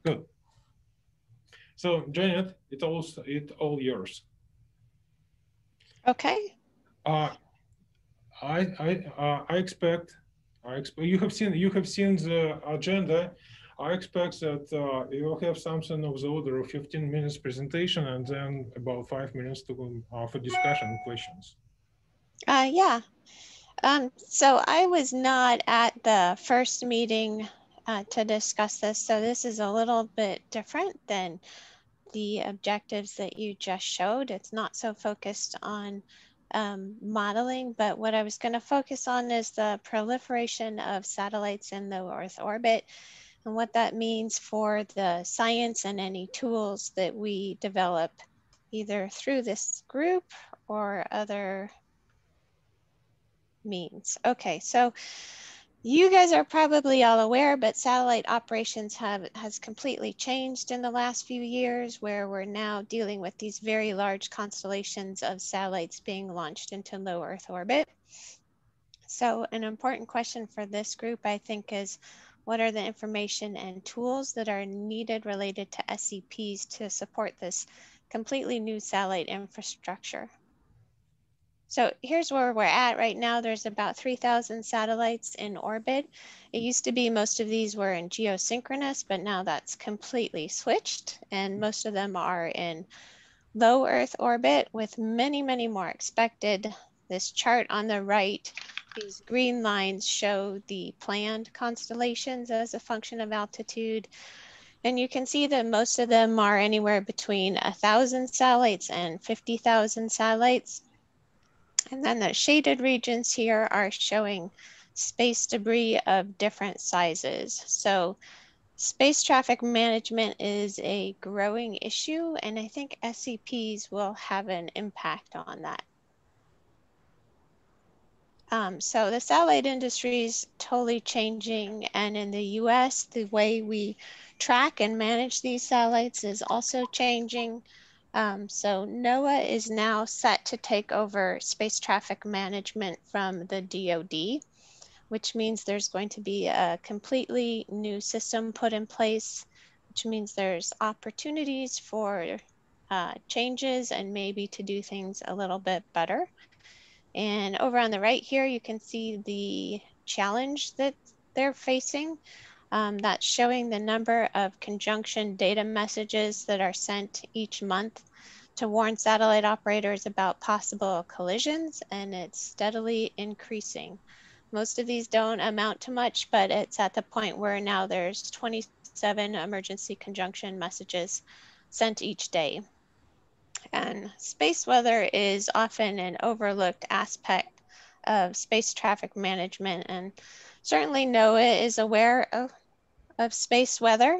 Good. So Janet, it's all yours. Okay. Uh, I expect, you have seen the agenda. I expect that you'll have something of the order of 15 minutes presentation and then about 5 minutes for discussion and questions. Yeah. So I was not at the first meeting to discuss this, so this is a little bit different than the objectives that you just showed. It's not so focused on modeling, but what I was going to focus on is the proliferation of satellites in the Earth orbit and what that means for the science and any tools that we develop either through this group or other means. Okay, so you guys are probably all aware, but satellite operations has completely changed in the last few years, where we're now dealing with these very large constellations of satellites being launched into low Earth orbit. So an important question for this group, I think, is what are the information and tools that are needed related to SCPs to support this completely new satellite infrastructure? So here's where we're at right now. There's about 3,000 satellites in orbit. It used to be most of these were in geosynchronous, but now that's completely switched, and most of them are in low Earth orbit with many, many more expected. This chart on the right, these green lines show the planned constellations as a function of altitude. And you can see that most of them are anywhere between 1,000 satellites and 50,000 satellites. And then the shaded regions here are showing space debris of different sizes. So space traffic management is a growing issue, and I think SCPs will have an impact on that. So the satellite industry is totally changing, and in the US, the way we track and manage these satellites is also changing. So NOAA is now set to take over space traffic management from the DoD, which means there's going to be a completely new system put in place, which means there's opportunities for changes and maybe to do things a little bit better. And over on the right here, you can see the challenge that they're facing. That's showing the number of conjunction data messages that are sent each month to warn satellite operators about possible collisions, and it's steadily increasing. Most of these don't amount to much, but it's at the point where now there's 27 emergency conjunction messages sent each day. And space weather is often an overlooked aspect of space traffic management, and certainly NOAA is aware of space weather.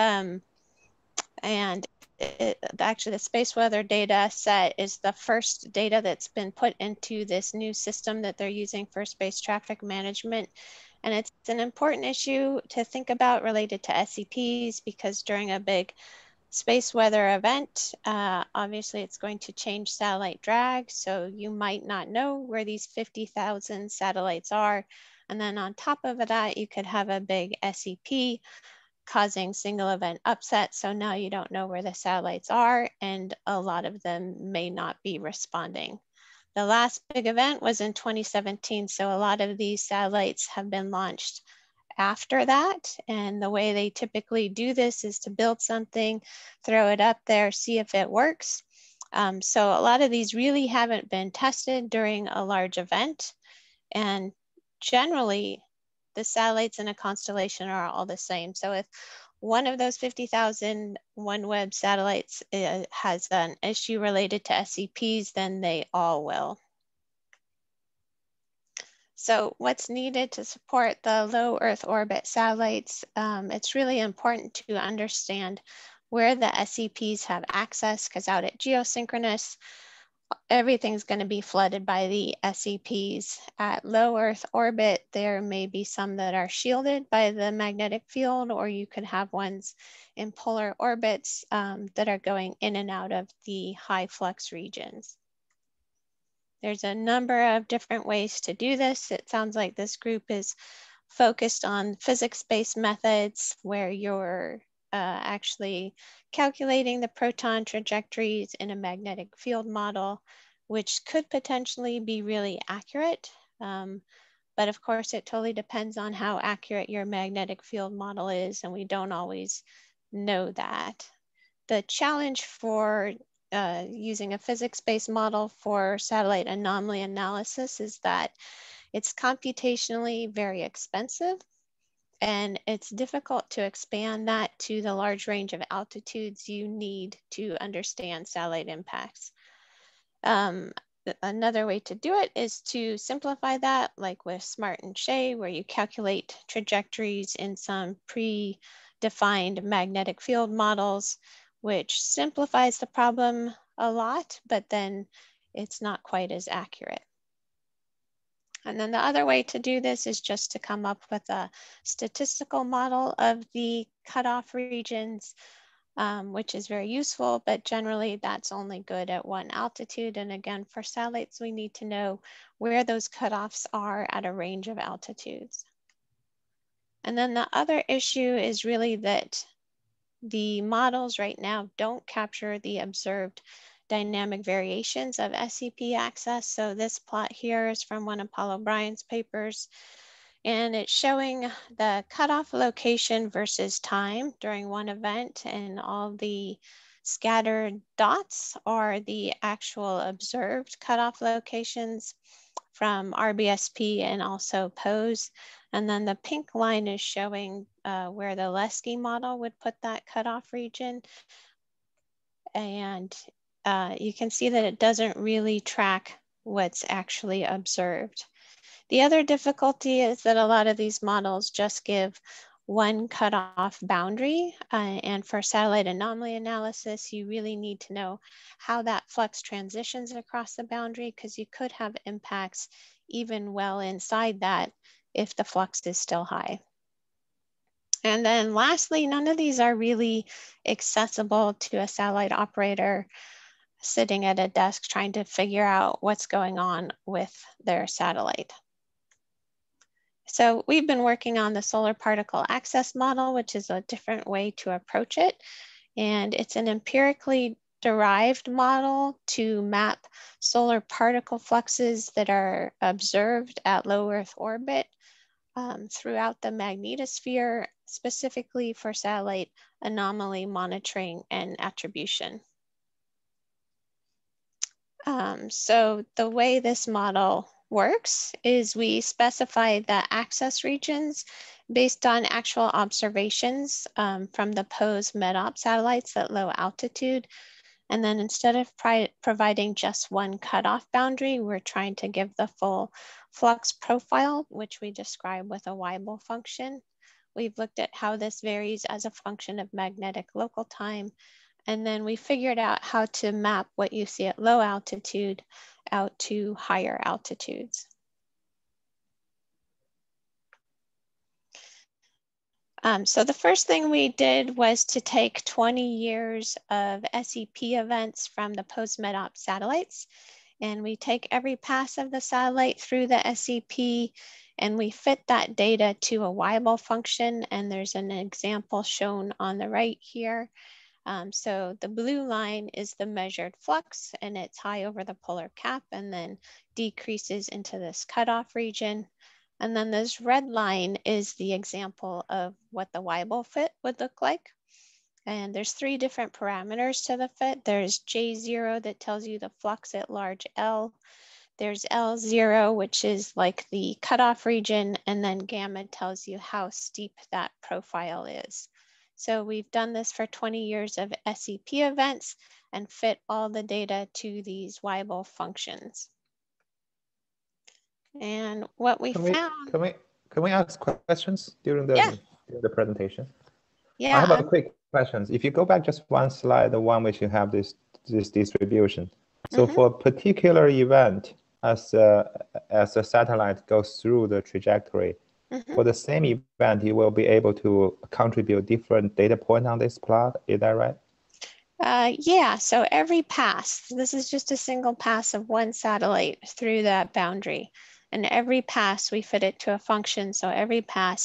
And actually the space weather data set is the first data that's been put into this new system that they're using for space traffic management. And it's an important issue to think about related to SCPs, because during a big space weather event, obviously it's going to change satellite drag. So you might not know where these 50,000 satellites are. And then on top of that, you could have a big SCP causing single event upset. So now you don't know where the satellites are, and a lot of them may not be responding. The last big event was in 2017. So a lot of these satellites have been launched after that. And the way they typically do this is to build something, throw it up there, see if it works. So a lot of these really haven't been tested during a large event. And generally, the satellites in a constellation are all the same. So if one of those 50,000 OneWeb satellites has an issue related to SCPs, then they all will. So what's needed to support the low Earth orbit satellites? It's really important to understand where the SCPs have access, because out at geosynchronous, everything's going to be flooded by the SCPs. At low Earth orbit, there may be some that are shielded by the magnetic field, or you could have ones in polar orbits that are going in and out of the high flux regions. There's a number of different ways to do this. It sounds like this group is focused on physics-based methods where you're actually calculating the proton trajectories in a magnetic field model, which could potentially be really accurate. But of course, it totally depends on how accurate your magnetic field model is, and we don't always know that. The challenge for using a physics-based model for satellite anomaly analysis is that it's computationally very expensive, and it's difficult to expand that to the large range of altitudes you need to understand satellite impacts. Another way to do it is to simplify that, like with SMART and Shea, where you calculate trajectories in some predefined magnetic field models, which simplifies the problem a lot, but then it's not quite as accurate. And then the other way to do this is just to come up with a statistical model of the cutoff regions, which is very useful, but generally that's only good at one altitude. And again, for satellites, we need to know where those cutoffs are at a range of altitudes. And then the other issue is really that the models right now don't capture the observed dynamic variations of SEP access. So this plot here is from one of Paul O'Brien's papers, and it's showing the cutoff location versus time during one event, and all the scattered dots are the actual observed cutoff locations from RBSP and also POSE. And then the pink line is showing where the Leskey model would put that cutoff region. And you can see that it doesn't really track what's actually observed. The other difficulty is that a lot of these models just give one cutoff boundary. And for satellite anomaly analysis, you really need to know how that flux transitions across the boundary, because you could have impacts even well inside that if the flux is still high. And then lastly, none of these are really accessible to a satellite operator sitting at a desk trying to figure out what's going on with their satellite. So we've been working on the solar particle access model, which is a different way to approach it. And it's an empirically derived model to map solar particle fluxes that are observed at low Earth orbit throughout the magnetosphere, specifically for satellite anomaly monitoring and attribution. So the way this model works is we specify the access regions based on actual observations from the POSE MEDOP satellites at low altitude. And then instead of providing just one cutoff boundary, we're trying to give the full flux profile, which we describe with a Weibull function. We've looked at how this varies as a function of magnetic local time. And then we figured out how to map what you see at low altitude out to higher altitudes. So the first thing we did was to take 20 years of SEP events from the POSE MEDOP satellites, and we take every pass of the satellite through the SEP, and we fit that data to a Weibull function, and there's an example shown on the right here. So the blue line is the measured flux, and it's high over the polar cap and then decreases into this cutoff region. And then this red line is the example of what the Weibull fit would look like. And there's 3 different parameters to the fit. There's J0 that tells you the flux at large L. There's L0, which is like the cutoff region, and then gamma tells you how steep that profile is. So we've done this for 20 years of SEP events and fit all the data to these Weibull functions. And what we found... Can we ask questions during the presentation? Yeah. I have a quick question. If you go back just one slide, the one which you have this distribution. So for a particular event, as a satellite goes through the trajectory, for the same event, you will be able to contribute different data points on this plot. Is that right? Yeah, so every pass, this is just a single pass of one satellite through that boundary. And every pass, we fit it to a function. So every pass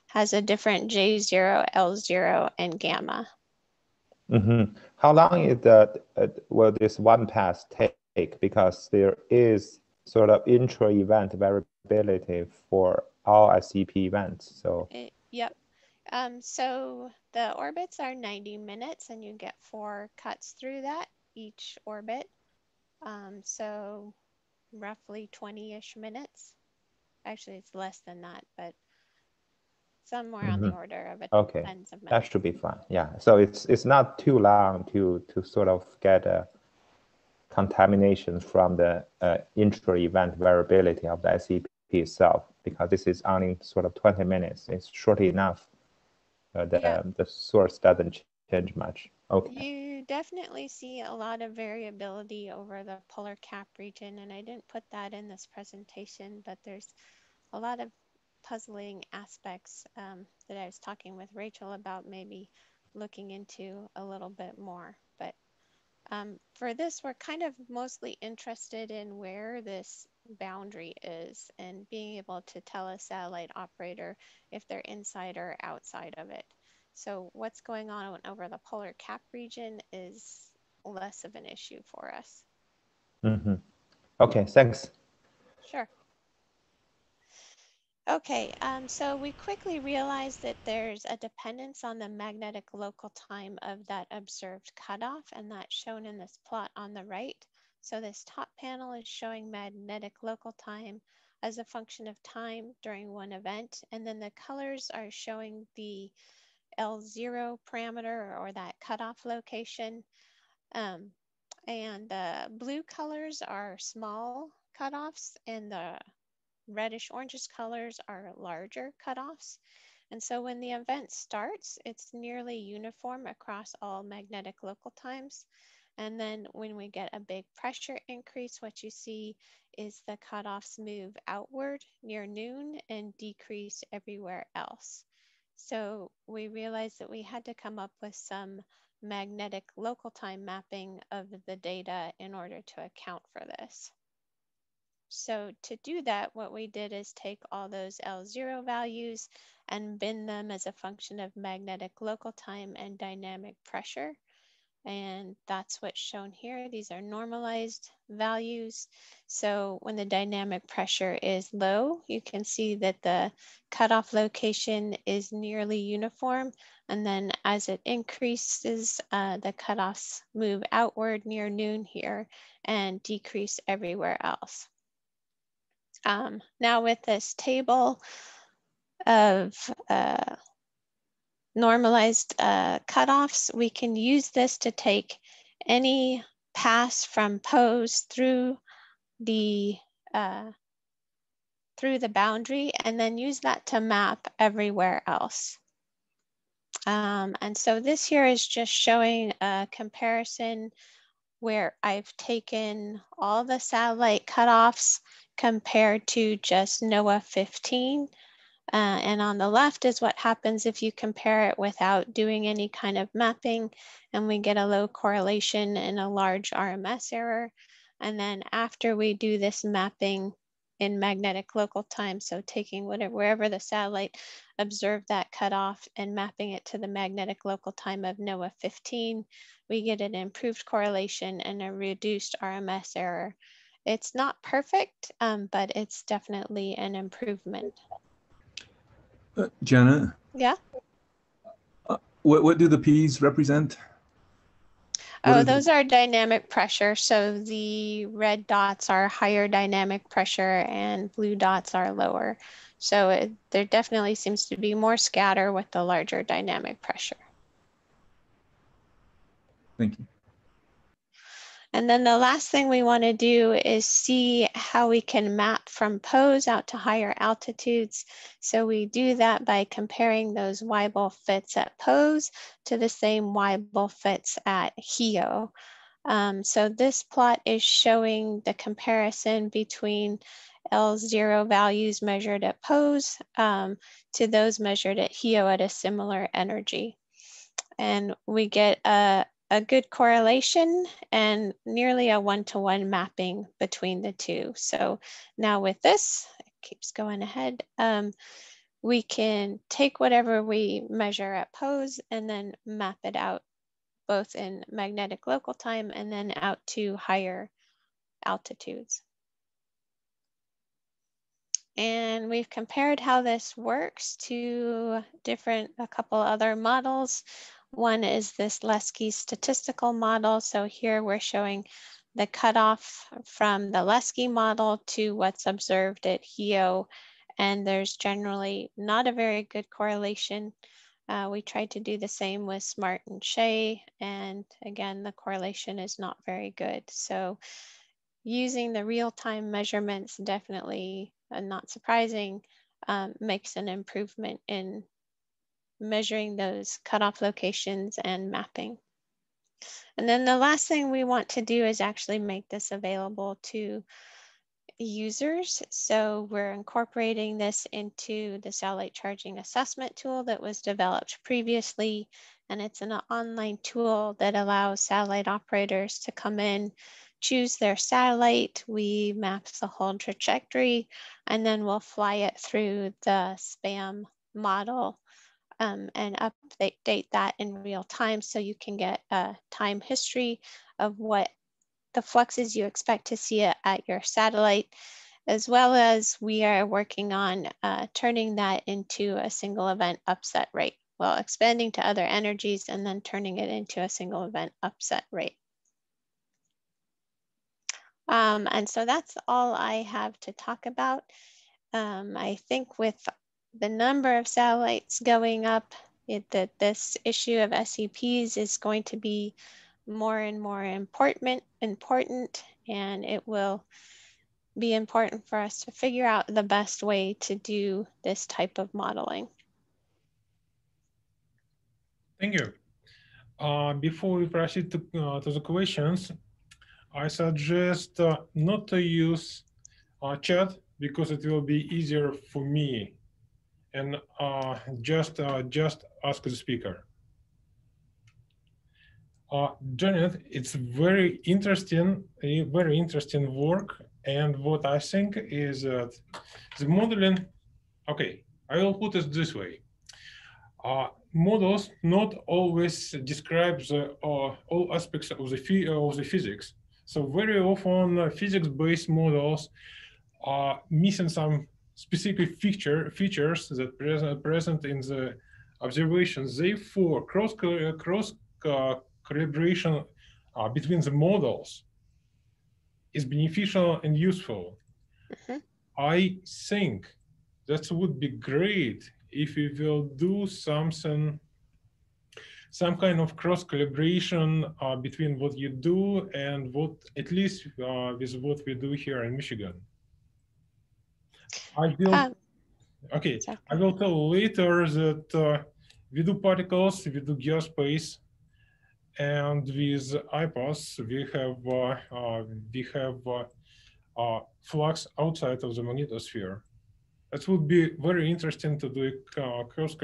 has a different J0, L0, and gamma. Mm-hmm. How long is will this one pass take? Because there is sort of intra-event variability for all SCP events. So Yep. So the orbits are 90 minutes and you get 4 cuts through that each orbit. So roughly 20-ish minutes. Actually, it's less than that, but somewhere on the order of okay, tens of minutes. that should be fine. Yeah. So it's not too long to sort of get a contamination from the intra-event variability of the SCP itself, because this is only sort of 20 minutes. It's short enough. The source doesn't change much. Okay. You definitely see a lot of variability over the polar cap region, and I didn't put that in this presentation, but there's a lot of puzzling aspects that I was talking with Rachel about maybe looking into a little bit more. But for this, we're kind of mostly interested in where this boundary is and being able to tell a satellite operator if they're inside or outside of it. So what's going on over the polar cap region is less of an issue for us. Mm-hmm. Okay, thanks. Sure. Okay, so we quickly realized that there's a dependence on the magnetic local time of that observed cutoff, and that's shown in this plot on the right. So this top panel is showing magnetic local time as a function of time during one event, and then the colors are showing the L0 parameter or that cutoff location. And the blue colors are small cutoffs, and the reddish orangish colors are larger cutoffs. And so when the event starts, it's nearly uniform across all magnetic local times. And then when we get a big pressure increase, what you see is the cutoffs move outward near noon and decrease everywhere else. So we realized that we had to come up with some magnetic local time mapping of the data in order to account for this. So to do that, what we did is take all those L0 values and bin them as a function of magnetic local time and dynamic pressure. And that's what's shown here. These are normalized values. So when the dynamic pressure is low, you can see that the cutoff location is nearly uniform. And then as it increases, the cutoffs move outward near noon here and decrease everywhere else. Now with this table of normalized cutoffs, we can use this to take any pass from pose through the boundary and then use that to map everywhere else. And so this here is just showing a comparison where I've taken all the satellite cutoffs compared to just NOAA 15. And on the left is what happens if you compare it without doing any kind of mapping, and we get a low correlation and a large RMS error. And then after we do this mapping in magnetic local time, so taking wherever the satellite observed that cutoff and mapping it to the magnetic local time of NOAA 15, we get an improved correlation and a reduced RMS error. It's not perfect, but it's definitely an improvement. Janet? Yeah? What do the P's represent? Oh, those are dynamic pressure. So the red dots are higher dynamic pressure and blue dots are lower. So there definitely seems to be more scatter with the larger dynamic pressure. Thank you. And then the last thing we want to do is see how we can map from pose out to higher altitudes. So we do that by comparing those Weibull fits at pose to the same Weibull fits at HEO. So this plot is showing the comparison between L0 values measured at pose to those measured at HEO at a similar energy. And we get a good correlation and nearly a one-to-one mapping between the two. So now with this, it keeps going ahead. we can take whatever we measure at pose and then map it out both in magnetic local time and then out to higher altitudes. And we've compared how this works to a couple other models. One is this Leskey statistical model. So here we're showing the cutoff from the Leskey model to what's observed at HEO. And there's generally not a very good correlation. We tried to do the same with SMART and SHEA, and again, the correlation is not very good. So using the real-time measurements definitely, not surprising, makes an improvement in measuring those cutoff locations and mapping. And then the last thing we want to do is actually make this available to users. So we're incorporating this into the satellite charging assessment tool that was developed previously. And it's an online tool that allows satellite operators to come in, choose their satellite. We map the whole trajectory, and then we'll fly it through the SPAM model and update that in real time, so you can get a time history of what the fluxes you expect to see at your satellite, as well as we are working on turning that into a single event upset rate. Well, expanding to other energies and then turning it into a single event upset rate. And so that's all I have to talk about. I think with the number of satellites going up, that this issue of SEPs is going to be more and more important, and it will be important for us to figure out the best way to do this type of modeling. Thank you. Before we proceed to the questions, I suggest not to use chat because it will be easier for me, and just ask the speaker. Janet, it's very interesting work, and what I think is that the modeling. Okay, I will put it this way. Models not always describe all aspects of the physics. So very often physics-based models are missing some specific features that present in the observations. Therefore, cross collaboration between the models is beneficial and useful. Mm-hmm. I think that would be great if we will do some kind of cross collaboration between what you do and what, at least with what we do here in Michigan. I will, okay, I will tell later that we do particles, we do geospace, and with IPAS we have flux outside of the magnetosphere. It would be very interesting to do a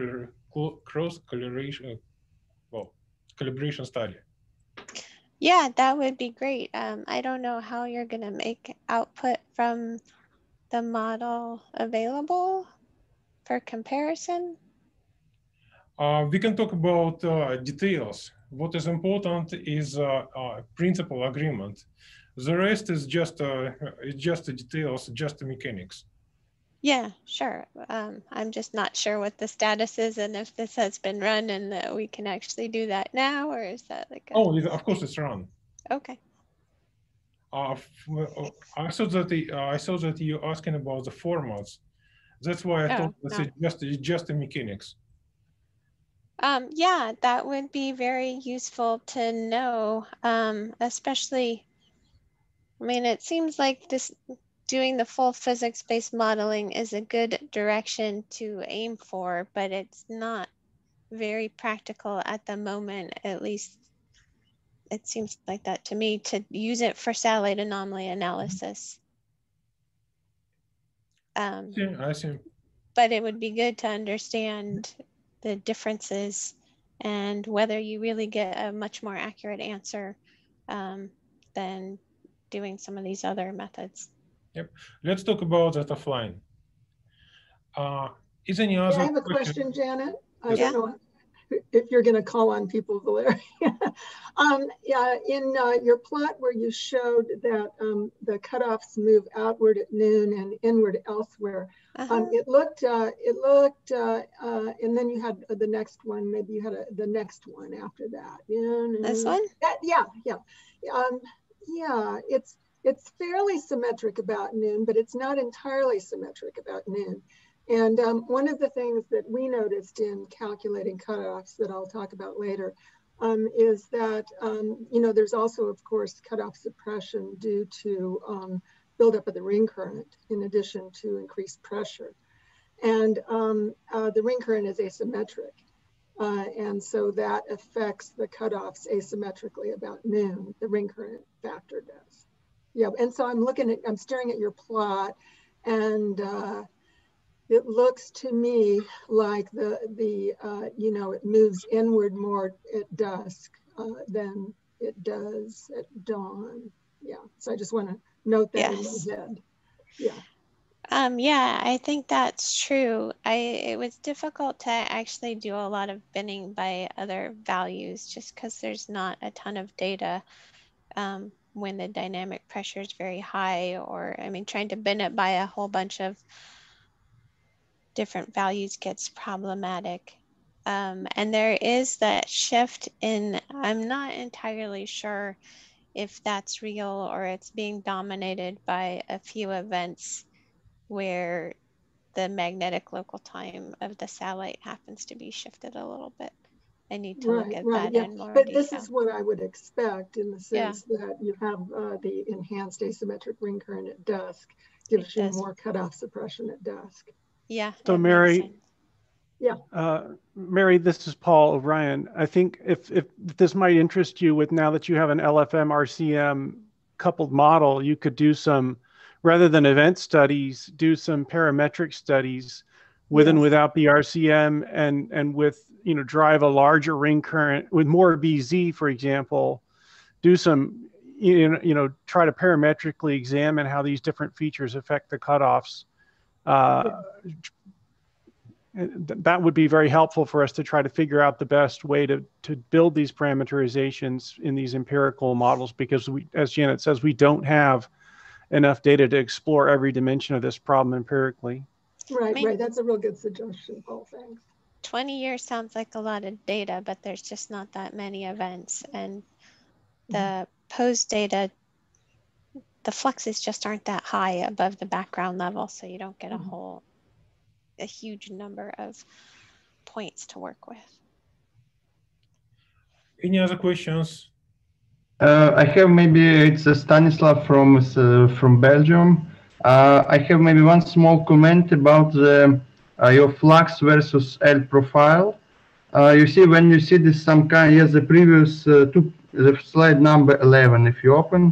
calibration study. Yeah, that would be great. I don't know how you're going to make output from the model available for comparison. We can talk about details. What is important is principal agreement. The rest is just the details, just the mechanics. Yeah, sure. I'm just not sure what the status is and if this has been run and that we can actually do that now, or is that like a... Oh, of course it's run. Okay. I saw that you're asking about the formats. That's why I thought it's just the mechanics. Yeah, that would be very useful to know, especially, I mean, it seems like doing the full physics-based modeling is a good direction to aim for, but it's not very practical at the moment. At least it seems like that to me, to use it for satellite anomaly analysis. I see. But it would be good to understand the differences and whether you really get a much more accurate answer than doing some of these other methods. Yep. Let's talk about that offline. Is any I other have a question, Janet. I Yeah. don't know if you're going to call on people, Valeria. Yeah, in your plot where you showed that the cutoffs move outward at noon and inward elsewhere, it looked, and then you had the next one. Maybe you had the next one after that. This one? Yeah. Yeah, it's fairly symmetric about noon, but it's not entirely symmetric about noon. And one of the things that we noticed in calculating cutoffs that I'll talk about later is that, there's also, of course, cutoff suppression due to buildup of the ring current in addition to increased pressure. And the ring current is asymmetric. And so that affects the cutoffs asymmetrically about noon, the ring current factor does. Yeah, and so I'm staring at your plot, and it looks to me like it moves inward more at dusk than it does at dawn. Yeah, so I just want to note that in my head. Yeah. Yeah, I think that's true. It was difficult to actually do a lot of binning by other values just because there's not a ton of data when the dynamic pressure is very high, or trying to bin it by a whole bunch of different values gets problematic. And there is that shift in, I'm not entirely sure if that's real or it's being dominated by a few events where the magnetic local time of the satellite happens to be shifted a little bit. I need to look at that in more but detail. This is what I would expect in the sense that you have the enhanced asymmetric ring current at dusk gives you more cutoff suppression at dusk. Yeah. So Mary, Mary, this is Paul O'Brien. I think if this might interest you, with now that you have an LFM RCM coupled model, you could do some, rather than event studies, do some parametric studies with and without the RCM, and with, drive a larger ring current with more BZ, for example, do some, try to parametrically examine how these different features affect the cutoffs. That would be very helpful for us to try to figure out the best way to build these parameterizations in these empirical models, because we, as Janet says, we don't have enough data to explore every dimension of this problem empirically. Right. That's a real good suggestion, Paul. Thanks. 20 years sounds like a lot of data, but there's just not that many events. And the pose data, the fluxes just aren't that high above the background level, so you don't get a huge number of points to work with. Any other questions? I have, maybe it's Stanislav from Belgium. I have maybe one small comment about your flux versus L profile. You see, when you see this some kind, the previous the slide number 11, if you open,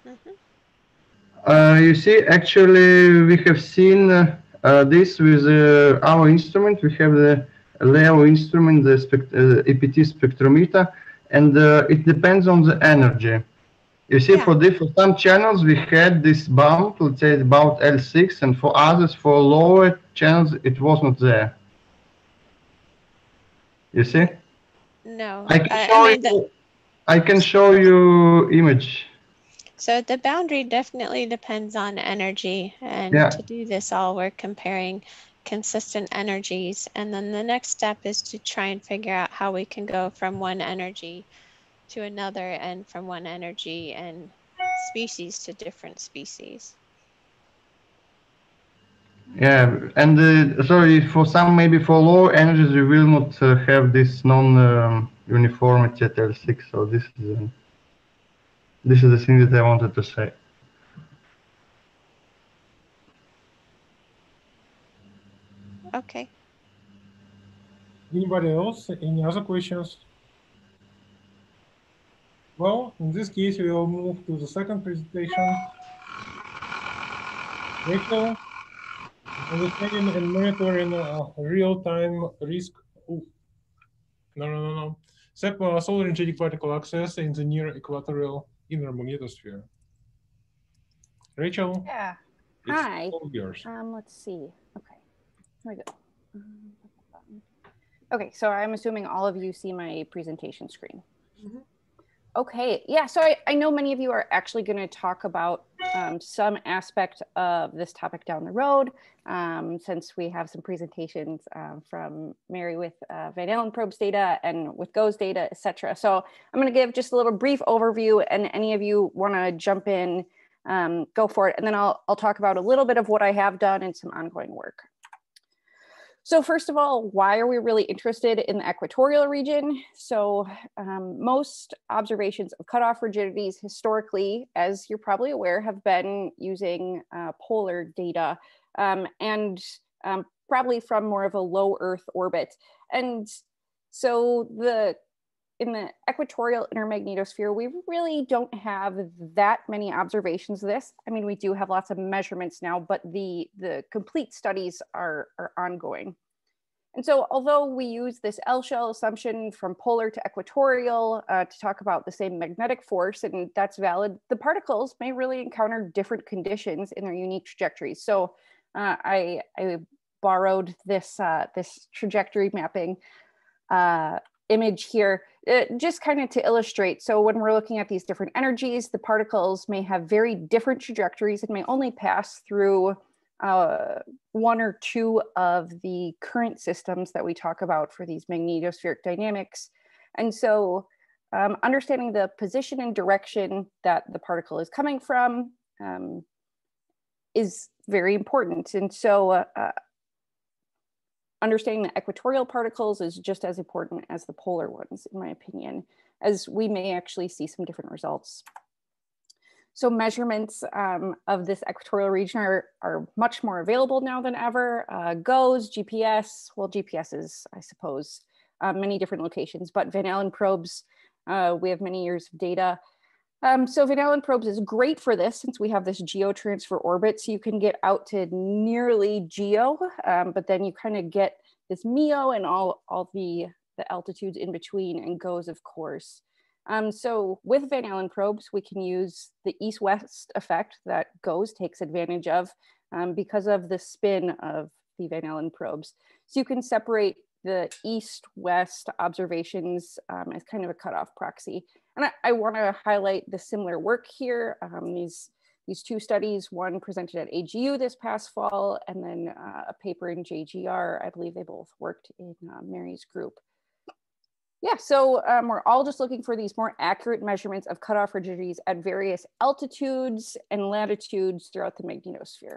you see actually we have seen this with our instrument. We have the Leo instrument, the EPT spectrometer, and it depends on the energy. You see, for some channels we had this bump, let's say about L6, and for others, for lower channels, it was not there. You see? No. I can show you image. So the boundary definitely depends on energy, and to do this all, we're comparing consistent energies, and then the next step is to try and figure out how we can go from one energy to another, and from one energy and species to different species. Yeah, and sorry, for some, maybe for low energies, we will not have this non-uniformity at L6. So this is the thing that I wanted to say. Okay. Anybody else? Any other questions? Well, in this case, we will move to the second presentation. Rachel, understanding and monitoring real-time risk. Solar energetic particle access in the near equatorial inner magnetosphere. Rachel? Yeah. It's Hi. all yours. Let's see. Okay. Here we go. Okay, so I'm assuming all of you see my presentation screen. Mhm. Okay, yeah, so I know many of you are actually going to talk about some aspect of this topic down the road, since we have some presentations from Mary with Van Allen probes data and with GOES data, etc. So I'm going to give just a little brief overview, and any of you want to jump in, go for it, and then I'll talk about a little bit of what I have done and some ongoing work. So first of all, why are we really interested in the equatorial region? So most observations of cutoff rigidities historically, as you're probably aware, have been using polar data and probably from more of a low Earth orbit. And so in the equatorial intermagnetosphere, we really don't have that many observations of this. I mean, we do have lots of measurements now, but the complete studies are ongoing. And so although we use this L-shell assumption from polar to equatorial to talk about the same magnetic force, and that's valid, the particles may really encounter different conditions in their unique trajectories. So I borrowed this, this trajectory mapping image here, just kind of to illustrate. So when we're looking at these different energies, the particles may have very different trajectories and may only pass through one or two of the current systems that we talk about for these magnetospheric dynamics. And so understanding the position and direction that the particle is coming from is very important. And so understanding the equatorial particles is just as important as the polar ones, in my opinion, as we may actually see some different results. So measurements of this equatorial region are much more available now than ever. GOES, GPS, well, GPS is, I suppose, many different locations, but Van Allen probes, we have many years of data. So Van Allen probes is great for this since we have this geotransfer orbit, so you can get out to nearly geo, but then you kind of get this MEO and all the altitudes in between, and GOES, of course. So with Van Allen probes, we can use the east-west effect that GOES takes advantage of because of the spin of the Van Allen probes. So you can separate the east-west observations as kind of a cutoff proxy. And I want to highlight the similar work here. These two studies, one presented at AGU this past fall, and then a paper in JGR. I believe they both worked in Mary's group. Yeah, so we're all just looking for these more accurate measurements of cutoff rigidities at various altitudes and latitudes throughout the magnetosphere.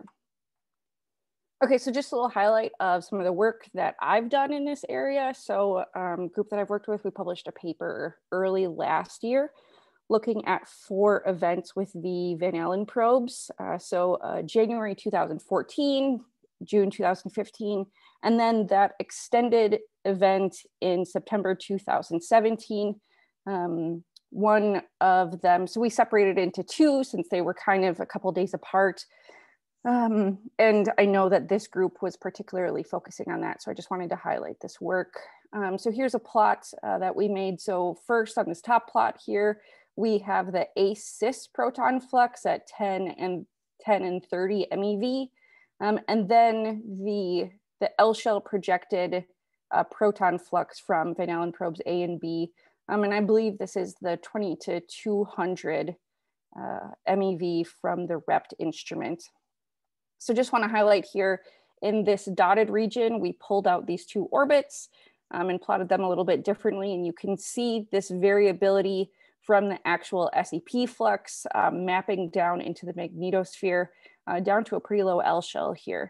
Okay, so just a little highlight of some of the work that I've done in this area. So group that I've worked with, we published a paper early last year looking at 4 events with the Van Allen probes. January 2014, June 2015, and then that extended event in September 2017. One of them, so we separated into 2 since they were kind of a couple days apart. And I know that this group was particularly focusing on that, so I just wanted to highlight this work. So here's a plot that we made. So first on this top plot here, we have the ACE-cis proton flux at 10 and 30 MeV. And then the L-shell projected proton flux from Van Allen probes A and B. And I believe this is the 20 to 200 MeV from the REPT instrument. So just want to highlight here in this dotted region, we pulled out these 2 orbits and plotted them a little bit differently. And you can see this variability from the actual SEP flux mapping down into the magnetosphere down to a pretty low L-shell here.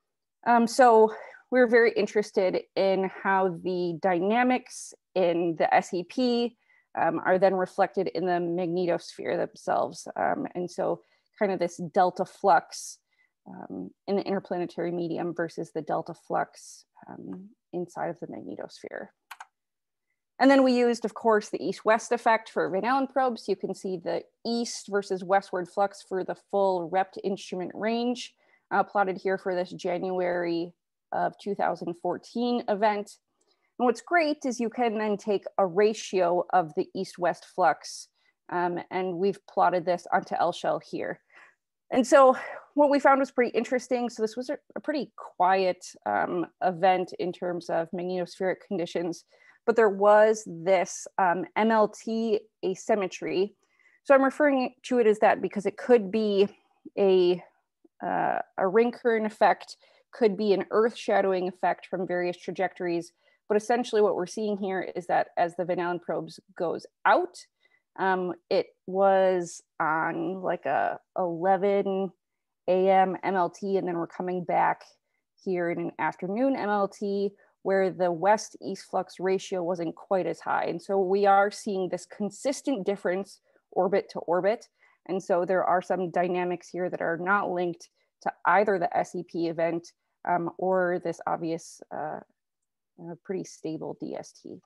So we're very interested in how the dynamics in the SEP are then reflected in the magnetosphere themselves. And so kind of this delta flux in the interplanetary medium versus the delta flux inside of the magnetosphere. And then we used, of course, the east-west effect for Van Allen probes. You can see the east versus westward flux for the full REPT instrument range plotted here for this January of 2014 event. And what's great is you can then take a ratio of the east-west flux, and we've plotted this onto L-shell here. And so what we found was pretty interesting. So this was a pretty quiet event in terms of magnetospheric conditions, but there was this MLT asymmetry. So I'm referring to it as that because it could be a ring current effect, could be an earth shadowing effect from various trajectories. But essentially what we're seeing here is that as the Van Allen probes goes out, it was on like a 11 a.m. MLT, and then we're coming back here in an afternoon MLT where the west-east flux ratio wasn't quite as high. And so we are seeing this consistent difference orbit to orbit. And so there are some dynamics here that are not linked to either the SEP event or this obvious pretty stable DST.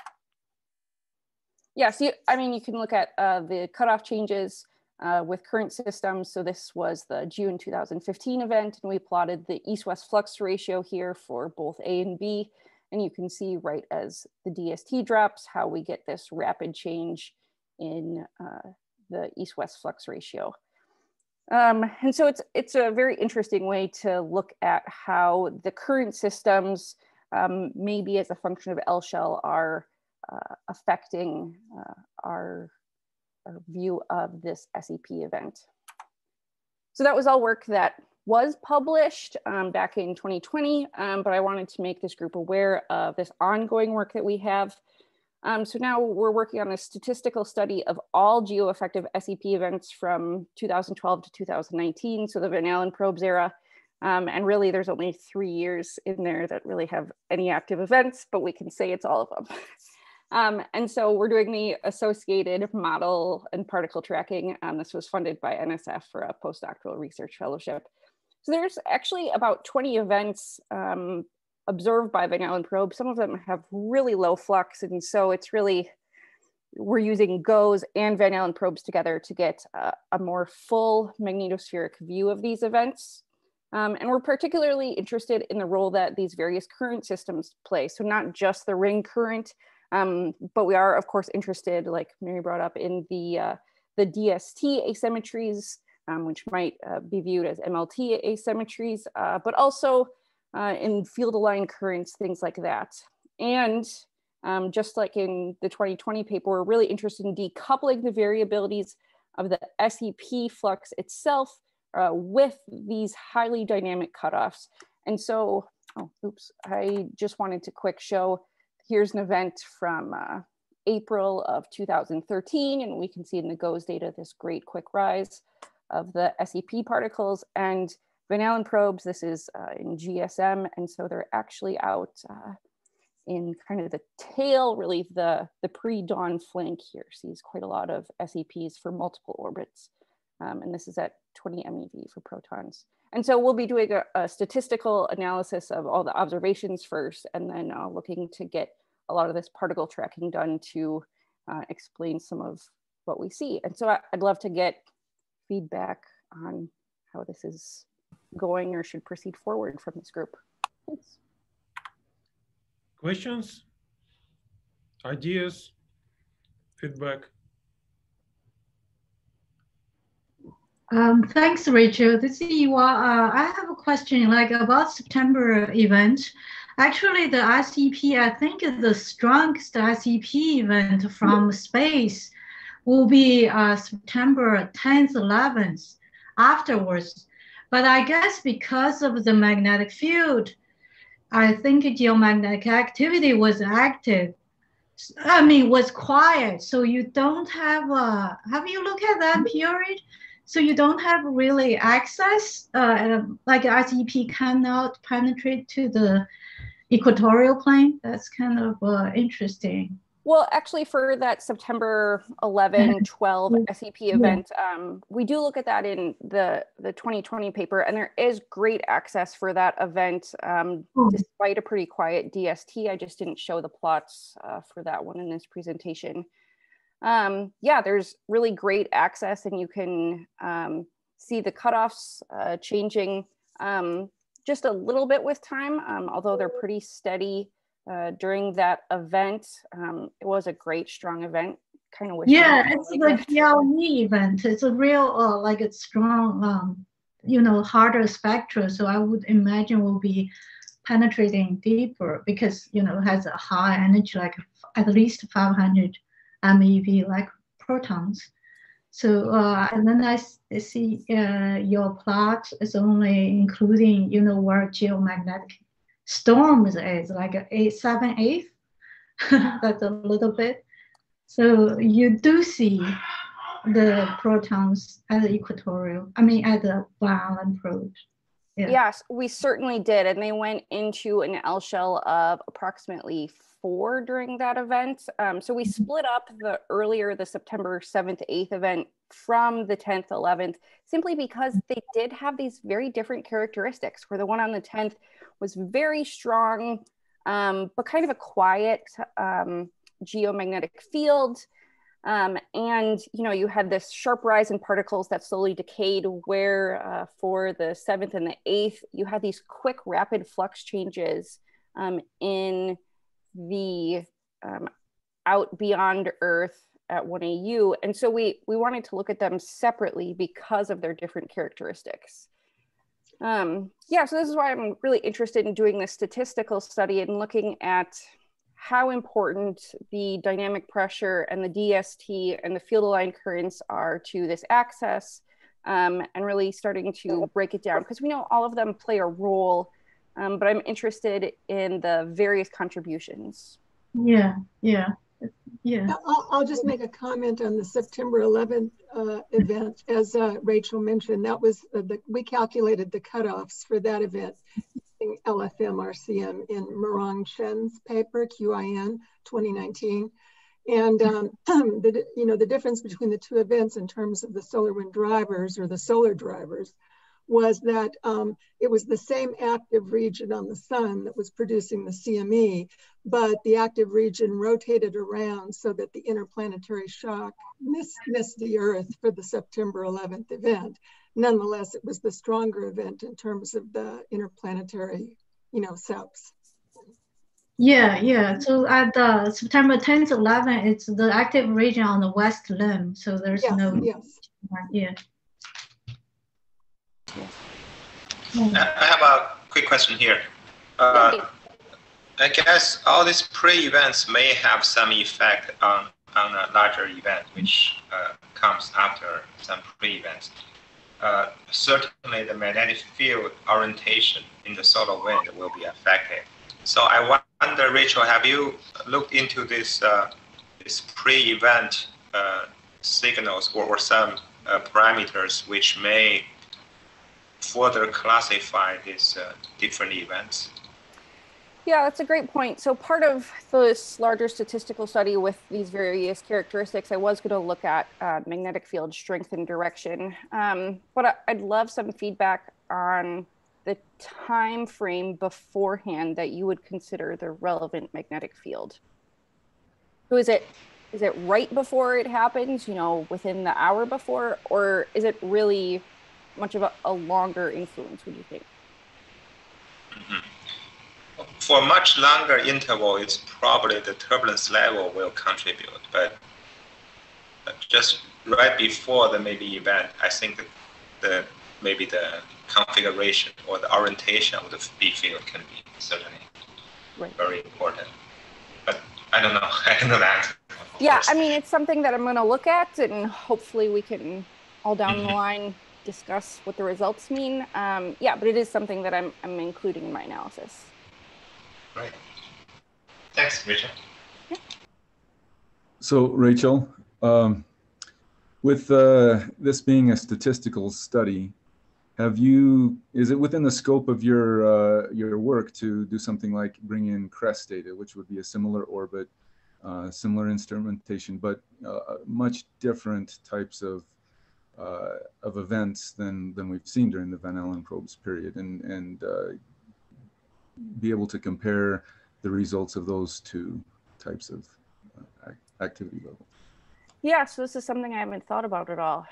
Yeah, so I mean, you can look at the cutoff changes with current systems. So this was the June 2015 event, and we plotted the east-west flux ratio here for both A and B. And you can see right as the DST drops, how we get this rapid change in the east-west flux ratio. And so it's a very interesting way to look at how the current systems, maybe as a function of L shell, are affecting our view of this SEP event. So that was all work that was published back in 2020, but I wanted to make this group aware of this ongoing work that we have. So now we're working on a statistical study of all geoeffective SEP events from 2012 to 2019, so the Van Allen probes era. And really there's only 3 years in there that really have any active events, but we can say it's all of them. And so we're doing the associated model and particle tracking. This was funded by NSF for a postdoctoral research fellowship. So there's actually about 20 events observed by Van Allen probe. Some of them have really low flux. And so it's really, we're using GOES and Van Allen probes together to get a more full magnetospheric view of these events. And we're particularly interested in the role that these various current systems play. So not just the ring current, but we are of course interested, like Mary brought up, in the DST asymmetries, which might be viewed as MLT asymmetries, but also in field aligned currents, things like that. And just like in the 2020 paper, we're really interested in decoupling the variabilities of the SEP flux itself with these highly dynamic cutoffs. And so, I just wanted to quick show, here's an event from April of 2013, and we can see in the GOES data this great quick rise of the SEP particles. And Van Allen probes, this is in GSM, and so they're actually out in kind of the tail, really the pre-dawn flank here. Sees quite a lot of SEPs for multiple orbits. And this is at 20 MeV for protons. And so we'll be doing a statistical analysis of all the observations first, and then looking to get a lot of this particle tracking done to explain some of what we see. And so I'd love to get feedback on how this is going or should proceed forward from this group. Thanks. Questions, ideas, feedback? Thanks, Rachel. This is Iwa. I have a question like about September event. Actually, the SEP, I think the strongest SEP event from space will be September 10th, 11th afterwards. But I guess because of the magnetic field, I think geomagnetic activity was active. I mean, was quiet. So you don't have you looked at that period? So you don't have really access, like SEP cannot penetrate to the equatorial plane. That's kind of interesting. Well, actually for that September 11, 12 SEP event, we do look at that in the 2020 paper, and there is great access for that event, despite a pretty quiet DST. I just didn't show the plots for that one in this presentation. Yeah, there's really great access, and you can see the cutoffs changing just a little bit with time, although they're pretty steady during that event. It was a great, strong event. Kind of wish. Yeah, it's the GLE event. It's a real, like it's strong harder spectra. So I would imagine will be penetrating deeper because, it has a high energy, like at least 500 MeV, like protons. So, and then I see your plot is only including, where geomagnetic storms is like 7/8. That's a little bit. So you do see the protons at the equatorial, at the Van Allen probes. Yeah. Yes, we certainly did. And they went into an L shell of approximately 4 during that event. So we split up the September 7th, 8th event from the 10th, 11th, simply because they did have these very different characteristics, where the one on the 10th was very strong, but kind of a quiet geomagnetic field. And, you had this sharp rise in particles that slowly decayed, where for the 7th and the 8th, you had these quick, rapid flux changes in the out beyond Earth at 1AU. And so we wanted to look at them separately because of their different characteristics. So this is why I'm really interested in doing this statistical study and looking at how important the dynamic pressure and the DST and the field aligned currents are to this axis, and really starting to break it down, because we know all of them play a role, but I'm interested in the various contributions. Yeah. I'll just make a comment on the September 11th event. As Rachel mentioned, that was we calculated the cutoffs for that event using LFM-RCM in Murong Chen's paper, QIN 2019. And the difference between the two events in terms of the solar wind drivers, or the solar drivers, was that it was the same active region on the sun that was producing the CME, but the active region rotated around so that the interplanetary shock missed the Earth for the September 11th event. Nonetheless, it was the stronger event in terms of the interplanetary, SEPs. Yeah. So at the September 10th, 11th, it's the active region on the west limb. So there's Yeah. I have a quick question here. I guess all these pre-events may have some effect on a larger event, which comes after some pre-events. Certainly the magnetic field orientation in the solar wind will be affected. So I wonder, Rachel, have you looked into this pre-event signals or some parameters which may further classify these different events? Yeah, that's a great point. So part of this larger statistical study with these various characteristics, I was going to look at magnetic field strength and direction. But I'd love some feedback on the time frame beforehand that you would consider the relevant magnetic field. So is it right before it happens, within the hour before, or is it really much of a longer influence, would you think? Mm-hmm. For a much longer interval, it's probably the turbulence level will contribute, but just right before the maybe event, I think that maybe the configuration or the orientation of the B field can be certainly very important. But I don't know. I don't know that. Yeah, I mean, it's something that I'm going to look at, and hopefully we can all down the line discuss what the results mean. But it is something that I'm including in my analysis. Right. Thanks, Rachel. Yeah. So, Rachel, with this being a statistical study, is it within the scope of your work to do something like bring in CREST data, which would be a similar orbit, similar instrumentation, but much different types of events than we've seen during the Van Allen probes period, and be able to compare the results of those two types of activity level? Yeah, so this is something I haven't thought about at all.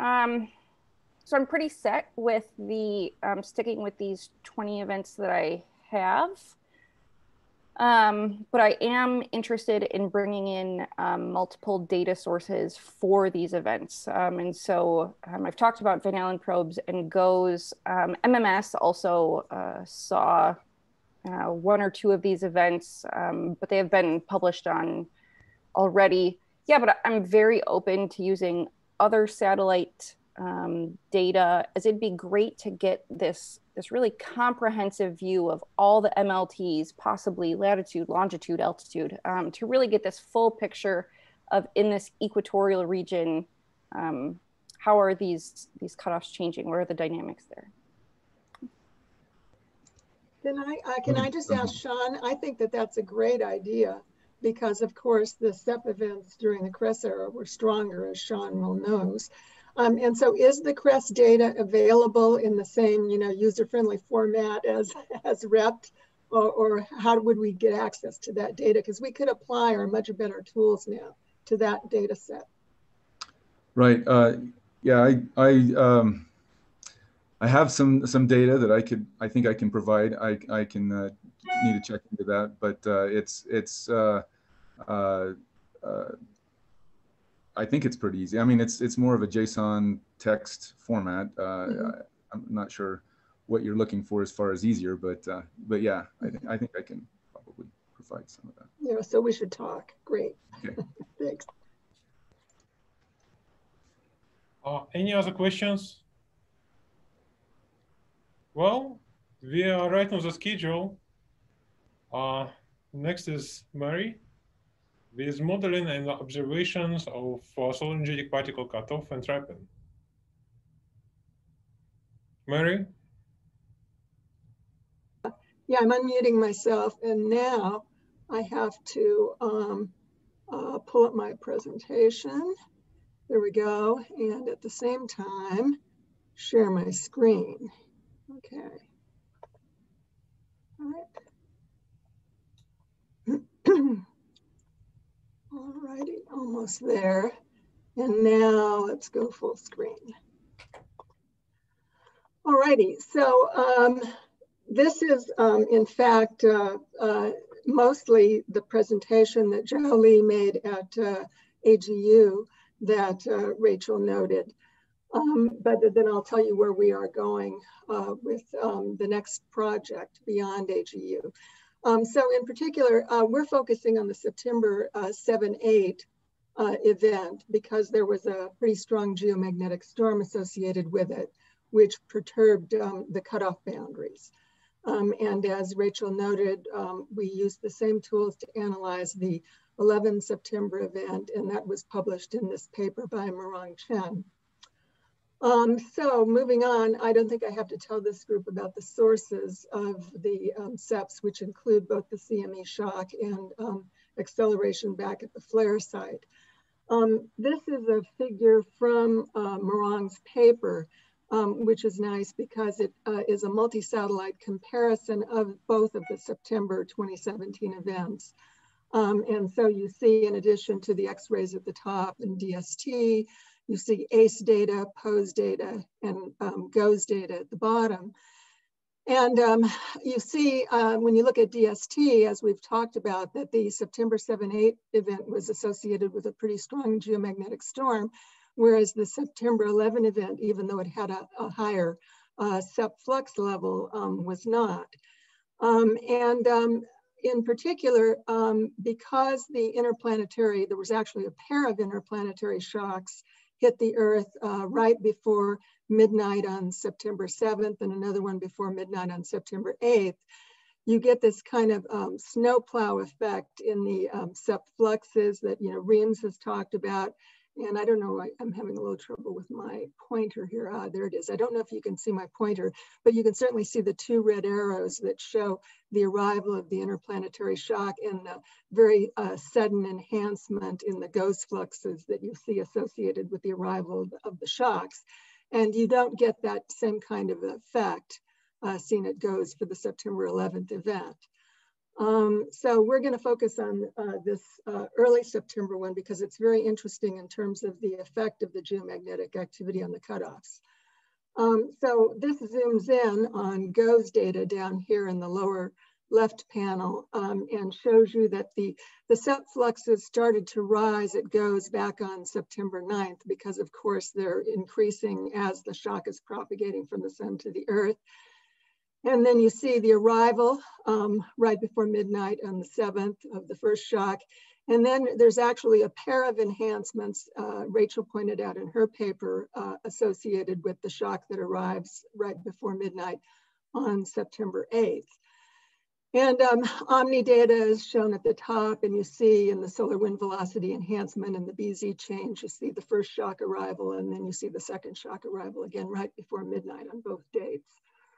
So I'm pretty set with the sticking with these 20 events that I have. But I am interested in bringing in multiple data sources for these events. And so I've talked about Van Allen probes and GOES. MMS also saw one or two of these events, but they have been published on already. Yeah, but I'm very open to using other satellite data, as it'd be great to get this really comprehensive view of all the MLTs, possibly latitude, longitude, altitude, to really get this full picture of, in this equatorial region, how are these cutoffs changing? What are the dynamics there? Can I just ask Sean? I think that that's a great idea, because of course the SEP events during the CRESS era were stronger, as Sean well knows. And so is the CRESS data available in the same, user-friendly format as REPT, or how would we get access to that data? Because we could apply our much better tools now to that data set. Right. Yeah, I have some data that I think I can provide. I can need to check into that, but I think it's pretty easy. I mean, it's more of a JSON text format. I'm not sure what you're looking for as far as easier, but yeah, I think I can probably provide some of that. Yeah, so we should talk. Great. Okay. Thanks. Any other questions? Well, we are right on the schedule. Next is Mary, with modeling and observations of solar energetic particle cutoff and trapping. Mary? Yeah, I'm unmuting myself, and now I have to pull up my presentation. There we go, and at the same time, share my screen. Okay. All right. All righty, almost there. And now let's go full screen. All righty, so this is in fact mostly the presentation that Zhao Li made at AGU that Rachel noted. But then I'll tell you where we are going with the next project beyond AGU. So in particular, we're focusing on the September 7-8 event because there was a pretty strong geomagnetic storm associated with it, which perturbed the cutoff boundaries. And as Rachel noted, we used the same tools to analyze the 11 September event, and that was published in this paper by Murong Chen. So moving on, I don't think I have to tell this group about the sources of the SEPs, which include both the CME shock and acceleration back at the flare site. This is a figure from Murong's paper, which is nice because it is a multi-satellite comparison of both of the September 2017 events. And so you see, in addition to the X-rays at the top and DST, you see ACE data, POSE data, and GOES data at the bottom. And you see, when you look at DST, as we've talked about, that the September 7-8 event was associated with a pretty strong geomagnetic storm, whereas the September 11 event, even though it had a higher SEP flux level, was not. In particular, because the interplanetary, there was actually a pair of interplanetary shocks hit the Earth right before midnight on September 7th and another one before midnight on September 8th, you get this kind of snowplow effect in the SEP fluxes that Reams has talked about. And I don't know, I'm having a little trouble with my pointer here. There it is. I don't know if you can see my pointer, but you can certainly see the two red arrows that show the arrival of the interplanetary shock and the very sudden enhancement in the GOES fluxes that you see associated with the arrival of the shocks. And you don't get that same kind of effect seen at GOES for the September 11th event. So we're going to focus on this early September one because it's very interesting in terms of the effect of the geomagnetic activity on the cutoffs. So this zooms in on GOES data down here in the lower left panel and shows you that the SEP fluxes started to rise. It goes back on September 9th because of course they're increasing as the shock is propagating from the sun to the earth. And then you see the arrival right before midnight on the 7th of the first shock. And then there's actually a pair of enhancements Rachel pointed out in her paper associated with the shock that arrives right before midnight on September 8th. And Omni data is shown at the top, and you see in the solar wind velocity enhancement and the BZ change, you see the first shock arrival, and then you see the second shock arrival again right before midnight on both dates.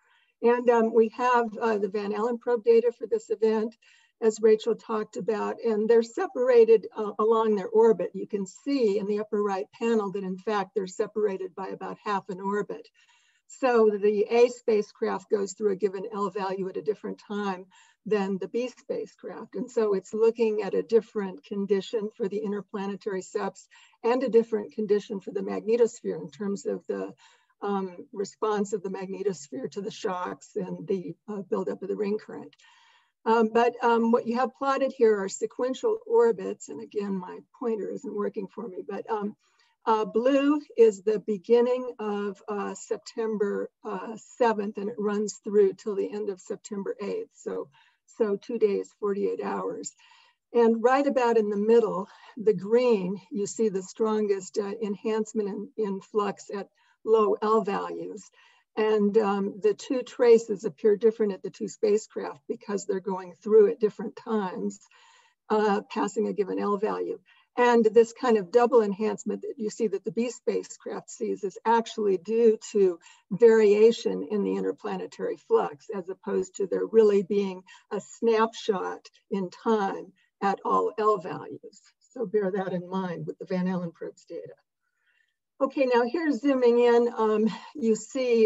And we have the Van Allen probe data for this event, as Rachel talked about, and they're separated along their orbit. You can see in the upper right panel that in fact they're separated by about half an orbit. So the A spacecraft goes through a given L value at a different time than the B spacecraft. And so it's looking at a different condition for the interplanetary SEPs and a different condition for the magnetosphere in terms of the response of the magnetosphere to the shocks and the buildup of the ring current. But what you have plotted here are sequential orbits. And again, my pointer isn't working for me, but blue is the beginning of September 7th, and it runs through till the end of September 8th. So 2 days, 48 hours. And right about in the middle, the green, you see the strongest enhancement in flux at low L values. And the two traces appear different at the two spacecraft because they're going through at different times, passing a given L value. And this kind of double enhancement that you see that the B spacecraft sees is actually due to variation in the interplanetary flux, as opposed to there really being a snapshot in time at all L values. So bear that in mind with the Van Allen probes data. Okay, now here's zooming in. You see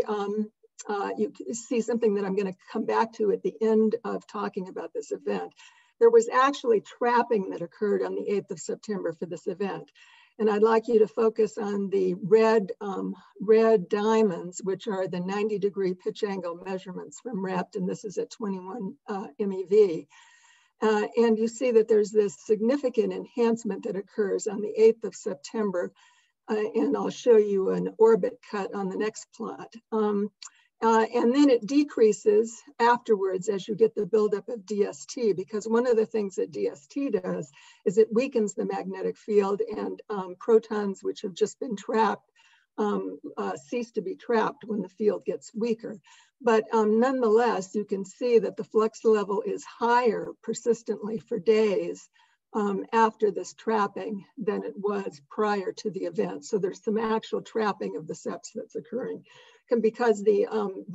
something that I'm going to come back to at the end of talking about this event. There was actually trapping that occurred on the 8th of September for this event. And I'd like you to focus on the red diamonds, which are the 90-degree pitch angle measurements from REPT, and this is at 21 MeV. And you see that there's this significant enhancement that occurs on the 8th of September. And I'll show you an orbit cut on the next plot. And then it decreases afterwards as you get the buildup of DST, because one of the things that DST does is it weakens the magnetic field, and protons which have just been trapped cease to be trapped when the field gets weaker. But nonetheless, you can see that the flux level is higher persistently for days after this trapping than it was prior to the event. So there's some actual trapping of the SEPs that's occurring. And because the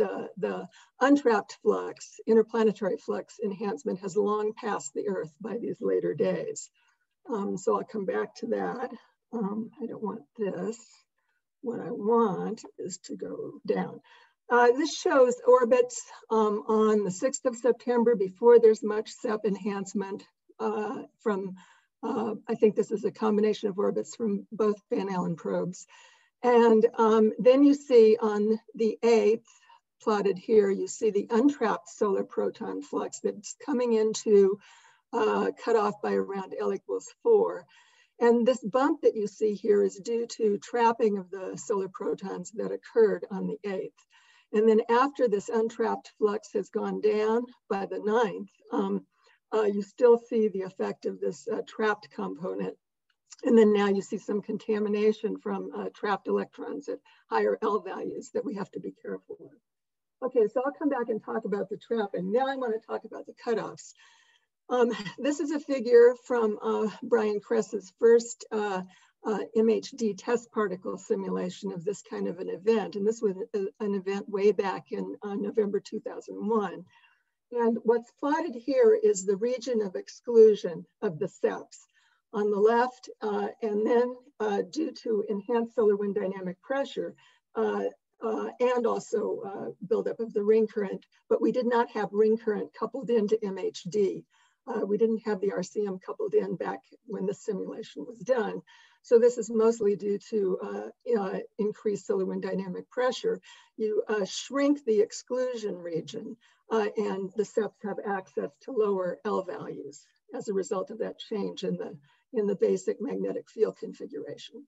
untrapped flux, interplanetary flux enhancement has long passed the Earth by these later days. So I'll come back to that. I don't want this. What I want is to go down. This shows orbits on the 6th of September before there's much SEP enhancement from, I think this is a combination of orbits from both Van Allen probes. And then you see on the 8th, plotted here, you see the untrapped solar proton flux that's coming into cutoff by around L equals 4. And this bump that you see here is due to trapping of the solar protons that occurred on the 8th. And then after this untrapped flux has gone down by the 9th, you still see the effect of this trapped component. And then now you see some contamination from trapped electrons at higher L values that we have to be careful with. Okay, so I'll come back and talk about the trapping. Now I want to talk about the cutoffs. This is a figure from Brian Kress's first MHD test particle simulation of this kind of an event. And this was an event way back in November 2001. And what's plotted here is the region of exclusion of the SEPs on the left, and then due to enhanced solar wind dynamic pressure and also buildup of the ring current, but we did not have ring current coupled into MHD. We didn't have the RCM coupled in back when the simulation was done. So this is mostly due to increased solar wind dynamic pressure. You shrink the exclusion region and the SEPs have access to lower L values as a result of that change in the basic magnetic field configuration.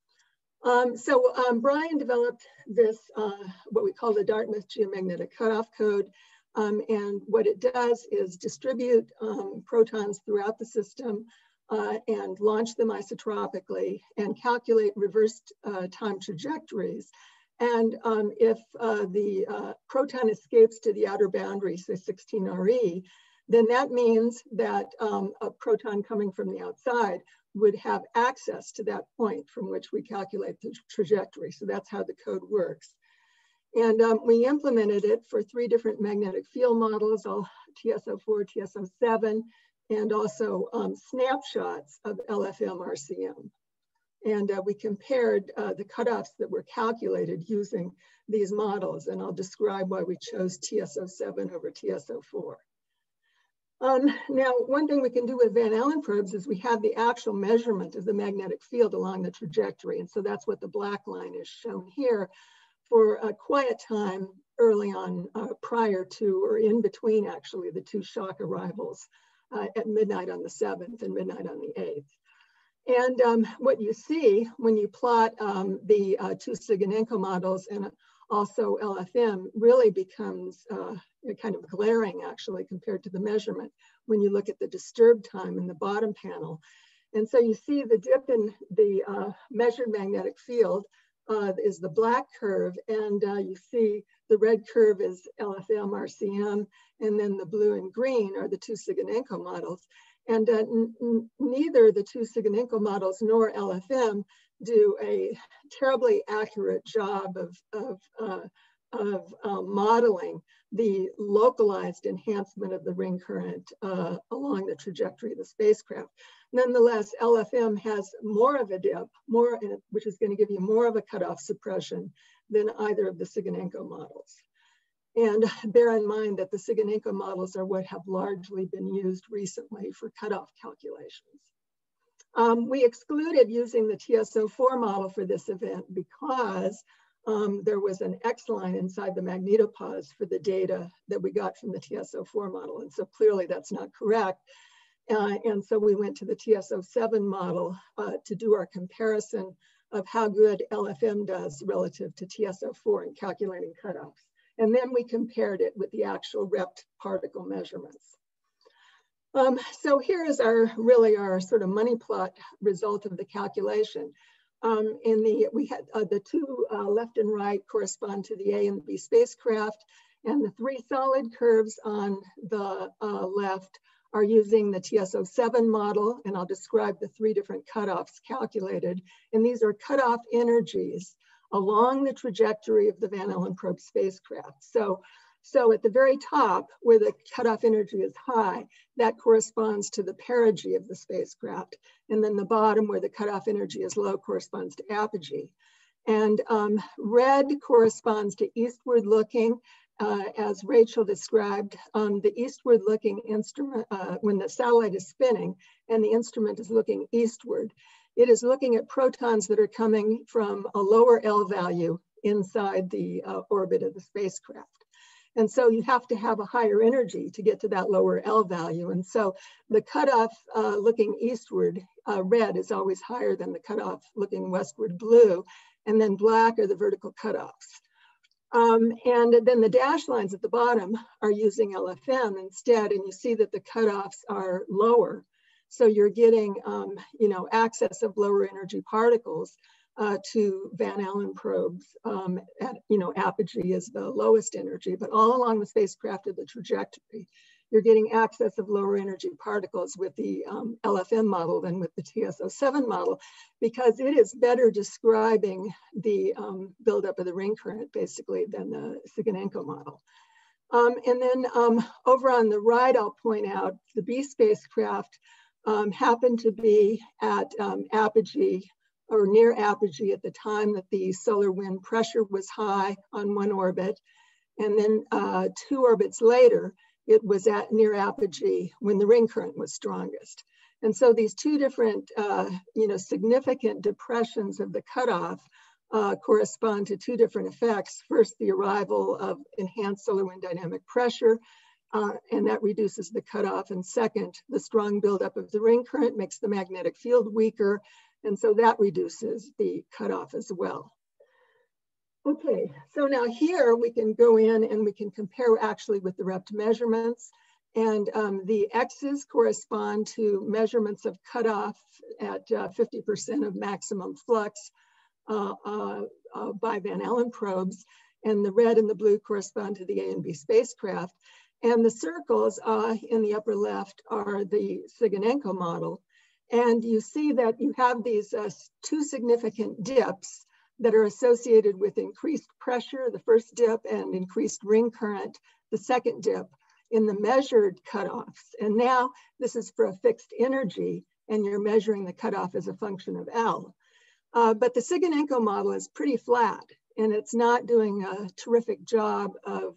Brian developed this, what we call the Dartmouth Geomagnetic Cutoff Code. And what it does is distribute protons throughout the system and launch them isotropically and calculate reversed time trajectories. And if the proton escapes to the outer boundary, say 16 RE, then that means that a proton coming from the outside would have access to that point from which we calculate the trajectory. So that's how the code works. And we implemented it for 3 different magnetic field models, all TS04, TS07, and also snapshots of LFM RCM. And we compared the cutoffs that were calculated using these models. And I'll describe why we chose TS07 over TS04. Now, one thing we can do with Van Allen probes is we have the actual measurement of the magnetic field along the trajectory. And so that's what the black line is shown here for a quiet time early on, prior to or in between actually the 2 shock arrivals at midnight on the 7th and midnight on the 8th. And what you see when you plot the 2 Sigonenko models and also LFM really becomes kind of glaring actually compared to the measurement when you look at the disturbed time in the bottom panel. And so you see the dip in the measured magnetic field is the black curve, and you see the red curve is LFM RCM, and then the blue and green are the 2 Sigonenko models. And neither the 2 Sigonenko models nor LFM do a terribly accurate job of modeling the localized enhancement of the ring current along the trajectory of the spacecraft. Nonetheless, LFM has more of a dip, which is going to give you more of a cutoff suppression than either of the Sigonenko models. And bear in mind that the Sigonenko models are what have largely been used recently for cutoff calculations. We excluded using the TS04 model for this event because there was an X line inside the magnetopause for the data that we got from the TS04 model. And so clearly that's not correct. And so we went to the TS07 model to do our comparison of how good LFM does relative to TS04 in calculating cutoffs. And then we compared it with the actual repped particle measurements. So here is really our sort of money plot result of the calculation. We had the 2 left and right correspond to the A and B spacecraft, and the 3 solid curves on the left are using the TS07 model, and I'll describe the 3 different cutoffs calculated. And these are cutoff energies along the trajectory of the Van Allen probe spacecraft. So at the very top, where the cutoff energy is high, that corresponds to the perigee of the spacecraft. And then the bottom, where the cutoff energy is low, corresponds to apogee. And red corresponds to eastward looking. As Rachel described, the eastward looking instrument, when the satellite is spinning and the instrument is looking eastward, it is looking at protons that are coming from a lower L value inside the orbit of the spacecraft. And so you have to have a higher energy to get to that lower L value. And so the cutoff looking eastward, red, is always higher than the cutoff looking westward, blue, and then black are the vertical cutoffs. And then the dashed lines at the bottom are using LFM instead, and you see that the cutoffs are lower. So you're getting, access of lower energy particles to Van Allen probes at, apogee is the lowest energy, but all along the spacecraft of the trajectory, you're getting access of lower energy particles with the LFM model than with the TS07 model, because it is better describing the buildup of the ring current basically than the Sigonenko model. And then over on the right, I'll point out the B spacecraft happened to be at apogee or near apogee at the time that the solar wind pressure was high on one orbit. And then 2 orbits later, it was at near apogee when the ring current was strongest. And so these two different, significant depressions of the cutoff correspond to two different effects. First, the arrival of enhanced solar wind dynamic pressure, and that reduces the cutoff. And second, the strong buildup of the ring current makes the magnetic field weaker, and so that reduces the cutoff as well. Okay, so now here we can go in and we can compare actually with the REPT measurements. And the X's correspond to measurements of cutoff at 50% of maximum flux by Van Allen probes. And the red and the blue correspond to the A and B spacecraft. And the circles in the upper left are the Sigonenko model. And you see that you have these two significant dips that are associated with increased pressure, the first dip, and increased ring current, the second dip, in the measured cutoffs. And now this is for a fixed energy, and you're measuring the cutoff as a function of L. But the Sigonenko model is pretty flat, and it's not doing a terrific job of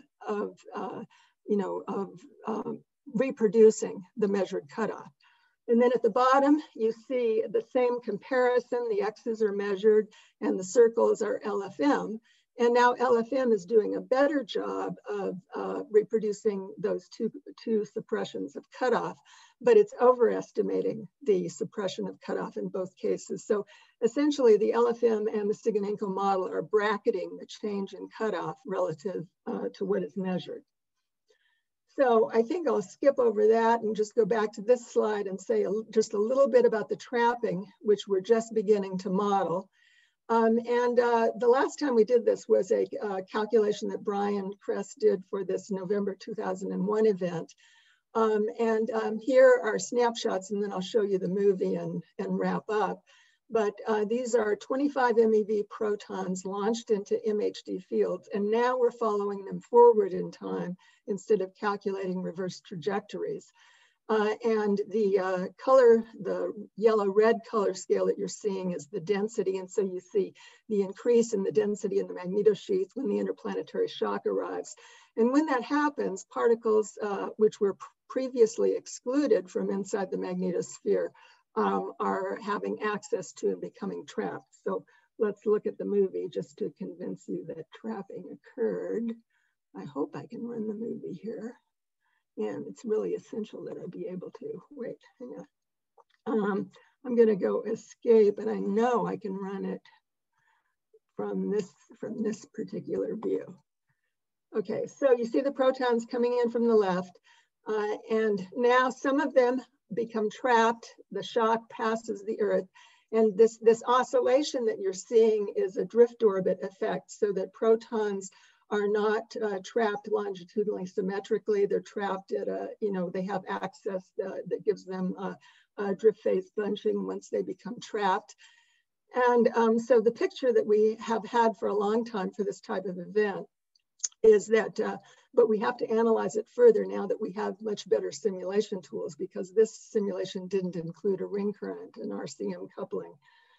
reproducing the measured cutoff. And then at the bottom, you see the same comparison. The X's are measured and the circles are LFM. And now LFM is doing a better job of reproducing those two suppressions of cutoff, but it's overestimating the suppression of cutoff in both cases. So essentially the LFM and the Sigonenko model are bracketing the change in cutoff relative to what is measured. So I think I'll skip over that and just go back to this slide and say just a little bit about the trapping, which we're just beginning to model. The last time we did this was a calculation that Brian Kress did for this November 2001 event. Here are snapshots, and then I'll show you the movie and wrap up. But these are 25 MeV protons launched into MHD fields, and now we're following them forward in time instead of calculating reverse trajectories. And the color, the yellow-red color scale that you're seeing is the density. And so you see the increase in the density in the magnetosheath when the interplanetary shock arrives. And when that happens, particles which were previously excluded from inside the magnetosphere are having access to and becoming trapped. So let's look at the movie just to convince you that trapping occurred. I hope I can run the movie here. And it's really essential that I be able to. Wait, hang on. I'm gonna go escape, and I know I can run it from this particular view. Okay, so you see the protons coming in from the left, and now some of them become trapped. The shock passes the Earth, and this oscillation that you're seeing is a drift orbit effect, so that protons are not trapped longitudinally symmetrically. They're trapped at a, they have access that gives them a drift phase bunching once they become trapped. And so the picture that we have had for a long time for this type of event is that, but we have to analyze it further now that we have much better simulation tools, because this simulation didn't include a ring current and RCM coupling.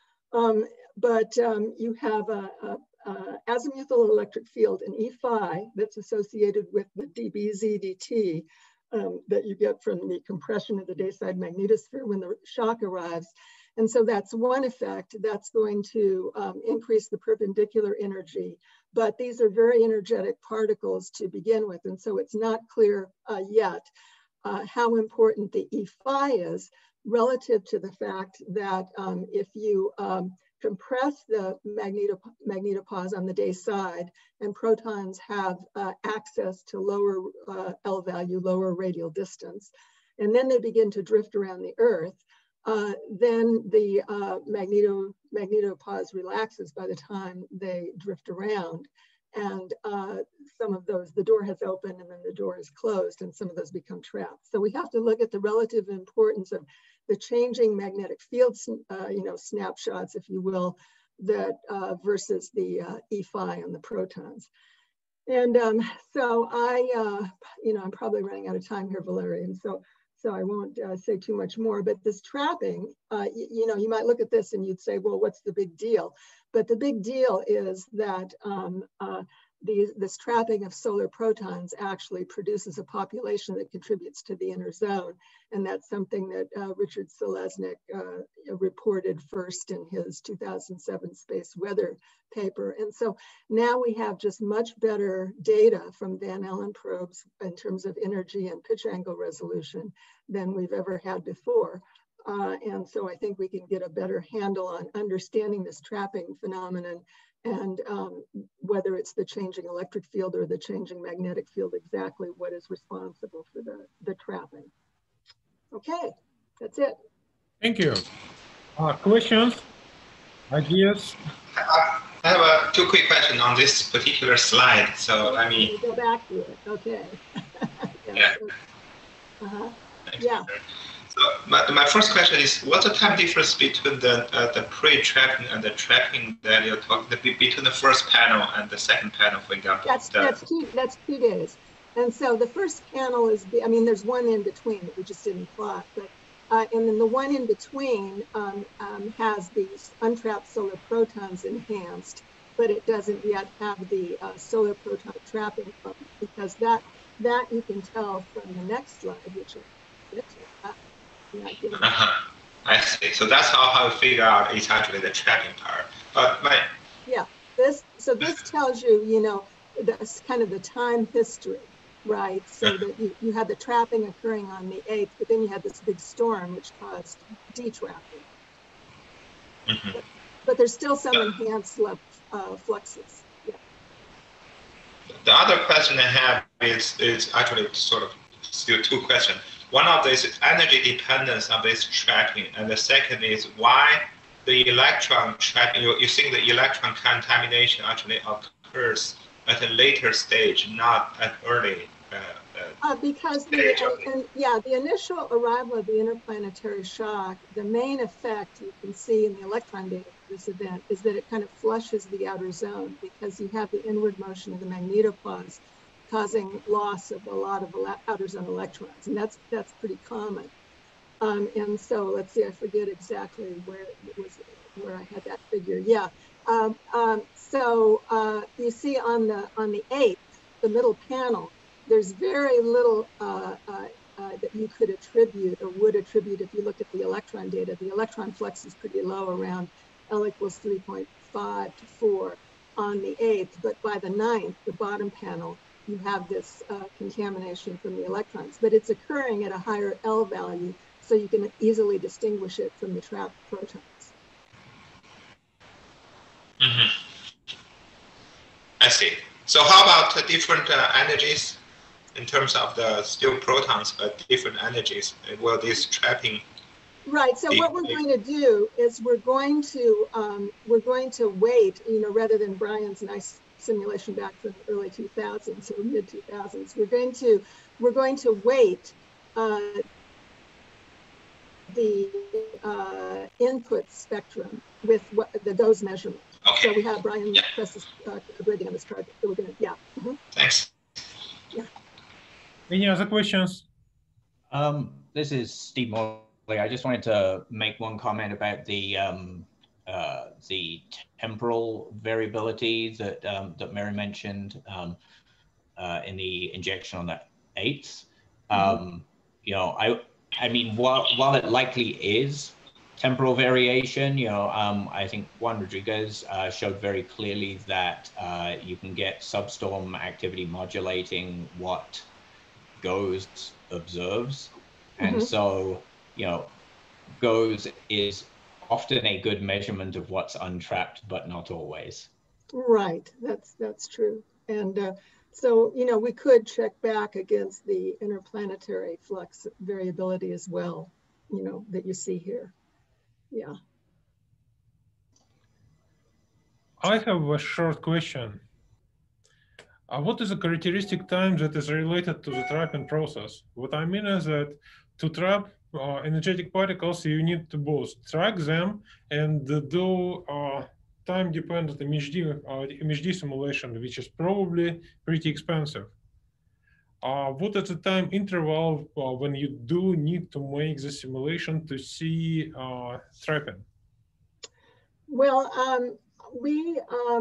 But you have a azimuthal electric field in E phi that's associated with the dBz/dt that you get from the compression of the dayside magnetosphere when the shock arrives. And so that's one effect that's going to increase the perpendicular energy. But these are very energetic particles to begin with. And so it's not clear yet how important the E phi is relative to the fact that if you compress the magnetopause on the day side and protons have access to lower L value, lower radial distance, and then they begin to drift around the Earth, then the magnetopause relaxes by the time they drift around. And some of those, the door has opened and then the door is closed, and some of those become trapped. So we have to look at the relative importance of the changing magnetic field, snapshots, if you will, that versus the E phi on the protons. And so I'm probably running out of time here, Valerian. So I won't say too much more, but this trapping, you might look at this and you'd say, well, what's the big deal? But the big deal is that this trapping of solar protons actually produces a population that contributes to the inner zone. And that's something that Richard Selesnik reported first in his 2007 space weather paper. And so now we have just much better data from Van Allen probes in terms of energy and pitch angle resolution than we've ever had before. And so I think we can get a better handle on understanding this trapping phenomenon and whether it's the changing electric field or the changing magnetic field, exactly what is responsible for the trapping. Okay, that's it. Thank you. Questions, ideas? I have two quick questions on this particular slide. So let me go back to it. Okay. Yeah. Yeah. So my first question is, what's the time difference between the pre-trapping and the trapping that you're talking between the first panel and the second panel, for example? That's 2 days. And so the first panel is, there's one in between that we just didn't plot, but and then the one in between has these untrapped solar protons enhanced, but it doesn't yet have the solar proton trapping because that you can tell from the next slide, which is I see. So that's how I figure out it's actually the trapping part. But this tells you, that's kind of the time history, right? So that you had the trapping occurring on the 8th, but then you had this big storm which caused detrapping. But there's still some enhanced fluxes. Yeah. The other question I have is actually sort of still two questions. One of this is energy dependence on this trapping, and the second is why the electron trapping, you think the electron contamination actually occurs at a later stage, not at early because the initial arrival of the interplanetary shock, the main effect you can see in the electron data for this event is that it kind of flushes the outer zone because you have the inward motion of the magnetopause causing loss of a lot of outer zone electrons, and that's pretty common. And so let's see, I forget exactly where I had that figure. Yeah. So you see on the 8th, the middle panel, there's very little that you could attribute or would attribute if you looked at the electron data. The electron flux is pretty low, around L equals 3.5 to 4 on the 8th, but by the 9th, the bottom panel, you have this contamination from the electrons, but it's occurring at a higher L value, so you can easily distinguish it from the trapped protons. I see. So how about the different energies in terms of the still protons, but different energies? Will this trapping? Right. So what we're going to do is we're going to wait. Rather than Brian's nice simulation back from the early 2000s or mid 2000s, we're going to weight the input spectrum with those measurements. Okay. So we have Brian press this grading on this chart. So we're going to, Thanks. Yeah. Any other questions? This is Steve Morley. I just wanted to make one comment about the temporal variability that that Mary mentioned in the injection on the 8th. I mean, while it likely is temporal variation, I think Juan Rodriguez showed very clearly that you can get substorm activity modulating what GOES observes, and so GOES is often a good measurement of what's untrapped, but not always. Right, that's true. And so, we could check back against the interplanetary flux variability as well, that you see here. Yeah. I have a short question. What is the characteristic time that is related to the trapping process? What I mean is that to trap energetic particles, you need to both track them and do time-dependent MHD simulation, which is probably pretty expensive. What is the time interval when you do need to make the simulation to see trapping? Well,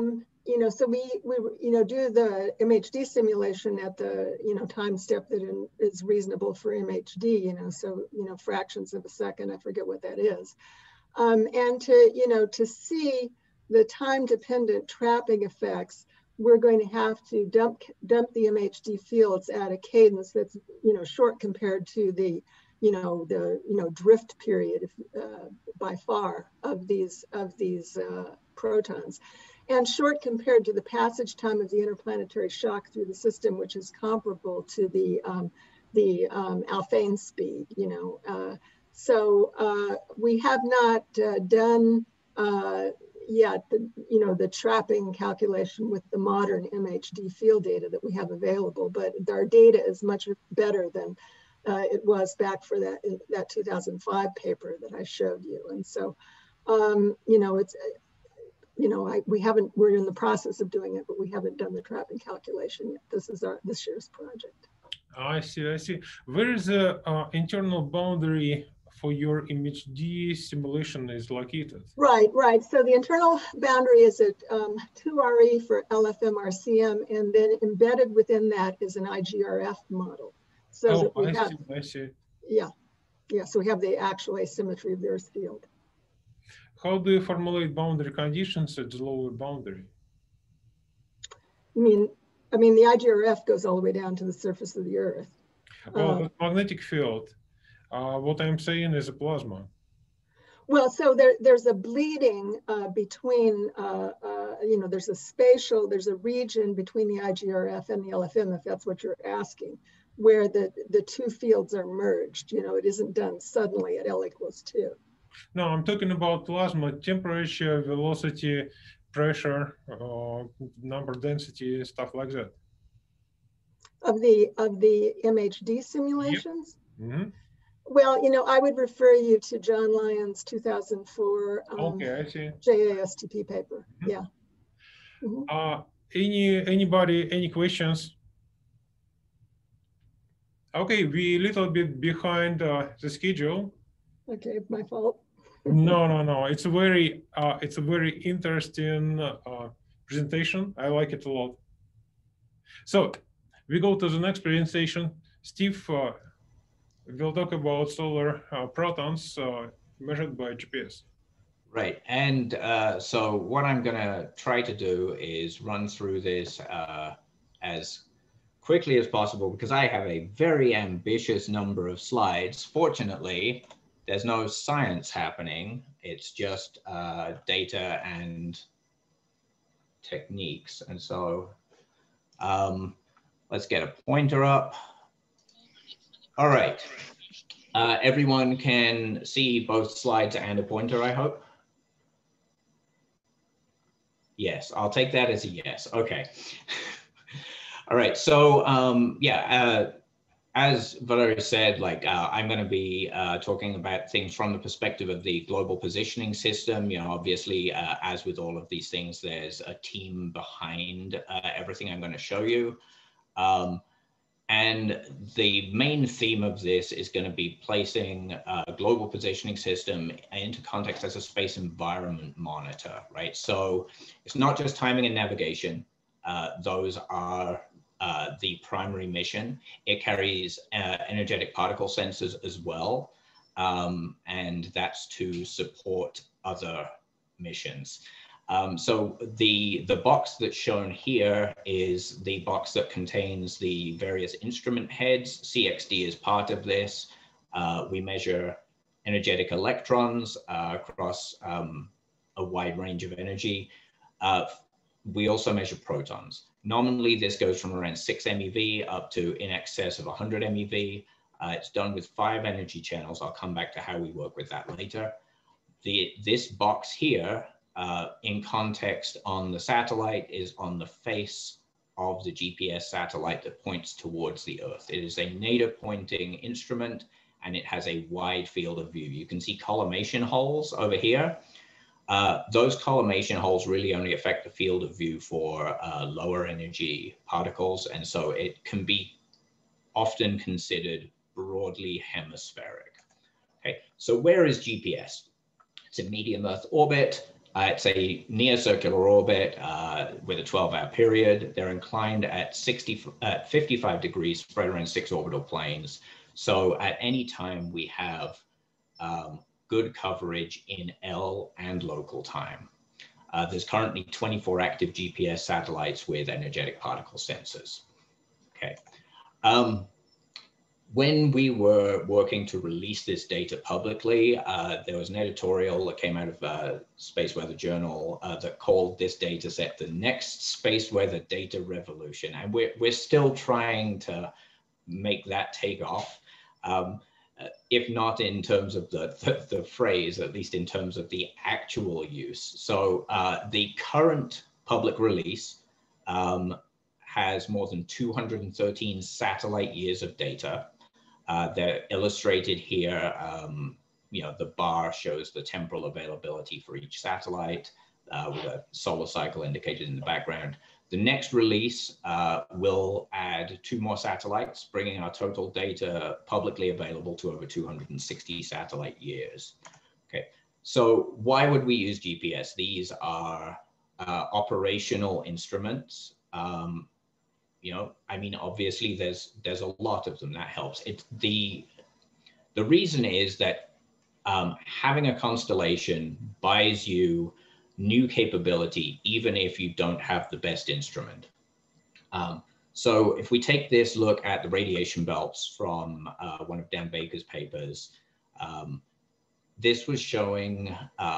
you know, so we you know, do the MHD simulation at the, you know, time step that is reasonable for MHD, you know, so, you know, fractions of a second, I forget what that is. And to, you know, to see the time-dependent trapping effects, we're going to have to dump the MHD fields at a cadence that's, you know, short compared to the, you know, drift period by far of these protons, and short compared to the passage time of the interplanetary shock through the system, which is comparable to the Alfvén speed, you know. So we have not done yet the trapping calculation with the modern MHD field data that we have available, but our data is much better than it was back for that 2005 paper that I showed you. And so, you know, it's, you know, we're in the process of doing it, but we haven't done the trapping calculation yet. This is this year's project. I see. Where is the internal boundary for your MHD simulation is located? Right. So the internal boundary is at 2RE for LFM-RCM, and then embedded within that is an IGRF model. So I see. Yeah. So we have the actual asymmetry of the Earth field. How do you formulate boundary conditions at the lower boundary? I mean, the IGRF goes all the way down to the surface of the Earth. Oh, the magnetic field. What I'm saying is a plasma. Well, so there's a bleeding between, you know, there's a region between the IGRF and the LFM, if that's what you're asking, where the two fields are merged. You know, it isn't done suddenly at L = 2. No, I'm talking about plasma temperature, velocity, pressure, number density, stuff like that. Of the MHD simulations? Yep. Mm-hmm. Well, you know, I would refer you to John Lyon's 2004 okay, I see. JASTP paper. Mm-hmm. Yeah. Mm-hmm. Anybody, any questions? Okay, we a little bit behind the schedule. Okay, my fault. No. It's a very interesting presentation. I like it a lot. So we go to the next presentation. Steve will talk about solar protons measured by GPS. Right, and so what I'm going to try to do is run through this as quickly as possible, because I have a very ambitious number of slides. Fortunately, there's no science happening. It's just data and techniques. And so let's get a pointer up. All right. Everyone can see both slides and a pointer, I hope. Yes, I'll take that as a yes. Okay. All right. So as Valery said, I'm going to be talking about things from the perspective of the global positioning system. You know, obviously, as with all of these things, there's a team behind everything I'm going to show you. And the main theme of this is going to be placing a global positioning system into context as a space environment monitor, right? So it's not just timing and navigation. Those are the primary mission. It carries energetic particle sensors as well, and that's to support other missions. So the box that's shown here is the box that contains the various instrument heads. CXD is part of this. We measure energetic electrons across a wide range of energy. We also measure protons. Nominally, this goes from around 6 MeV up to in excess of 100 MeV. It's done with 5 energy channels. I'll come back to how we work with that later. This box here, in context on the satellite, is on the face of the GPS satellite that points towards the Earth. It is a native pointing instrument, and it has a wide field of view. You can see collimation holes over here. Those collimation holes really only affect the field of view for lower energy particles, and so it can be often considered broadly hemispheric. Okay, so where is GPS? It's in medium Earth orbit. It's a near circular orbit with a 12-hour period. They're inclined at 55 degrees, spread around 6 orbital planes. So at any time we have good coverage in L and local time. There's currently 24 active GPS satellites with energetic particle sensors. Okay. When we were working to release this data publicly, there was an editorial that came out of Space Weather Journal that called this data set the next space weather data revolution. And we're still trying to make that take off. If not in terms of the phrase, at least in terms of the actual use. So the current public release has more than 213 satellite years of data. They're illustrated here. You know, the bar shows the temporal availability for each satellite with a solar cycle indicated in the background. The next release will add 2 more satellites, bringing our total data publicly available to over 260 satellite years. Okay, so why would we use GPS? These are operational instruments. You know, I mean, obviously there's a lot of them that helps. The reason is that having a constellation buys you new capability, even if you don't have the best instrument. So if we take this look at the radiation belts from one of Dan Baker's papers, this was showing,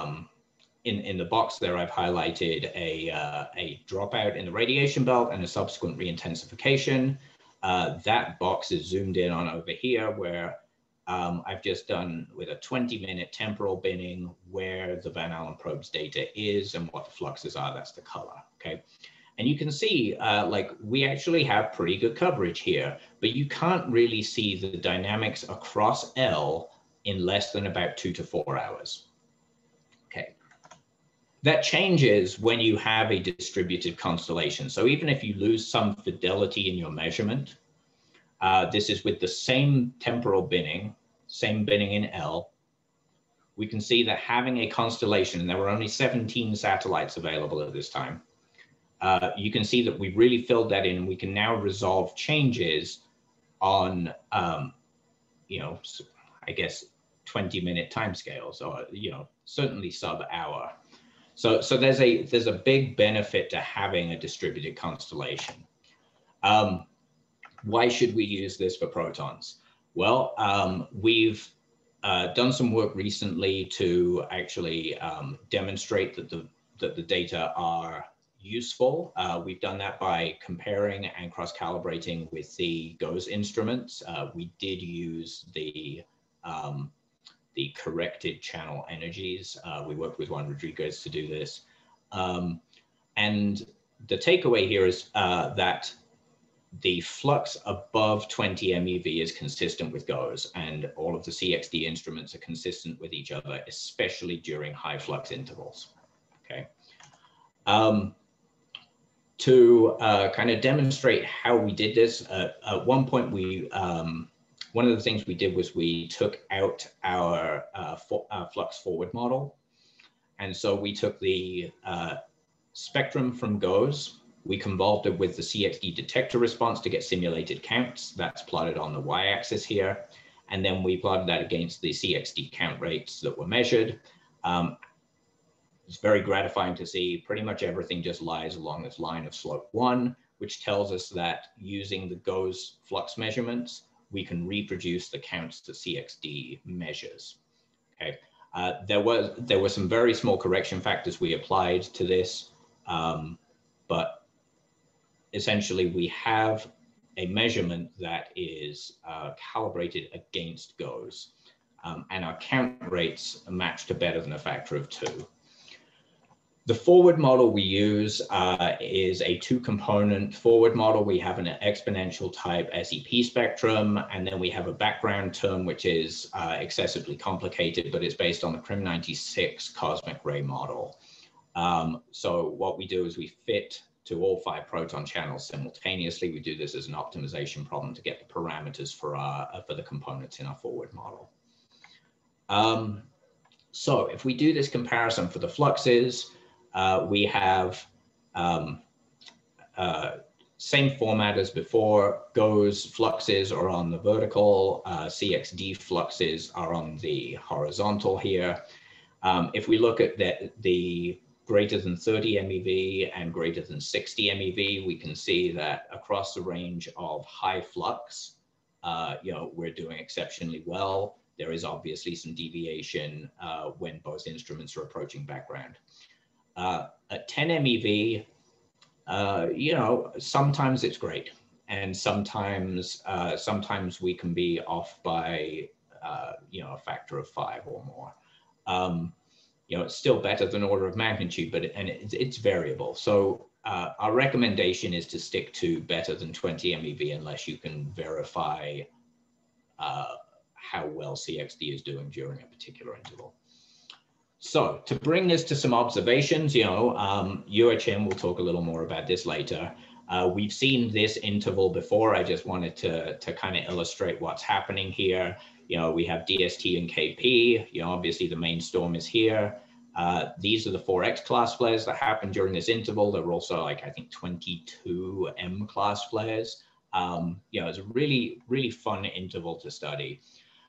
in the box there, I've highlighted a dropout in the radiation belt and a subsequent reintensification. That box is zoomed in on over here where I've just done with a 20-minute temporal binning where the Van Allen probe's data is and what the fluxes are. That's the color, okay? And you can see, like, we actually have pretty good coverage here, but you can't really see the dynamics across L in less than about 2 to 4 hours, okay? That changes when you have a distributed constellation. So even if you lose some fidelity in your measurement, this is with the same temporal binning, same binning in L. We can see that having a constellation, and there were only 17 satellites available at this time, you can see that we really filled that in, and we can now resolve changes on, you know, I guess 20-minute timescales, or, you know, certainly sub-hour. So there's a big benefit to having a distributed constellation. Why should we use this for protons? Well, we've done some work recently to actually demonstrate that the data are useful. We've done that by comparing and cross-calibrating with the GOES instruments. We did use the corrected channel energies. We worked with Juan Rodriguez to do this. And the takeaway here is that the flux above 20 MeV is consistent with GOES, and all of the CXD instruments are consistent with each other, especially during high flux intervals, okay? To kind of demonstrate how we did this, at one point one of the things we did was we took out our flux forward model. And so we took the spectrum from GOES, we convolved it with the CXD detector response to get simulated counts. That's plotted on the y-axis here. And then we plotted that against the CXD count rates that were measured. It's very gratifying to see pretty much everything just lies along this line of slope 1, which tells us that using the GOES flux measurements, we can reproduce the counts that CXD measures, okay? There were some very small correction factors we applied to this, but essentially we have a measurement that is calibrated against GOES, and our count rates are matched to better than a factor of 2. The forward model we use is a 2-component forward model. We have an exponential type SEP spectrum, and then we have a background term, which is excessively complicated, but it's based on the CRIM96 cosmic ray model. So what we do is we fit to all 5 proton channels simultaneously. We do this as an optimization problem to get the parameters for the components in our forward model. So if we do this comparison for the fluxes, we have same format as before. GOES fluxes are on the vertical, CXD fluxes are on the horizontal here. If we look at the greater than 30 MeV and greater than 60 MeV, we can see that across the range of high flux, we're doing exceptionally well. There is obviously some deviation when both instruments are approaching background. At 10 MeV, sometimes it's great, and sometimes we can be off by a factor of 5 or more. It's still better than order of magnitude, but it's variable. So our recommendation is to stick to better than 20 MeV unless you can verify how well CXD is doing during a particular interval. So to bring this to some observations, Yuo-Chin will talk a little more about this later. We've seen this interval before. I just wanted to kind of illustrate what's happening here. We have DST and KP. Obviously the main storm is here. These are the 4X class flares that happened during this interval. There were also I think 22 M class flares. It's a really, really fun interval to study.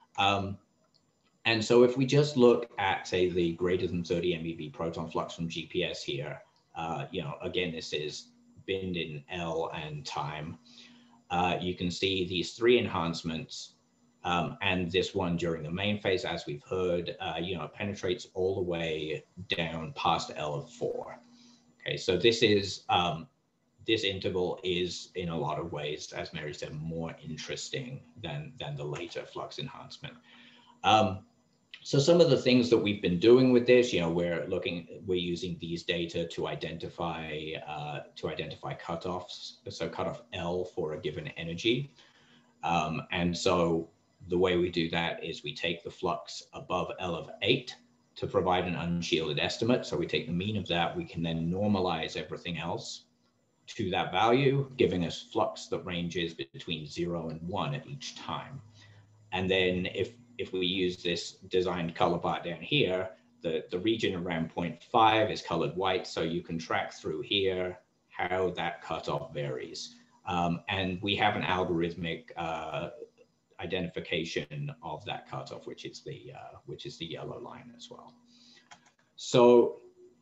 And so if we just look at, say, the greater than 30 MeV proton flux from GPS here, again, this is binned in L and time. You can see these 3 enhancements and this one during the main phase, as we've heard, penetrates all the way down past L of 4. Okay, so this is, this interval is in a lot of ways, as Mary said, more interesting than the later flux enhancement. So some of the things that we've been doing with this, we're using these data to identify cutoffs. So cutoff L for a given energy. And so the way we do that is we take the flux above L of 8 to provide an unshielded estimate. So we take the mean of that, we can then normalize everything else to that value, giving us flux that ranges between 0 and 1 at each time. And then if we use this designed color bar down here, the region around 0.5 is colored white, so you can track through here how that cutoff varies. And we have an algorithmic identification of that cutoff, which is the yellow line as well. So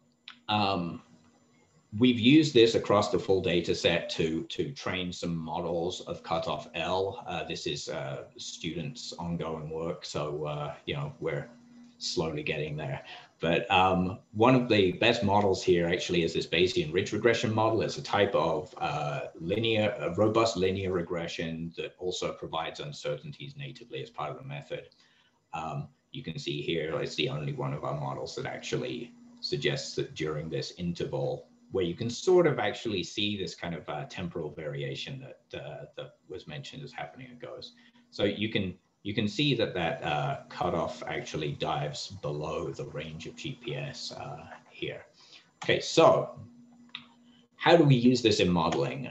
we've used this across the full data set to train some models of cutoff L. This is students' ongoing work, so we're slowly getting there. But one of the best models here actually is this Bayesian ridge regression model. It's a type of robust linear regression that also provides uncertainties natively as part of the method. You can see here it's the only one of our models that actually suggests that during this interval, where you can sort of actually see this kind of temporal variation that was mentioned as happening at GOES. So you can see that cutoff actually dives below the range of GPS here. Okay, so how do we use this in modeling?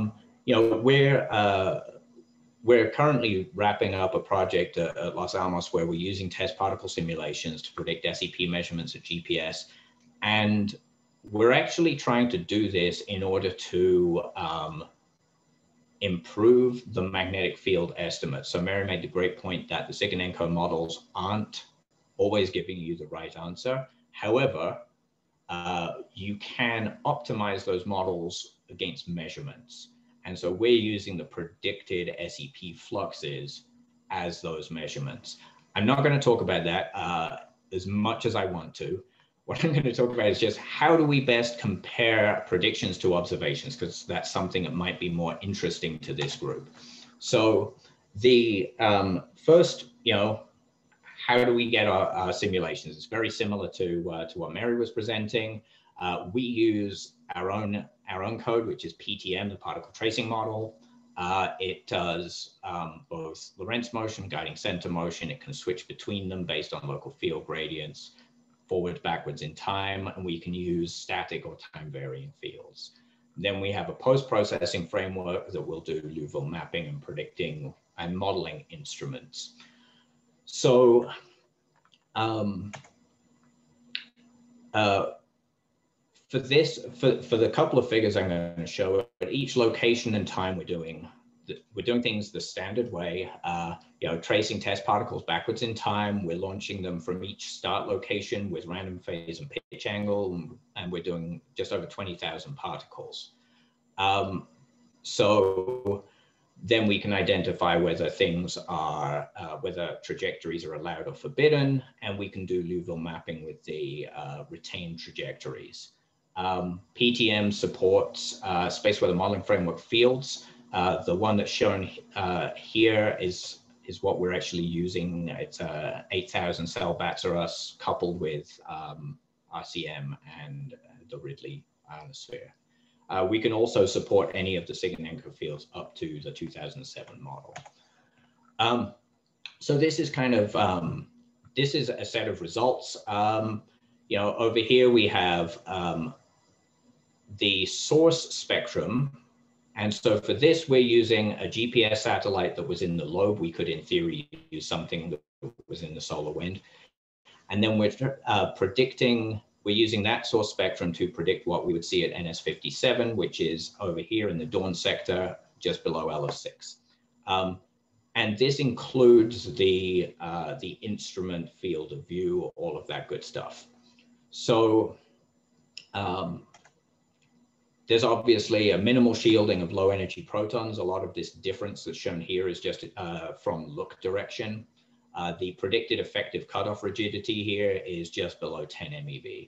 We're currently wrapping up a project at Los Alamos where we're using test particle simulations to predict SEP measurements at GPS, and we're actually trying to do this in order to improve the magnetic field estimate. So Mary made the great point that the SIG and ENCODE models aren't always giving you the right answer. However, you can optimize those models against measurements. And so we're using the predicted SEP fluxes as those measurements. I'm not going to talk about that as much as I want to. What I'm going to talk about is just how do we best compare predictions to observations, because that's something that might be more interesting to this group. So the first, how do we get our simulations? It's very similar to what Mary was presenting. We use our own code, which is PTM, the particle tracing model. It does both Lorentz motion, guiding center motion. It can switch between them based on local field gradients, forward, backwards in time, and we can use static or time varying fields. Then we have a post-processing framework that will do Liouville mapping and predicting and modeling instruments. So For the couple of figures I'm going to show, at each location and time we're doing things the standard way, tracing test particles backwards in time. We're launching them from each start location with random phase and pitch angle, and we're doing just over 20,000 particles. So then we can identify whether things are, whether trajectories are allowed or forbidden, and we can do Liouville mapping with the retained trajectories. PTM supports space weather modeling framework fields. The one that's shown here is what we're actually using. It's 8,000 cell Batsaros coupled with RCM and the Ridley ionosphere. We can also support any of the Sigonenko fields up to the 2007 model. So this is kind of, this is a set of results. Over here we have the source spectrum. And so for this, we're using a GPS satellite that was in the lobe. We could, in theory, use something that was in the solar wind. And then we're predicting, we're using that source spectrum to predict what we would see at NS57, which is over here in the Dawn sector, just below LO6. And this includes the instrument field of view, all of that good stuff. So there's obviously a minimal shielding of low energy protons. A lot of this difference that's shown here is just from look direction. The predicted effective cutoff rigidity here is just below 10 MeV.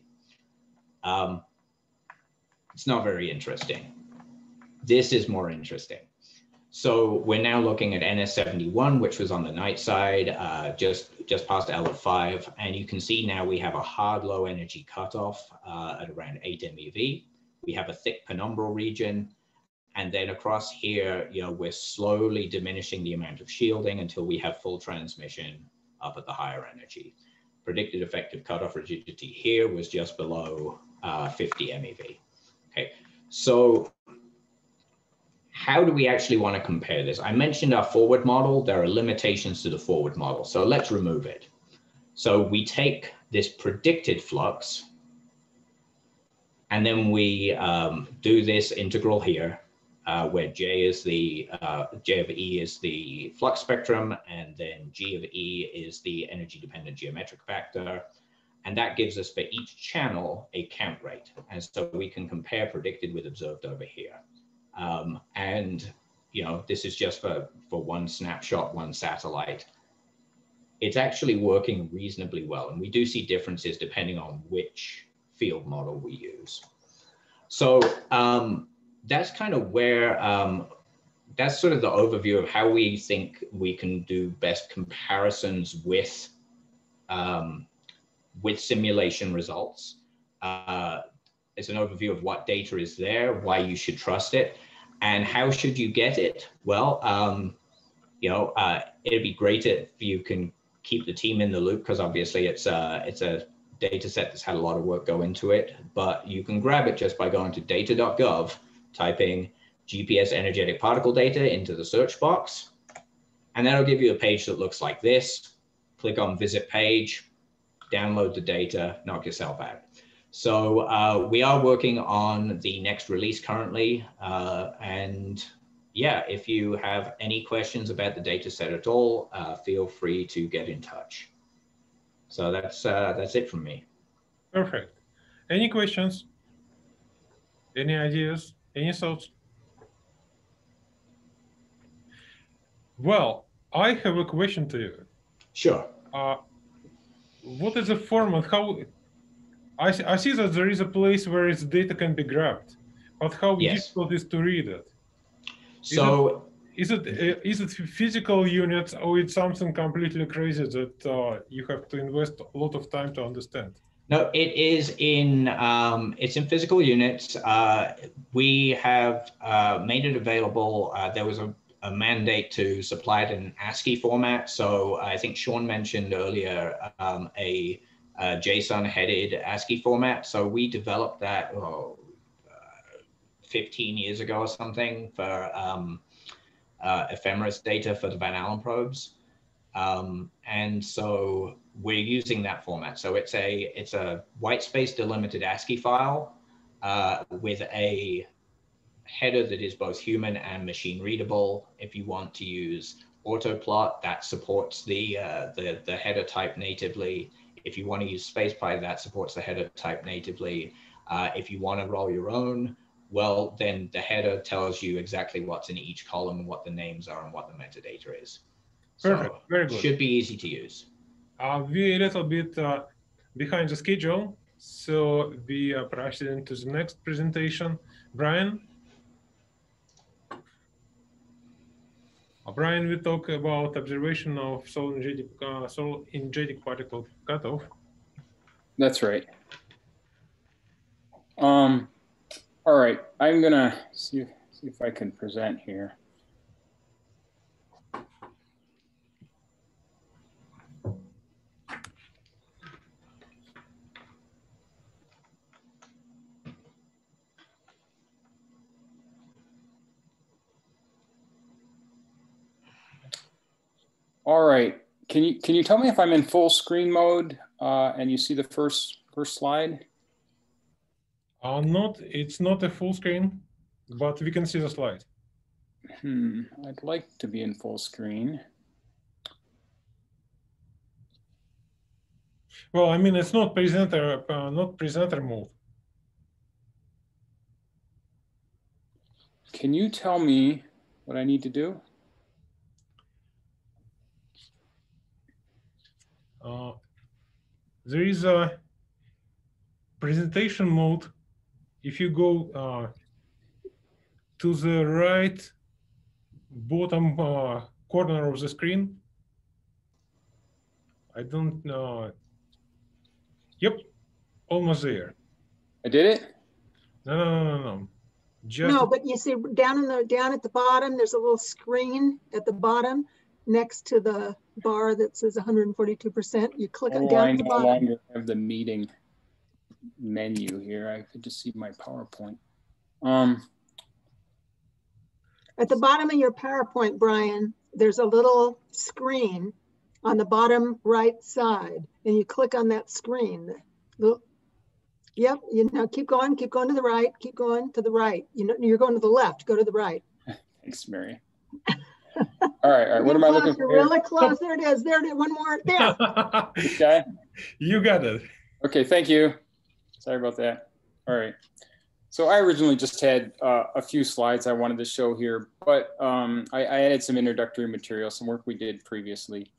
It's not very interesting. This is more interesting. So we're now looking at NS71, which was on the night side, just past LO5. And you can see now we have a hard low energy cutoff at around 8 MeV. We have a thick penumbral region. And then across here, we're slowly diminishing the amount of shielding until we have full transmission up at the higher energy. Predicted effective cutoff rigidity here was just below 50 MeV. Okay, so how do we actually want to compare this? I mentioned our forward model. There are limitations to the forward model. So let's remove it. So we take this predicted flux, and then we do this integral here, where J of E is the flux spectrum, and then G of E is the energy dependent geometric factor. And that gives us for each channel a count rate. And so we can compare predicted with observed over here. And this is just for one snapshot, one satellite. It's actually working reasonably well. And we do see differences depending on which field model we use. So that's kind of where, that's sort of the overview of how we think we can do best comparisons with simulation results. It's an overview of what data is there, why you should trust it, and how should you get it? Well, it'd be great if you can keep the team in the loop, because obviously it's a data set that's had a lot of work go into it, but you can grab it just by going to data.gov, typing GPS energetic particle data into the search box, and that'll give you a page that looks like this. Click on visit page, download the data, knock yourself out. So we are working on the next release currently, and yeah, if you have any questions about the data set at all, feel free to get in touch. So that's it from me. Perfect. Any questions? Any ideas? Any thoughts? Well, I have a question to you. Sure. What is the format? How I see that there is a place where its data can be grabbed, but how difficult is to read it? So is it physical units, or it's something completely crazy that you have to invest a lot of time to understand? No, it is in it's in physical units. We have made it available. There was a mandate to supply it in ASCII format. So I think Sean mentioned earlier a JSON-headed ASCII format. So we developed that 15 years ago or something for ephemeris data for the Van Allen probes. And so we're using that format. So it's a white space delimited ASCII file with a header that is both human and machine readable. If you want to use autoplot, that supports the header type natively. If you want to use SpacePy, that supports the header type natively. If you want to roll your own, well, then the header tells you exactly what's in each column and what the names are and what the metadata is. Perfect, So very good. Should be easy to use. We're a little bit behind the schedule, so we are proceeding to the next presentation. Brian? Brian will talk about observation of solar energetic particle cutoff. That's right. All right, I'm gonna see if I can present here. All right, can you tell me if I'm in full screen mode and you see the first slide? It's not a full screen, but we can see the slide. I'd like to be in full screen. Well, I mean, it's not presenter mode. Can you tell me what I need to do? There is a presentation mode. If you go to the right bottom corner of the screen, I don't know. Yep, almost there. I did it? No. Just no, but you see down at the bottom, there's a little screen at the bottom next to the bar that says 142%. You click on down at the bottom. I no longer have the meeting menu here. I could just see my PowerPoint. At the bottom of your PowerPoint, Brian, there's a little screen on the bottom right side, and you click on that screen. Yep, you now keep going to the right, keep going to the right. You're going to the left, go to the right. Thanks, Mary. All right, what am I looking for? Really close, there it is, one more, there. Okay. You got it. Okay, thank you. Sorry about that. All right. So I originally just had a few slides I wanted to show here, but I added some introductory material, some work we did previously.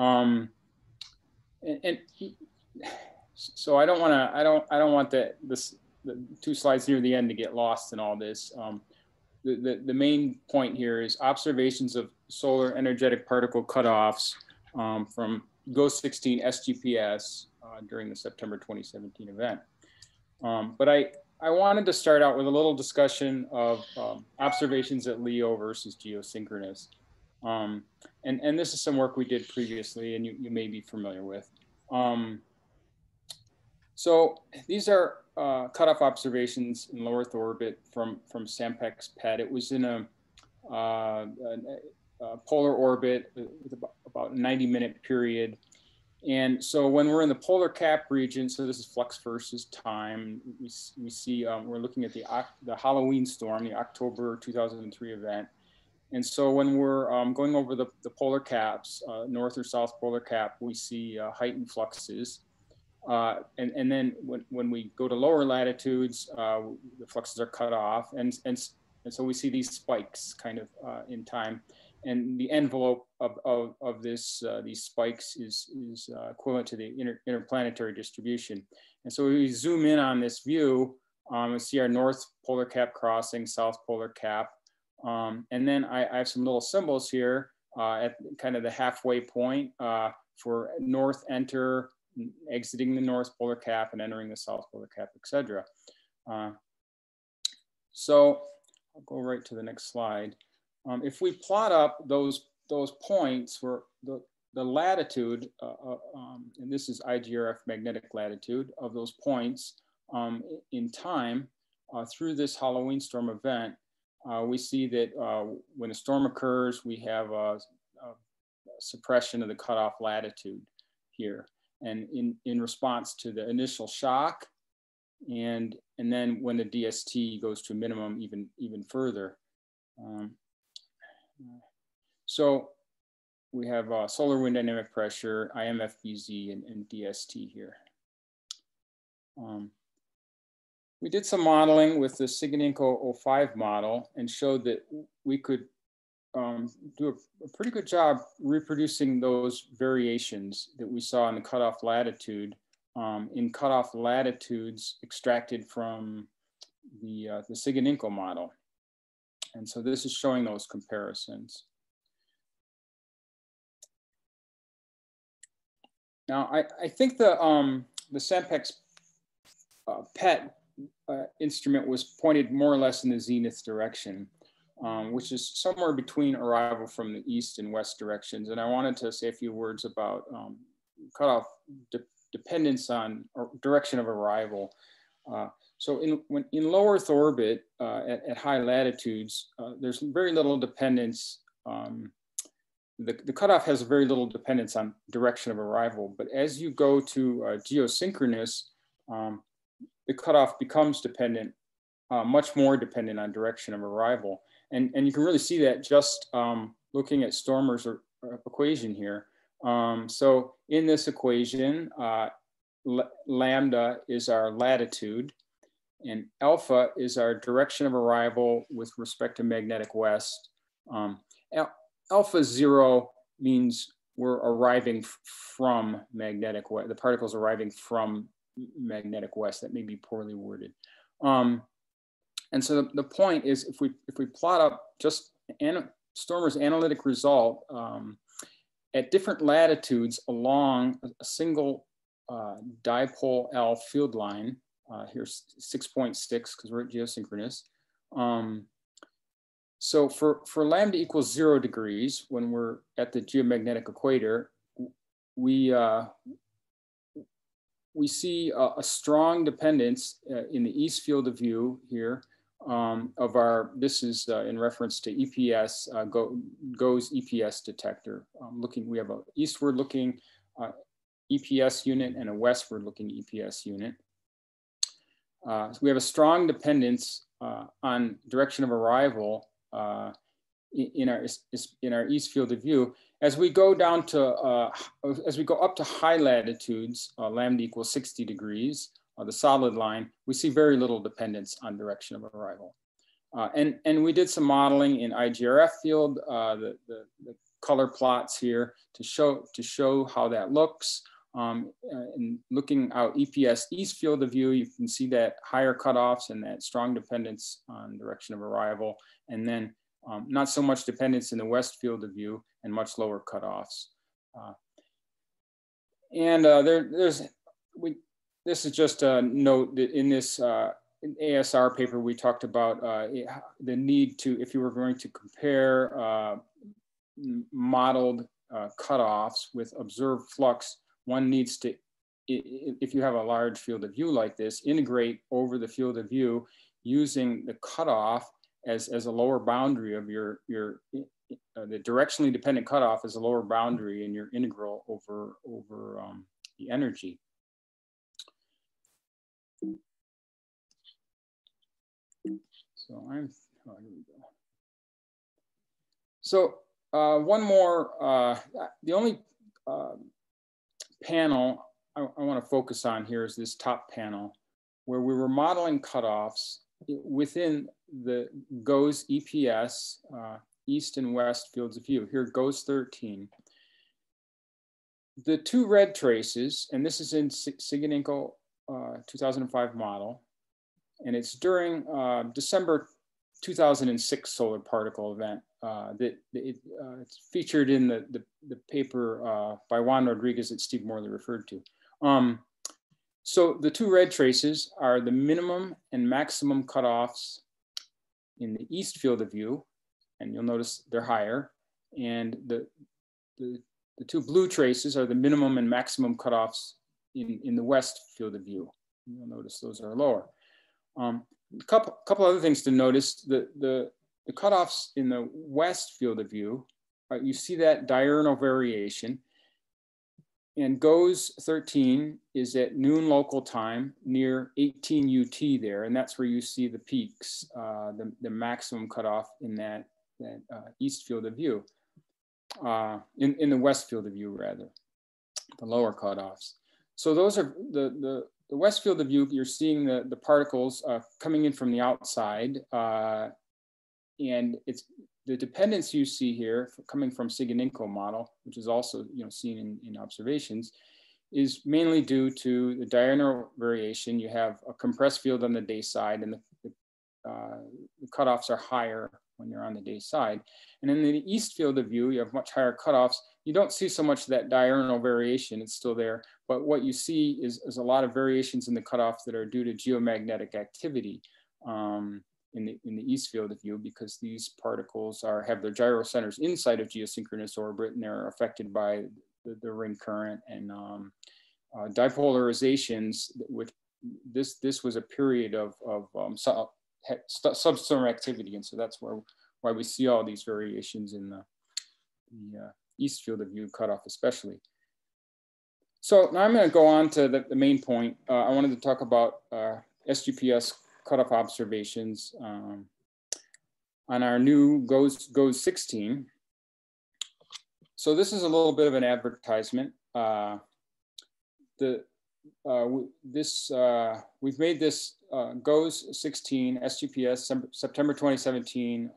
So I don't want the two slides near the end to get lost in all this. The main point here is observations of solar energetic particle cutoffs from GOES-16 SGPS during the September 2017 event. But I wanted to start out with a little discussion of observations at LEO versus geosynchronous. And this is some work we did previously and you may be familiar with. So these are cutoff observations in low Earth orbit from SAMPEX PET. It was in a polar orbit with about a 90-minute period. And so when we're in the polar cap region, so this is flux versus time, we see we're looking at the Halloween storm, the October 2003 event. And so when we're going over the polar caps, north or south polar cap, we see heightened fluxes. And then when we go to lower latitudes, the fluxes are cut off. And so we see these spikes kind of in time. And the envelope of this these spikes is equivalent to the interplanetary distribution. And so we zoom in on this view, we see our north polar cap crossing, south polar cap. And then I have some little symbols here at kind of the halfway point for north enter, exiting the north polar cap and entering the south polar cap, etc. So I'll go right to the next slide. If we plot up those points for the latitude, and this is IGRF magnetic latitude of those points in time through this Halloween storm event, we see that when a storm occurs, we have a suppression of the cutoff latitude here. and in response to the initial shock, and then when the DST goes to a minimum even further. So we have solar wind dynamic pressure, IMFBZ, and DST here. We did some modeling with the Siganinko 05 model and showed that we could do a pretty good job reproducing those variations that we saw in the cutoff latitude in cutoff latitudes extracted from the Siganinko model. And so this is showing those comparisons. Now, I think the SAMPEX PET instrument was pointed more or less in the zenith direction, which is somewhere between arrival from the east and west directions. And I wanted to say a few words about cutoff dependence on direction of arrival. So in low Earth orbit at high latitudes, there's very little dependence. The cutoff has very little dependence on direction of arrival, but as you go to geosynchronous, the cutoff becomes dependent, much more dependent on direction of arrival. And you can really see that just looking at Stormer's equation here. So in this equation, lambda is our latitude, and alpha is our direction of arrival with respect to magnetic west. Alpha 0 means we're arriving from magnetic west. The particles arriving from magnetic west. That may be poorly worded. And so the point is, if we plot up just Stormer's analytic result at different latitudes along a single dipole L field line, here's 6.6 because we're at geosynchronous. So for lambda equals 0 degrees, when we're at the geomagnetic equator, we see a strong dependence in the east field of view here of our, this is in reference to EPS, GOES EPS detector. We have an eastward looking EPS unit and a westward looking EPS unit. So we have a strong dependence on direction of arrival in our east field of view. As we go down to, as we go up to high latitudes, lambda equals 60 degrees, the solid line, we see very little dependence on direction of arrival. And we did some modeling in IGRF field, the color plots here to show how that looks. And looking out EPS east field of view, you can see that higher cutoffs and that strong dependence on direction of arrival, and then not so much dependence in the west field of view and much lower cutoffs. This is just a note that in this ASR paper, we talked about the need to, if you were going to compare modeled cutoffs with observed flux, one needs to, if you have a large field of view like this, integrate over the field of view using the cutoff as a lower boundary of the directionally dependent cutoff as a lower boundary in your integral over the energy. So here we go. So one more, the only panel I want to focus on here is this top panel, where we were modeling cutoffs within the GOES EPS east and west fields of view. Here, GOES 13. The two red traces, and this is in Siganinko 2005 model, and it's during December 2006 solar particle event it's featured in the paper by Juan Rodriguez that Steve Morley referred to. So the two red traces are the minimum and maximum cutoffs in the east field of view, and you'll notice they're higher. And the two blue traces are the minimum and maximum cutoffs in the west field of view. You'll notice those are lower. A couple other things to notice. The cutoffs in the west field of view, you see that diurnal variation. And GOES 13 is at noon local time near 18 UT there, and that's where you see the peaks, the maximum cutoff in that east field of view, in the west field of view rather, the lower cutoffs. So those are the west field of view. You're seeing the particles coming in from the outside, and it's the dependence you see here coming from Siganinko model, which is also seen in observations, is mainly due to the diurnal variation. You have a compressed field on the day side, and the cutoffs are higher when you're on the day side. And in the east field of view, you have much higher cutoffs. You don't see so much of that diurnal variation, it's still there, but what you see is a lot of variations in the cutoffs that are due to geomagnetic activity in the east field of view, because these particles have their gyrocenters inside of geosynchronous orbit, and they're affected by the ring current and dipolarizations. With this was a period of substorm activity, and so that's why we see all these variations in the east field of view cutoff especially. So now I'm going to go on to the main point. I wanted to talk about SGPS cutoff observations on our new GOES 16. So this is a little bit of an advertisement. We've made this GOES 16 SGPS September 2017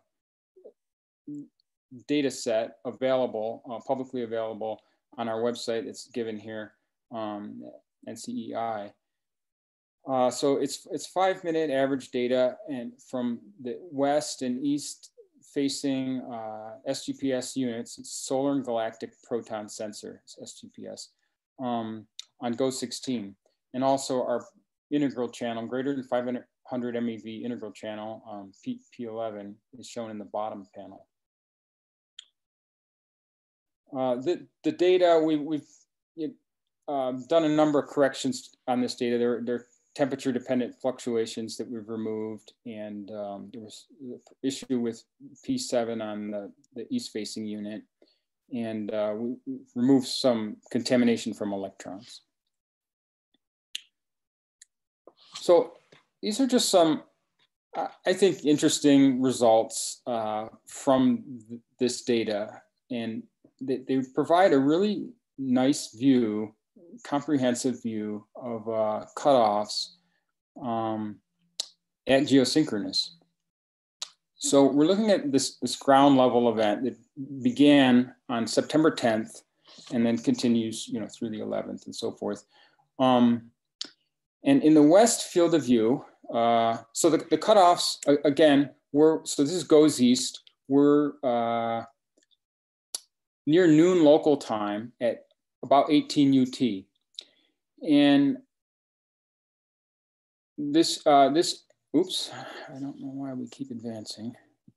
data set available, publicly available on our website. It's given here, NCEI. So it's 5-minute average data, and from the west and east facing SGPS units, it's solar and galactic proton sensor, it's SGPS, on GOES 16. And also our integral channel, greater than 500 MeV integral channel, P11, is shown in the bottom panel. The data, we've done a number of corrections on this data. There are temperature dependent fluctuations that we've removed, and there was an issue with P7 on the east facing unit, and we removed some contamination from electrons. So these are just some, I think, interesting results from this data, and they provide a really nice view, comprehensive view of cutoffs at geosynchronous. So we're looking at this ground level event that began on September 10th and then continues through the 11th and so forth. And in the west field of view, so the cutoffs, again, so this is GOES East, we're near noon local time at about 18 UT. And this, oops, I don't know why we keep advancing.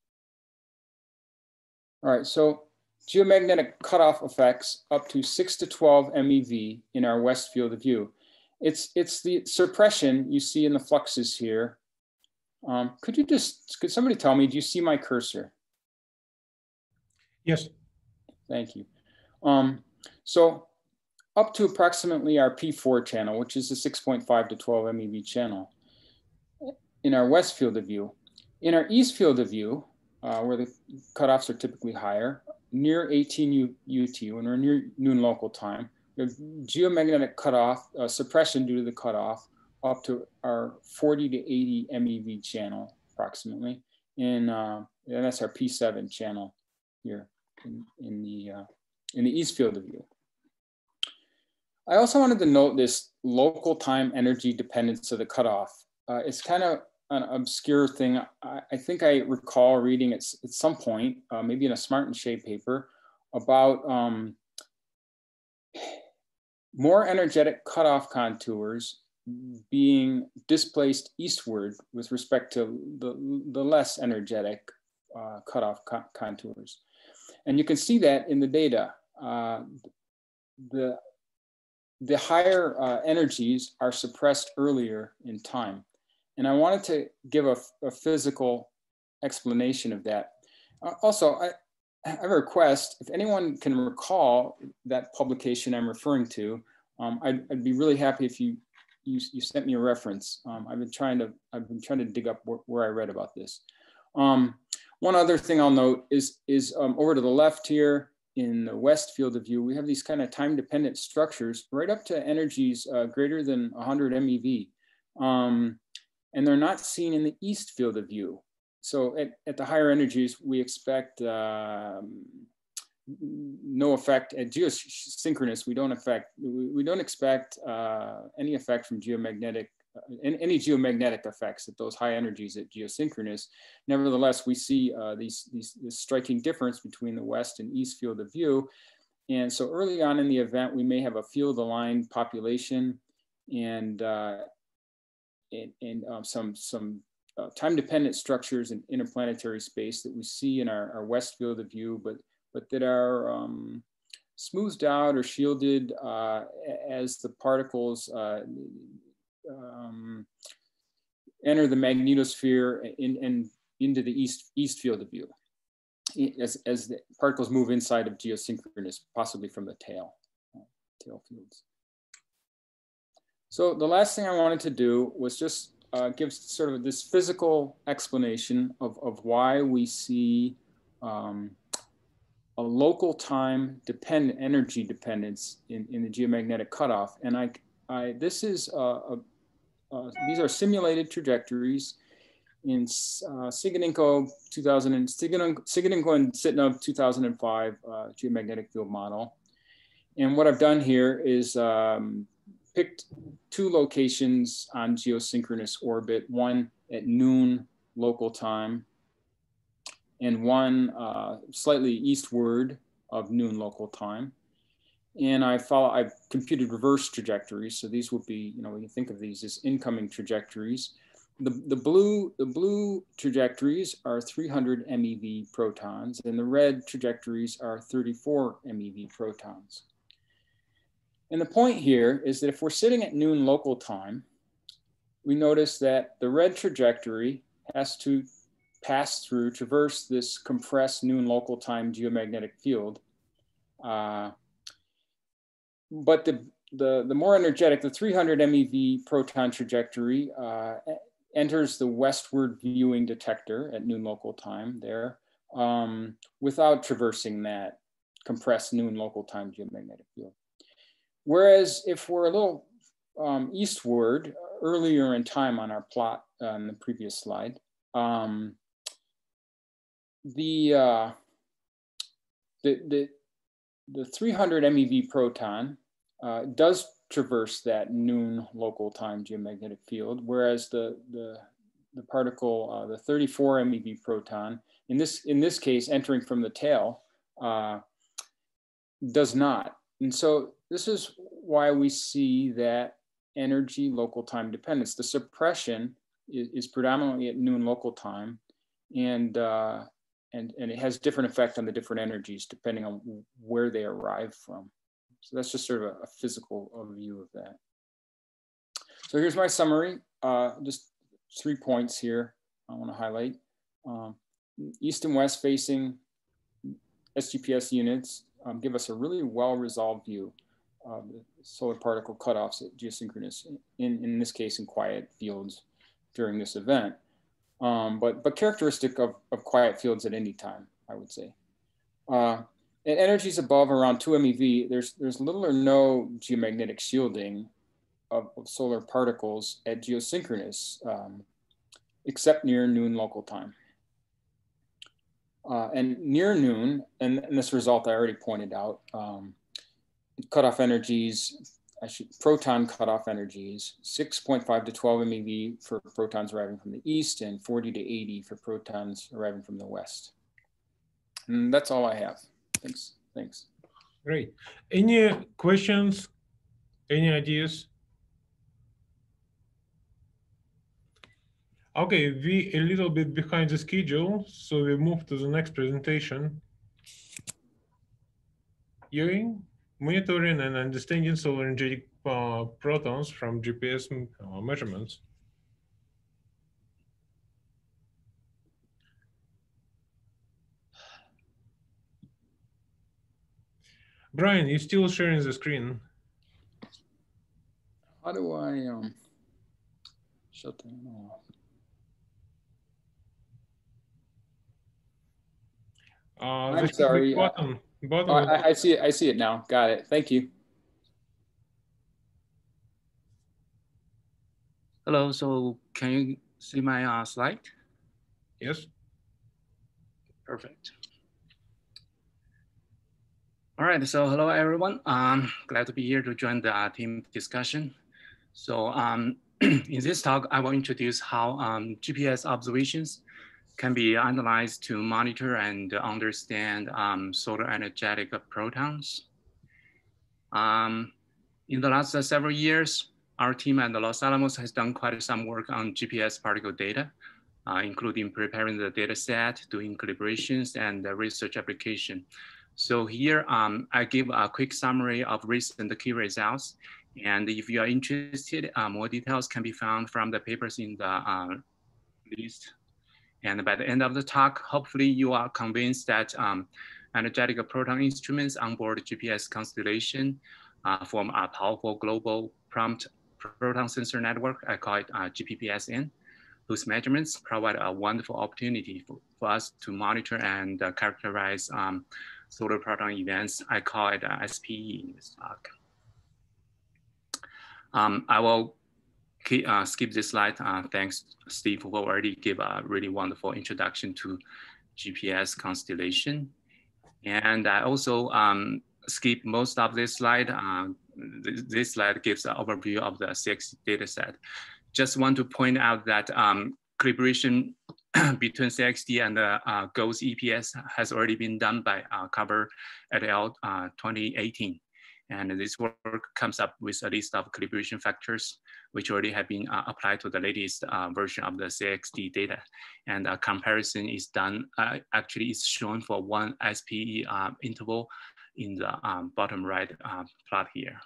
All right, so geomagnetic cutoff effects up to 6 to 12 MeV in our west field of view. It's the suppression you see in the fluxes here. Could somebody tell me, do you see my cursor? Yes. Thank you. So up to approximately our P4 channel, which is the 6.5 to 12 MeV channel in our west field of view. In our east field of view, where the cutoffs are typically higher, near 18 UT, when we're near noon local time, we have geomagnetic cutoff, suppression due to the cutoff, up to our 40 to 80 MeV channel, approximately. And that's our P7 channel here in the east field of view. I also wanted to note this local time energy dependence of the cutoff. It's kind of an obscure thing. I think I recall reading it at some point, maybe in a Smart and Shea paper, about more energetic cutoff contours being displaced eastward with respect to the less energetic cutoff contours. And you can see that in the data. The higher energies are suppressed earlier in time. And I wanted to give a physical explanation of that. Also, have a request. If anyone can recall that publication I'm referring to, I'd be really happy if you sent me a reference. I've been trying to dig up where I read about this. One other thing I'll note is over to the left here in the west field of view, we have these kind of time-dependent structures right up to energies greater than 100 MeV. And they're not seen in the east field of view. So at the higher energies, we expect no effect at geosynchronous. We don't expect any effect from geomagnetic, any geomagnetic effects at those high energies at geosynchronous. Nevertheless, we see this striking difference between the west and east field of view. And so early on in the event, we may have a field aligned population and some time-dependent structures in interplanetary space that we see in our west field of view, but that are smoothed out or shielded as the particles enter the magnetosphere and into the east field of view, as the particles move inside of geosynchronous, possibly from the tail fields. So the last thing I wanted to do was just give sort of this physical explanation of why we see a local time energy dependence in the geomagnetic cutoff. And this is these are simulated trajectories in Siganinko and Sitnov 2005 geomagnetic field model. And what I've done here is picked two locations on geosynchronous orbit, one at noon local time and one slightly eastward of noon local time. And I've computed reverse trajectories. So these would be, when you think of these as incoming trajectories. The blue trajectories are 300 MeV protons and the red trajectories are 34 MeV protons. And the point here is that if we're sitting at noon local time, we notice that the red trajectory has to traverse this compressed noon local time geomagnetic field. But the more energetic, the 300 MeV proton trajectory enters the westward viewing detector at noon local time there without traversing that compressed noon local time geomagnetic field. Whereas if we're a little eastward, earlier in time on our plot on the previous slide, the 300 MeV proton does traverse that noon local time geomagnetic field, whereas the particle, the 34 MeV proton, in this case entering from the tail, does not. And so this is why we see that energy local time dependence. The suppression is predominantly at noon local time, and it has different effect on the different energies depending on where they arrive from. So that's just sort of a physical overview of that. So here's my summary. Just 3 points here I want to highlight. East and west facing SGPS units give us a really well-resolved view of the solar particle cutoffs at geosynchronous, in this case in quiet fields during this event, but characteristic of quiet fields at any time, I would say. At energies above around 2 MeV, there's little or no geomagnetic shielding of solar particles at geosynchronous, except near noon local time. And near noon, and this result I already pointed out, cutoff energies, proton cutoff energies, 6.5 to 12 MeV for protons arriving from the east and 40 to 80 for protons arriving from the west. And that's all I have. Thanks. Great. Any questions? Any ideas? Okay, we a little bit behind the schedule, so we move to the next presentation. Viewing, monitoring, and understanding solar energetic protons from GPS measurements. Brian, you're still sharing the screen. How do I shut that off? I'm sorry. Bottom. Oh, I see it. I see it now. Got it. Thank you. Hello. So can you see my slide? Yes. Perfect. All right. So hello, everyone. Glad to be here to join the team discussion. So in this talk, I will introduce how GPS observations can be analyzed to monitor and understand solar energetic protons. In the last several years, our team at Los Alamos has done quite some work on GPS particle data, including preparing the data set, doing calibrations, and the research application. So here, I give a quick summary of recent key results. And if you are interested, more details can be found from the papers in the list. And by the end of the talk, hopefully you are convinced that energetic proton instruments on board GPS constellation form a powerful global prompt proton sensor network. I call it GPPSN, whose measurements provide a wonderful opportunity for us to monitor and characterize solar proton events. I call it SPE in this talk. I will skip this slide. Thanks, Steve, who already gave a really wonderful introduction to GPS constellation. And I also skip most of this slide. This slide gives an overview of the CXD dataset. Just want to point out that calibration between CXD and the GOES EPS has already been done by Carver et al. 2018. And this work comes up with a list of calibration factors, which already have been applied to the latest version of the CXD data. And a comparison is done, actually it's shown for one SPE interval in the bottom right plot here.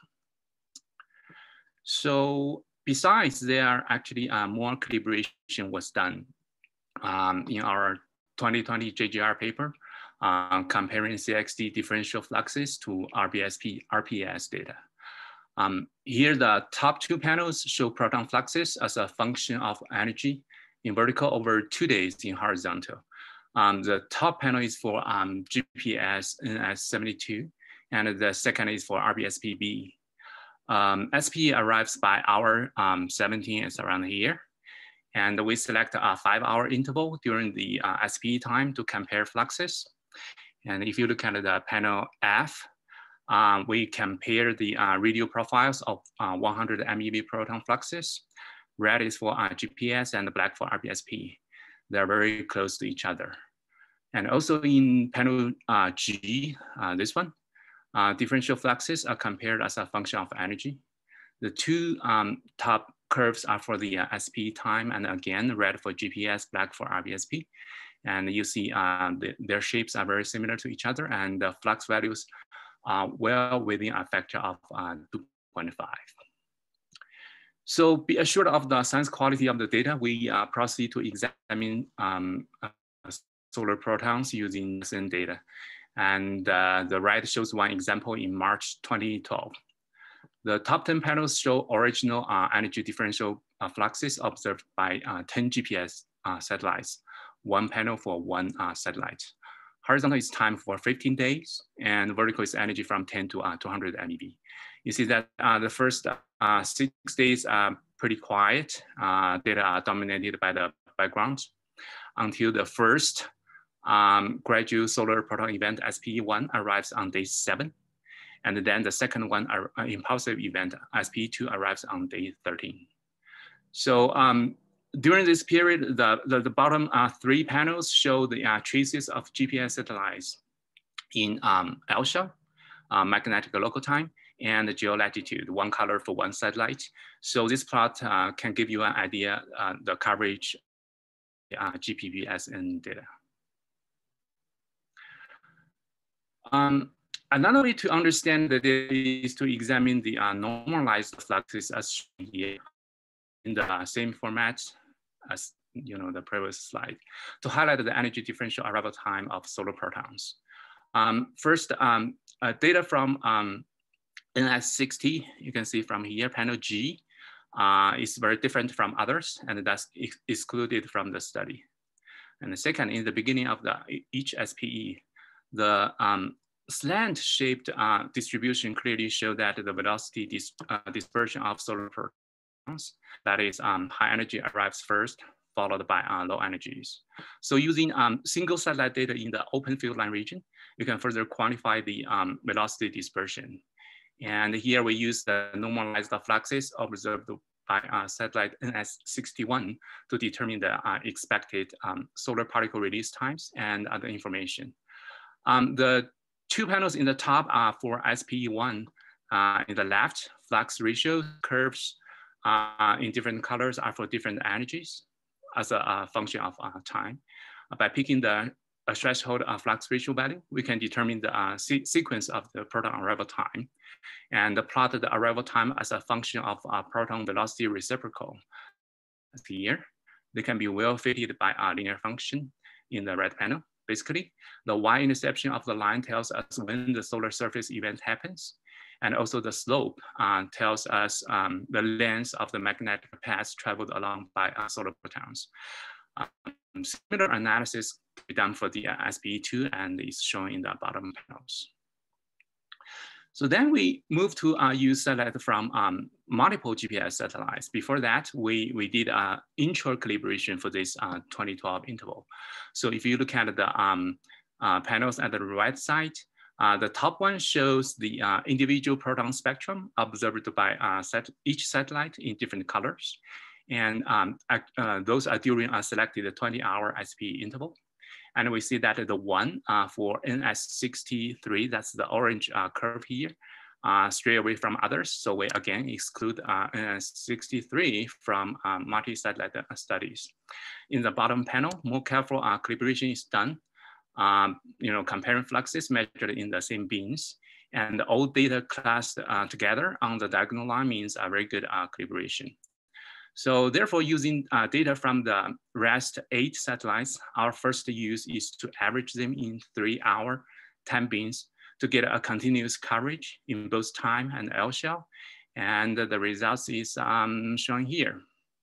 So besides, there are actually more calibration was done in our 2020 JGR paper, comparing CXD differential fluxes to RPS data. Here, the top two panels show proton fluxes as a function of energy in vertical over 2 days in horizontal. The top panel is for GPS NS72, and the second is for RBSPB. SPE arrives by hour 17, it's around here. And we select a 5-hour interval during the SPE time to compare fluxes. And if you look at the panel F, we compare the radial profiles of 100 MeV proton fluxes. Red is for GPS and black for RBSP. They're very close to each other. And also in panel G, this one, differential fluxes are compared as a function of energy. The two top curves are for the SPE time, and again, red for GPS, black for RBSP. And you see their shapes are very similar to each other, and the flux values are well within a factor of 2.5. So be assured of the science quality of the data, we proceed to examine solar protons using SN data. And the right shows one example in March 2012. The top 10 panels show original energy differential fluxes observed by 10 GPS satellites, one panel for one satellite. Horizontal is time for 15 days, and vertical is energy from 10 to 200 MeV. You see that the first 6 days are pretty quiet. Data are dominated by the background until the first gradual solar proton event SPE1 arrives on day 7. And then the second one, impulsive event, SPE2 arrives on day 13. So during this period, the bottom 3 panels show the traces of GPS satellites in ELSA, magnetic local time, and geolatitude, one color for one satellite. So this plot can give you an idea the coverage GPPSN data. Another way to understand the data is to examine the normalized fluxes as shown here in the same format as the previous slide to highlight the energy differential arrival time of solar protons. First, data from NS60, you can see from here, panel G is very different from others, and that's excluded from the study. And the second, in the beginning of each SPE, the slant-shaped distribution clearly show that the velocity dispersion of solar protons, that is high energy arrives first, followed by low energies. So using single satellite data in the open field line region, you can further quantify the velocity dispersion. And here we use the normalized fluxes observed by satellite NS61 to determine the expected solar particle release times and other information. The two panels in the top are for SPE1. In the left, flux ratio curves in different colors are for different energies as a function of time. By picking the threshold flux ratio value, we can determine the sequence of the proton arrival time and plot the arrival time as a function of proton velocity reciprocal. Here, they can be well fitted by a linear function in the red panel. Basically, the y-interception of the line tells us when the solar surface event happens. And also the slope tells us the length of the magnetic path traveled along by solar protons. Similar analysis can be done for the SPE2 and is shown in the bottom panels. So then we move to use satellite from multiple GPS satellites. Before that, we did intra-calibration for this 2012 interval. So if you look at the panels at the right side, the top one shows the individual proton spectrum observed by each satellite in different colors. And those are during a selected 20-hour SPE interval. And we see that the one for NS63, that's the orange curve here, stray away from others. So we again exclude NS63 from multi-satellite studies. In the bottom panel, more careful calibration is done. Comparing fluxes measured in the same beams, and all data classed together on the diagonal line means a very good calibration. So therefore, using data from the rest 8 satellites, our first use is to average them in 3-hour time beams to get a continuous coverage in both time and L shell. And the results is shown here.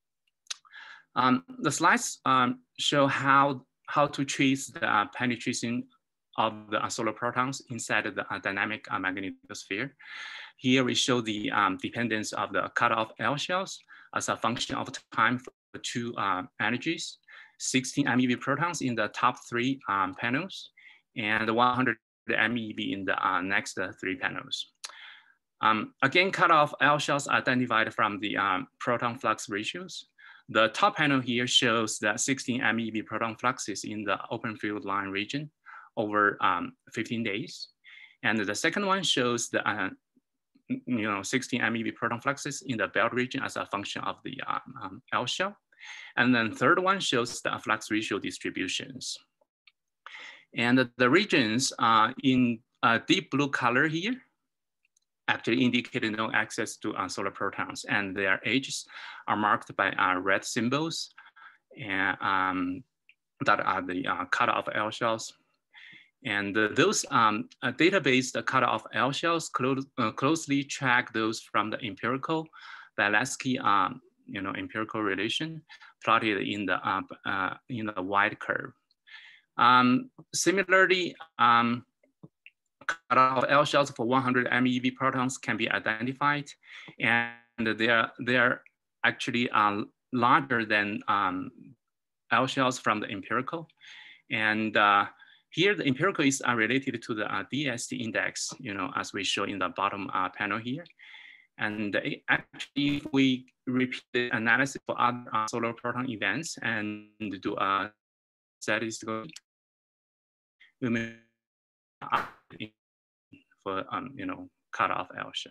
The slides show how to trace the penetration of the solar protons inside the dynamic magnetosphere. Here we show the dependence of the cutoff L shells as a function of time for the two energies, 16 MeV protons in the top 3 panels, and 100 MeV in the next 3 panels. Again, cutoff L shells identified from the proton flux ratios. The top panel here shows the 16 MeV proton fluxes in the open field line region over 15 days. And the second one shows the 16 MeV proton fluxes in the belt region as a function of the L shell. And then third one shows the flux ratio distributions. And the regions in deep blue color here actually indicated no access to solar protons, and their edges are marked by red symbols and that are the cutoff L shells. And those data-based cutoff L shells closely track those from the empirical Bielaski empirical relation plotted in the wide curve. Similarly, cutoff L shells for 100 MeV protons can be identified, and they're actually larger than L shells from the empirical. And here the empirical is related to the DST index, as we show in the bottom panel here. And actually, if we repeat the analysis for other solar proton events and do a statistical, we may for cutoff L shells.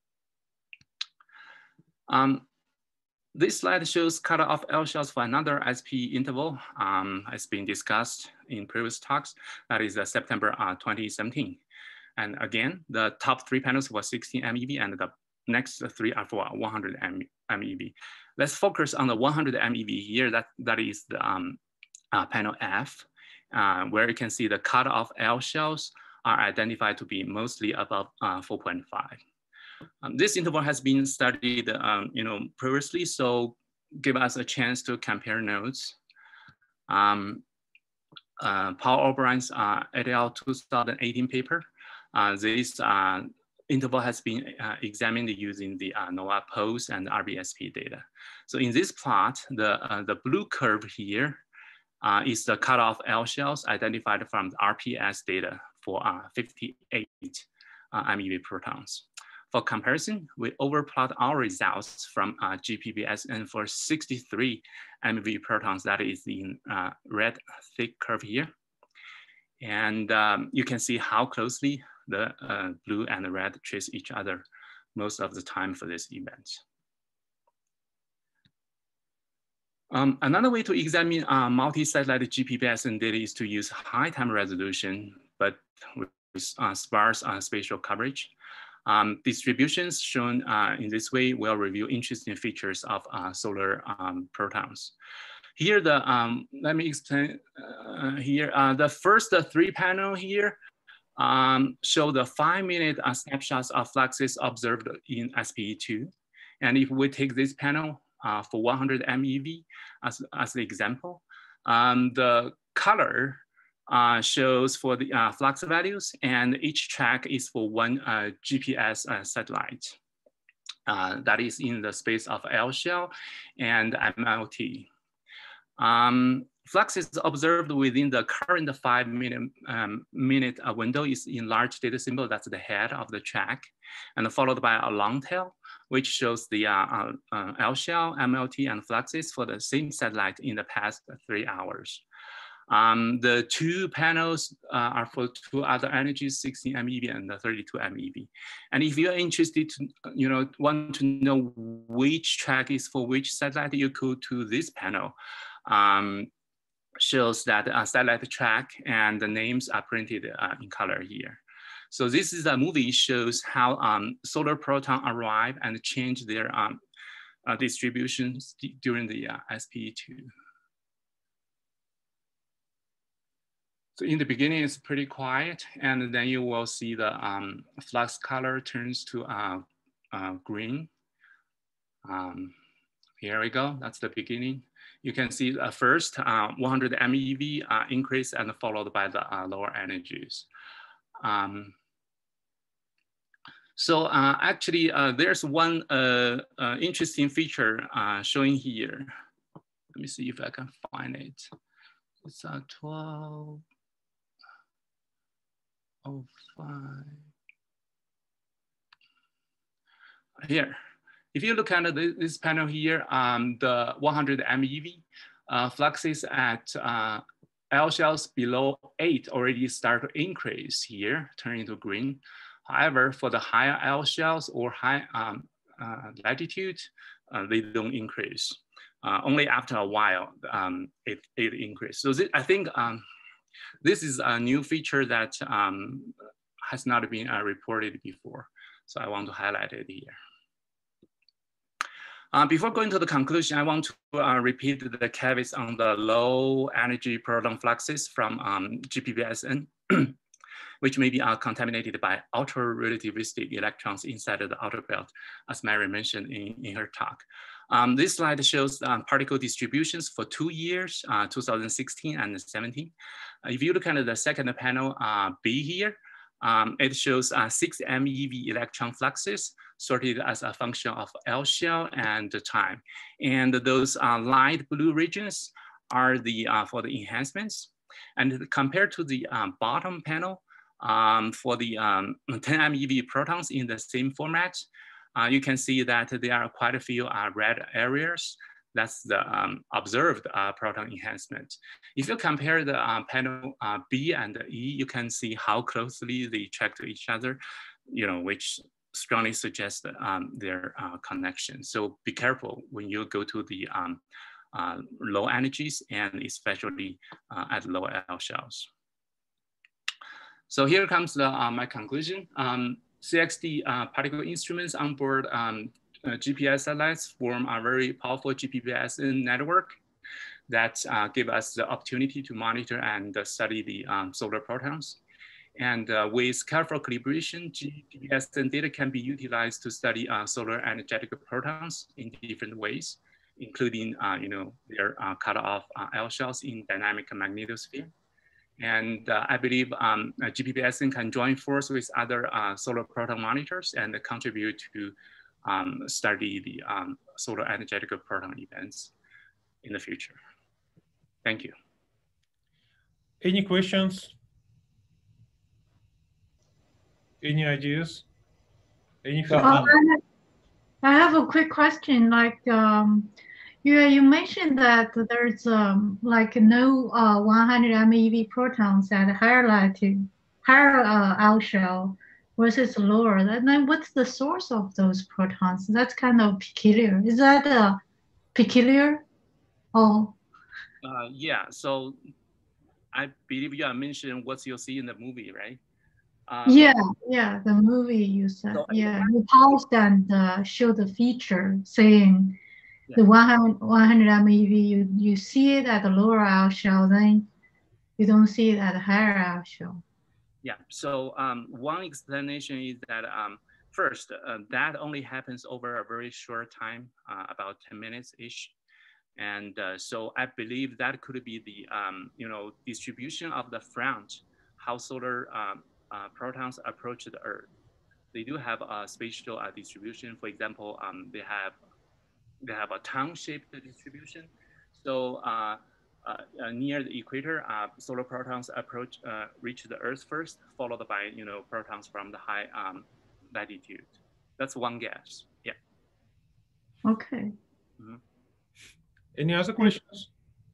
This slide shows cutoff L shells for another SPE interval as been discussed in previous talks. That is September 2017. And again, the top 3 panels were 16 MeV and the next 3 are for 100 MeV. Let's focus on the 100 MeV here. That is the panel F, where you can see the cutoff L shells are identified to be mostly above 4.5. This interval has been studied previously, so give us a chance to compare notes. Paul O'Brien's et al. 2018 paper. This interval has been examined using the NOAA POSE and RBSP data. So in this plot, the blue curve here is the cutoff L shells identified from the RPS data for 58 MeV protons. For comparison, we overplot our results from GPBSN for 63 MeV protons, that is in red thick curve here. And you can see how closely the blue and the red trace each other most of the time for this event. Another way to examine multi-satellite GPBSN data is to use high time resolution, but with sparse spatial coverage. Distributions shown in this way will reveal interesting features of solar protons. Here, let me explain here. The first three panel here show the 5-minute snapshots of fluxes observed in SPE2. And if we take this panel for 100 MeV as the example, the color shows for the flux values, and each track is for one GPS satellite. That is in the space of L shell and MLT. Flux is observed within the current 5-minute window is in large data symbol, that's the head of the track, and followed by a long tail, which shows the L shell, MLT, and fluxes for the same satellite in the past 3 hours. The two panels are for two other energies, 16 MeV and 32 MeV. And if you're interested to, want to know which track is for which satellite, you go to this panel. Shows that a satellite track and the names are printed in color here. So this is a movie shows how solar proton arrive and change their distributions during the SPE2. So in the beginning, it's pretty quiet, and then you will see the flux color turns to green. Here we go, that's the beginning. You can see first 100 MeV increase and followed by the lower energies. So actually, there's one interesting feature showing here. Let me see if I can find it. It's 12:05. Here. If you look at this panel here, the 100 MeV fluxes at L shells below 8 already start to increase here, turning to green. However, for the higher L shells or high latitude, they don't increase. Only after a while, it increases. So I think this is a new feature that has not been reported before. So I want to highlight it here. Before going to the conclusion, I want to repeat the caveats on the low energy proton fluxes from GPBSN, which may be contaminated by ultra-relativistic electrons inside of the outer belt, as Mary mentioned in her talk. This slide shows particle distributions for 2 years, 2016 and 17. If you look at the second panel, B here, it shows 6 MeV electron fluxes sorted as a function of L shell and the time. And those light blue regions are the for the enhancements. And compared to the bottom panel, for the 10 MeV protons in the same format, you can see that there are quite a few red areas. That's the observed proton enhancement. If you compare the panel B and E, you can see how closely they track to each other, which strongly suggests their connection. So be careful when you go to the low energies and especially at low L shells. So here comes my conclusion. CXD particle instruments on board GPS satellites form a very powerful GPBSN network that give us the opportunity to monitor and study the solar protons. And with careful calibration, GPSN data can be utilized to study solar energetic protons in different ways, including their cutoff L shells in dynamic magnetosphere. And I believe GPPSN can join force with other solar proton monitors and contribute to study the solar energetic proton events in the future. Thank you. Any questions? Any ideas? Any I have a quick question. Like, you mentioned that there's like no 100 MeV protons at higher latitude, higher L shell versus lower. And then what's the source of those protons? That's kind of peculiar. Is that peculiar? Oh. Yeah. So I believe you mentioned what you'll see in the movie, right? Yeah, the movie you said. So, yeah, you paused and showed the feature saying the 100 MeV, you see it at the lower L shell, then you don't see it at the higher L shell. Yeah, so one explanation is that first, that only happens over a very short time, about 10 minutes-ish. And so I believe that could be the distribution of the front, how solar protons approach the Earth. They do have a spatial distribution. For example, they have a tongue-shaped distribution. So near the equator, solar protons reach the Earth first, followed by protons from the high latitude. That's one guess. Yeah. Okay. Mm-hmm. Any other questions?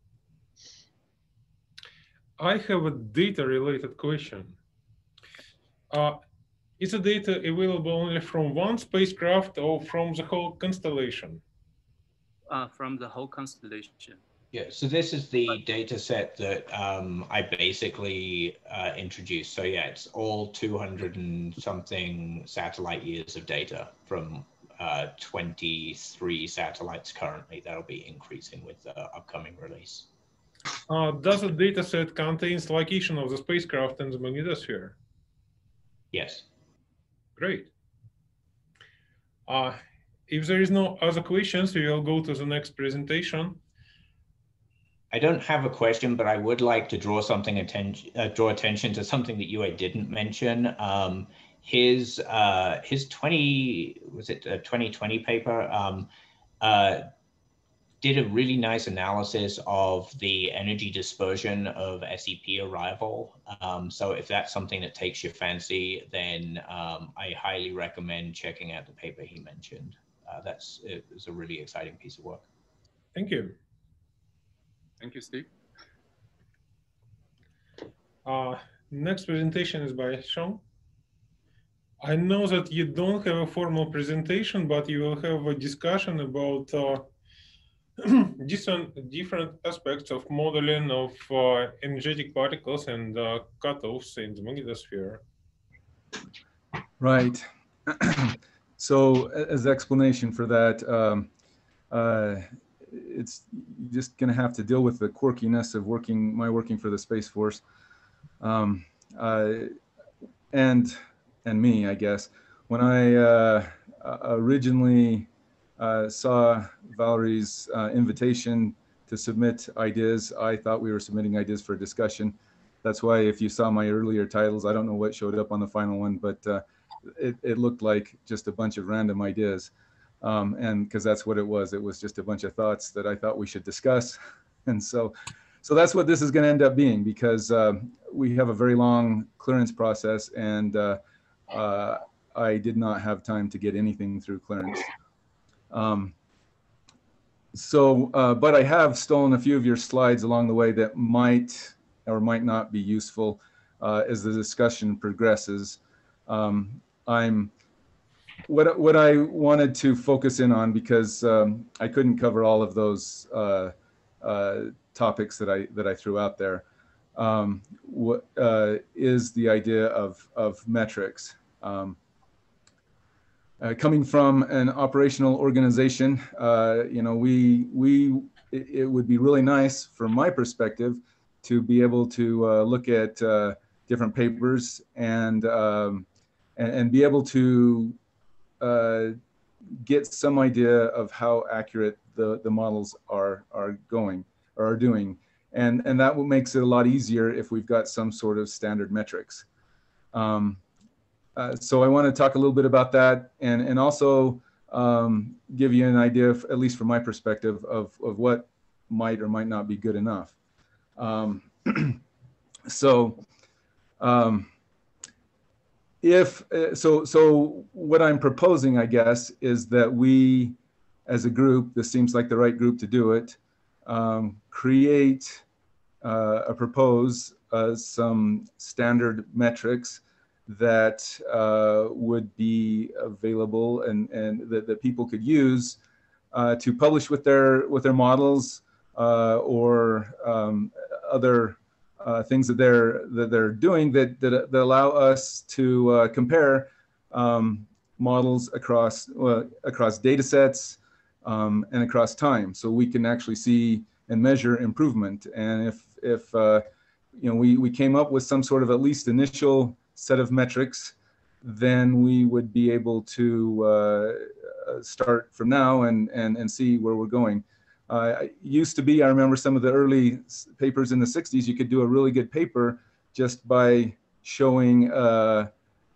I have a data-related question. Is the data available only from one spacecraft or from the whole constellation? From the whole constellation. Yeah, so this is the data set that I basically introduced. So yeah, it's all 200 and something satellite years of data from 23 satellites currently. That'll be increasing with the upcoming release. Does the data set contains location of the spacecraft in the magnetosphere? Yes. Great. If there is no other questions, we will go to the next presentation. I don't have a question, but I would like to draw attention to something that Yue didn't mention. His 2020 paper did a really nice analysis of the energy dispersion of SEP arrival. So if that's something that takes your fancy, then I highly recommend checking out the paper he mentioned. It's a really exciting piece of work. Thank you. Thank you, Steve. Next presentation is by Sean. I know that you don't have a formal presentation, but you will have a discussion about different aspects of modeling of energetic particles and cutoffs in the magnetosphere. Right. So as explanation for that, it's just going to have to deal with the quirkiness of my working for the Space Force, and me, I guess. When I originally saw Valerie's invitation to submit ideas, I thought we were submitting ideas for discussion. That's why if you saw my earlier titles, I don't know what showed up on the final one, but it looked like just a bunch of random ideas. And because that's what it was just a bunch of thoughts that I thought we should discuss. And so that's what this is going to end up being, because we have a very long clearance process, and I did not have time to get anything through clearance. But I have stolen a few of your slides along the way that might or might not be useful as the discussion progresses. What I wanted to focus in on, because I couldn't cover all of those topics that I threw out there, is the idea of metrics. Coming from an operational organization, it would be really nice, from my perspective, to be able to look at different papers and be able to get some idea of how accurate the models are going or are doing. And that makes it a lot easier if we've got some sort of standard metrics. So I want to talk a little bit about that and also give you an idea, of, at least from my perspective, of what might or might not be good enough. So what I'm proposing, I guess, is that we, as a group, this seems like the right group to do it, create propose some standard metrics that would be available and that people could use to publish with their models or other things that they're doing that allow us to compare models across data sets and across time, so we can actually see and measure improvement. And if you know, we came up with some sort of at least initial set of metrics, then we would be able to start from now and see where we're going. It used to be, I remember some of the early papers in the 60s, you could do a really good paper just by showing a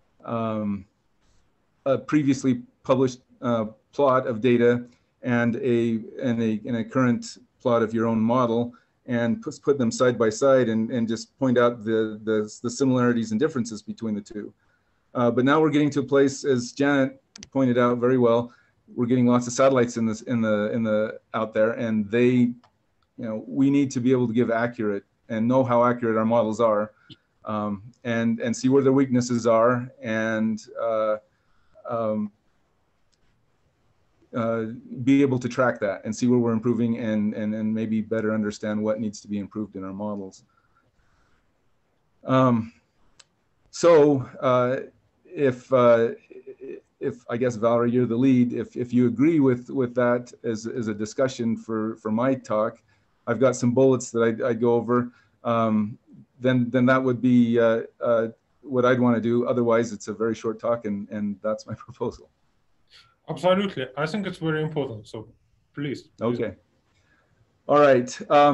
previously published plot of data and a current plot of your own model, and put them side by side and just point out the similarities and differences between the two. But now we're getting to a place, as Janet pointed out very well, we're getting lots of satellites out there, and they, you know, we need to be able to give accurate and know how accurate our models are, and see where their weaknesses are, and be able to track that and see where we're improving and maybe better understand what needs to be improved in our models. If I guess, Valerie, you're the lead, if you agree with that as a discussion for my talk, I've got some bullets that I'd go over, then that would be what I'd want to do. Otherwise, it's a very short talk, and that's my proposal. Absolutely. I think it's very important. So please. Okay. All right.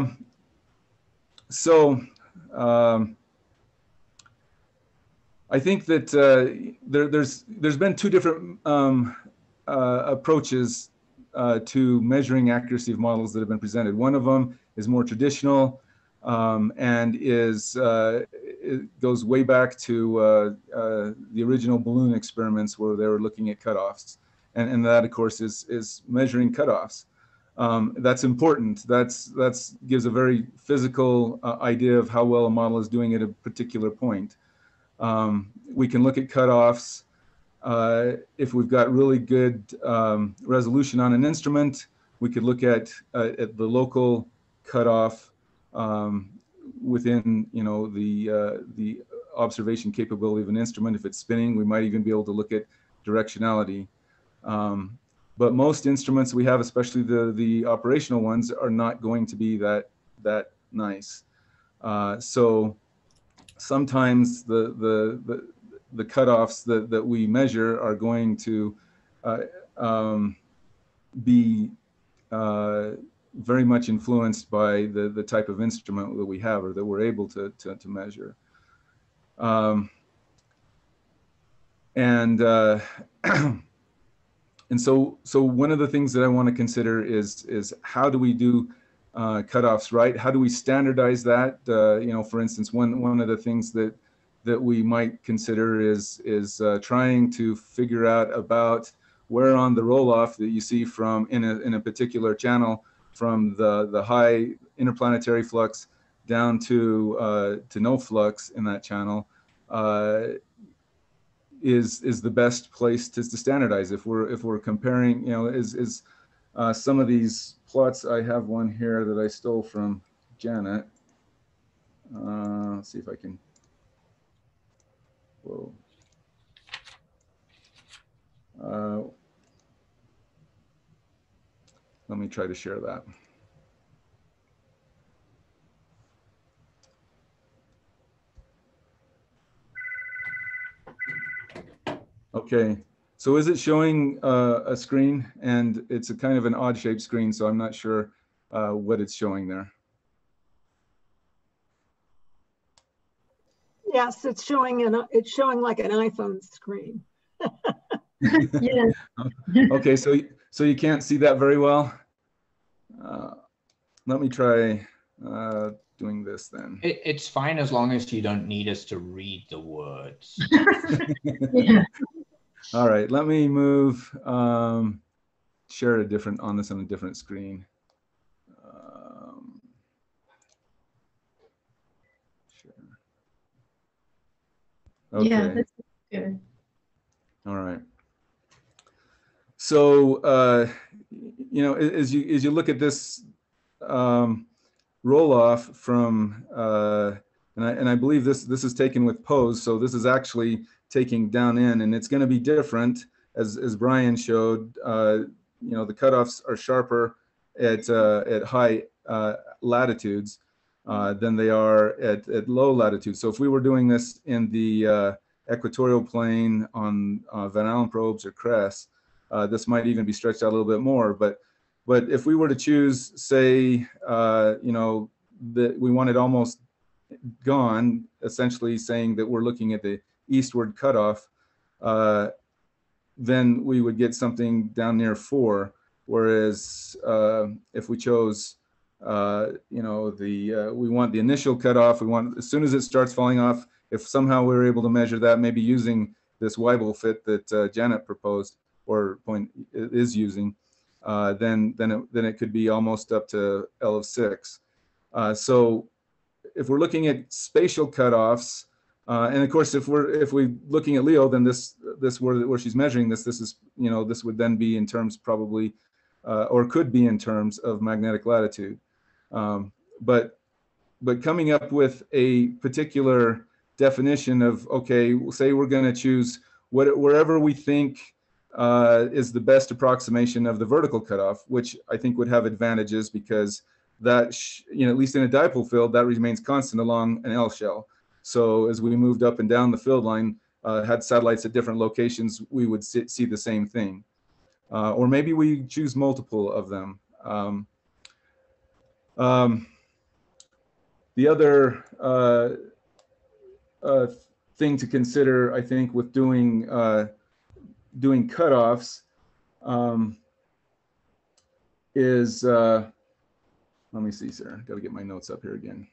I think that there's been two different approaches to measuring accuracy of models that have been presented. One of them is more traditional and it goes way back to the original balloon experiments where they were looking at cutoffs. And that, of course, is measuring cutoffs. That's important. That gives a very physical idea of how well a model is doing at a particular point. We can look at cutoffs if we've got really good resolution on an instrument. We could look at the local cutoff within, you know, the observation capability of an instrument. If it's spinning, we might even be able to look at directionality. But most instruments we have, especially the operational ones, are not going to be that nice. So sometimes the cutoffs that we measure are going to be very much influenced by the type of instrument that we have or that we're able to measure. And so one of the things that I want to consider is how do we do cutoffs right? How do we standardize that? You know, for instance, one of the things that we might consider is trying to figure out about where on the roll-off that you see from in a particular channel, from the high interplanetary flux down to no flux in that channel, is the best place to standardize. If we're comparing, you know, is some of these plots, I have one here that I stole from Janet. Let's see if I can. Whoa. Let me try to share that. Okay, so is it showing a screen? And it's a kind of an odd shaped screen, so I'm not sure what it's showing there. Yes, it's showing like an iPhone screen. Yes. Okay, so you can't see that very well. Let me try doing this then. It's fine as long as you don't need us to read the words. Yeah. All right, let me move, share on a different screen. Share. Okay. Yeah, that's good. All right. So, you know, as you look at this roll off from, and I believe this is taken with pose. So this is actually taking down in, and it's going to be different as Brian showed. You know, the cutoffs are sharper at high latitudes than they are at low latitudes. So if we were doing this in the equatorial plane on Van Allen probes or CRESS, this might even be stretched out a little bit more. But if we were to choose, say, you know, that we want it almost gone, essentially saying that we're looking at the eastward cutoff, then we would get something down near 4. Whereas if we chose, you know, we want the initial cutoff, we want, as soon as it starts falling off, if somehow we were able to measure that, maybe using this Weibull fit that Janet proposed or is using, then it could be almost up to L of 6. So if we're looking at spatial cutoffs, and of course, if we're looking at LEO, then this where she's measuring this is, you know, this would then be in terms probably, or could be in terms of magnetic latitude. But coming up with a particular definition of, okay, say we're going to choose wherever we think is the best approximation of the vertical cutoff, which I think would have advantages because that, you know, at least in a dipole field, that remains constant along an L shell. So as we moved up and down the field line, had satellites at different locations, we would see the same thing. Or maybe we choose multiple of them. The other thing to consider, I think, with doing cutoffs is, let me see, sir. Got to get my notes up here again.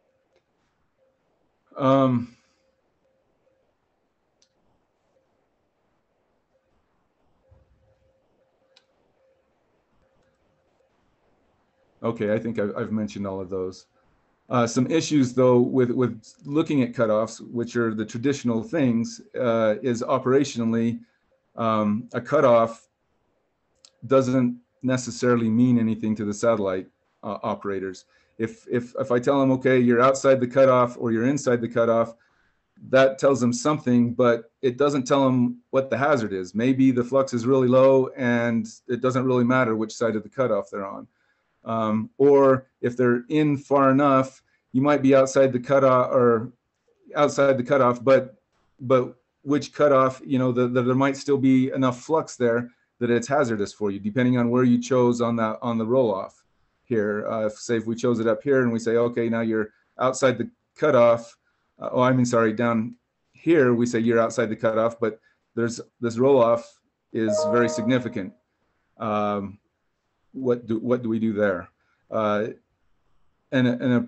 Okay, I think I've mentioned all of those. Some issues, though, with looking at cutoffs, which are the traditional things, is operationally, a cutoff doesn't necessarily mean anything to the satellite operators. If I tell them, okay, you're outside the cutoff or you're inside the cutoff, that tells them something, but it doesn't tell them what the hazard is. Maybe the flux is really low and it doesn't really matter which side of the cutoff they're on. Or if they're in far enough, you might be outside the cutoff, but which cutoff, you know, there might still be enough flux there that it's hazardous for you, depending on where you chose on the roll off here. Say if we chose it up here and we say, okay, now you're outside the cutoff. Down here we say you're outside the cutoff, but this roll off is very significant. What do we do there? And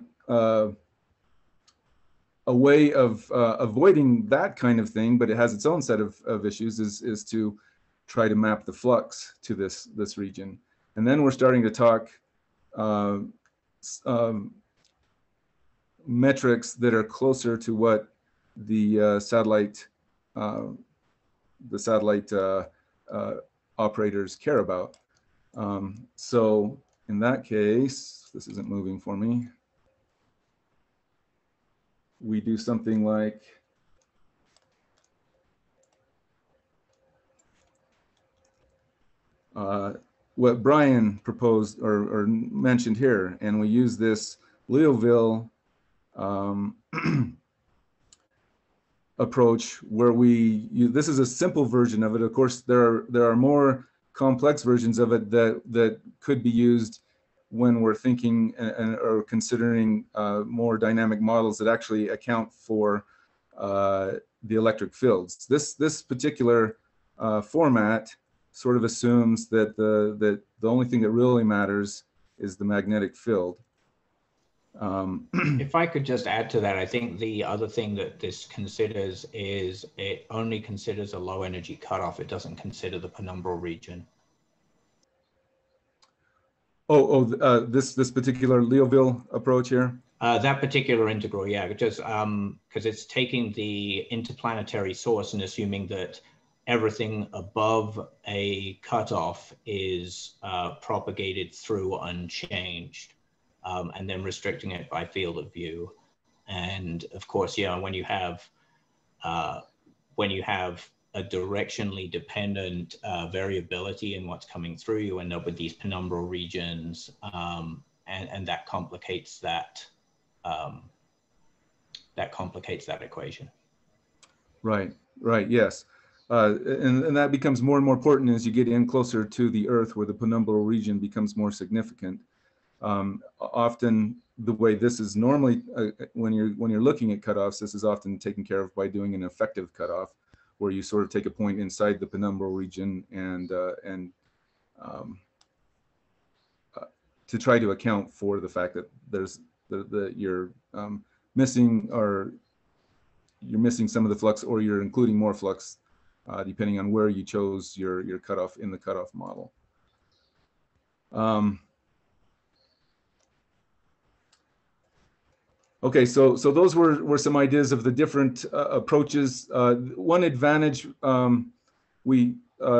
a way of avoiding that kind of thing, but it has its own set of issues, is to try to map the flux to this region. And then we're starting to talk metrics that are closer to what the satellite operators care about. So in that case, this isn't moving for me. We do something like what Brian proposed or mentioned here, and we use this Leoville approach where this is a simple version of it. Of course, there are more complex versions of it that could be used when we're thinking or considering more dynamic models that actually account for the electric fields. This particular format sort of assumes that the only thing that really matters is the magnetic field. If I could just add to that, I think the other thing that this considers is it only considers a low energy cutoff. It doesn't consider the penumbral region. This particular Liouville approach here? That particular integral, yeah, just because it's taking the interplanetary source and assuming that everything above a cutoff is propagated through unchanged. And then restricting it by field of view. And of course, yeah, when you have a directionally dependent variability in what's coming through, you end up with these penumbral regions, and that complicates that equation. Right, yes. And that becomes more and more important as you get in closer to the Earth, where the penumbral region becomes more significant. Often the way this is normally, when you're looking at cutoffs, this is often taken care of by doing an effective cutoff, where you sort of take a point inside the penumbral region and to try to account for the fact that there's you're missing some of the flux, or you're including more flux, depending on where you chose your cutoff in the cutoff model. Okay, so those were some ideas of the different approaches. One advantage we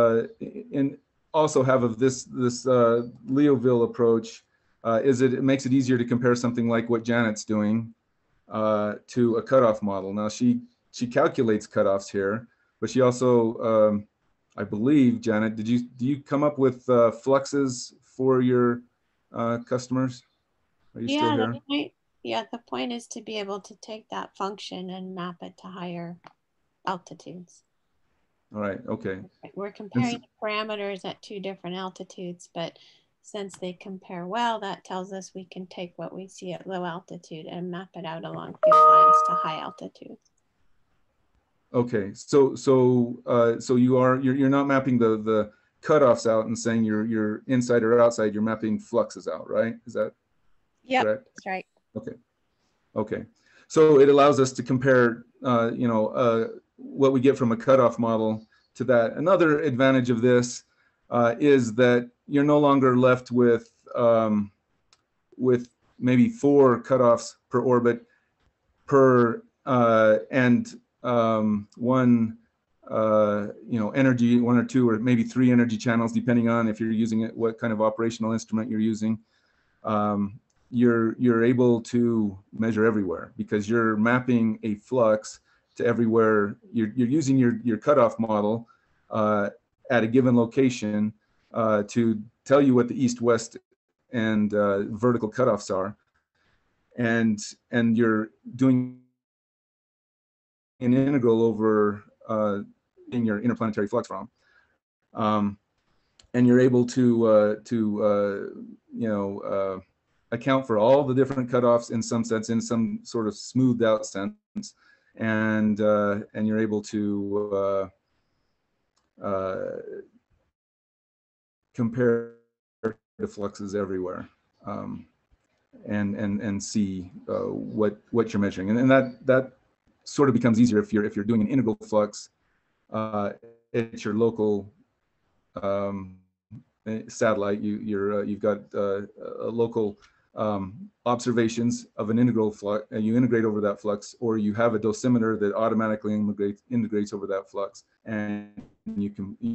also have of this Liouville approach is that it makes it easier to compare something like what Janet's doing to a cutoff model. Now she calculates cutoffs here, but she also, I believe, Janet, do you come up with fluxes for your customers? Are you still here? Yeah, the point is to be able to take that function and map it to higher altitudes. All right, okay. We're comparing the parameters at 2 different altitudes, but since they compare well, that tells us we can take what we see at low altitude and map it out along field lines to high altitude. Okay, so you're not mapping the cutoffs out and saying you're inside or outside, you're mapping fluxes out, right? Is that correct? That's right. Okay. So it allows us to compare, what we get from a cutoff model to that. Another advantage of this is that you're no longer left with maybe 4 cutoffs per orbit and one energy, 1 or 2 or maybe 3 energy channels, depending on if you're using it, what kind of operational instrument you're using. You're able to measure everywhere because you're mapping a flux to everywhere. You're using your cutoff model at a given location to tell you what the east, west, and vertical cutoffs are, and you're doing an integral over in your interplanetary flux from, and you're able to account for all the different cutoffs in some sense, in some sort of smoothed out sense, and you're able to compare the fluxes everywhere, and see what you're measuring, and that sort of becomes easier if you're doing an integral flux at your local satellite. You've got local observations of an integral flux, and you integrate over that flux, or you have a dosimeter that automatically integrates over that flux, and you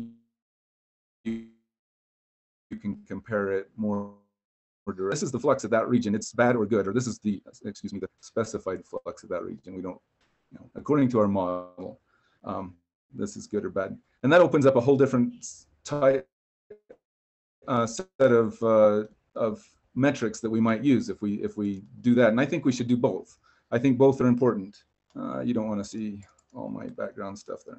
can compare it more directly. This is the flux of that region. It's bad or good, or this is the specified flux of that region. We don't, according to our model, this is good or bad, and that opens up a whole different type set of metrics that we might use if we do that. And I think we should do both. I think both are important. You don't want to see all my background stuff there.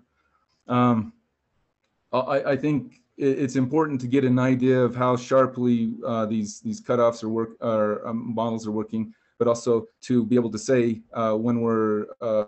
I think it's important to get an idea of how sharply these cutoffs models are working, but also to be able to say when we're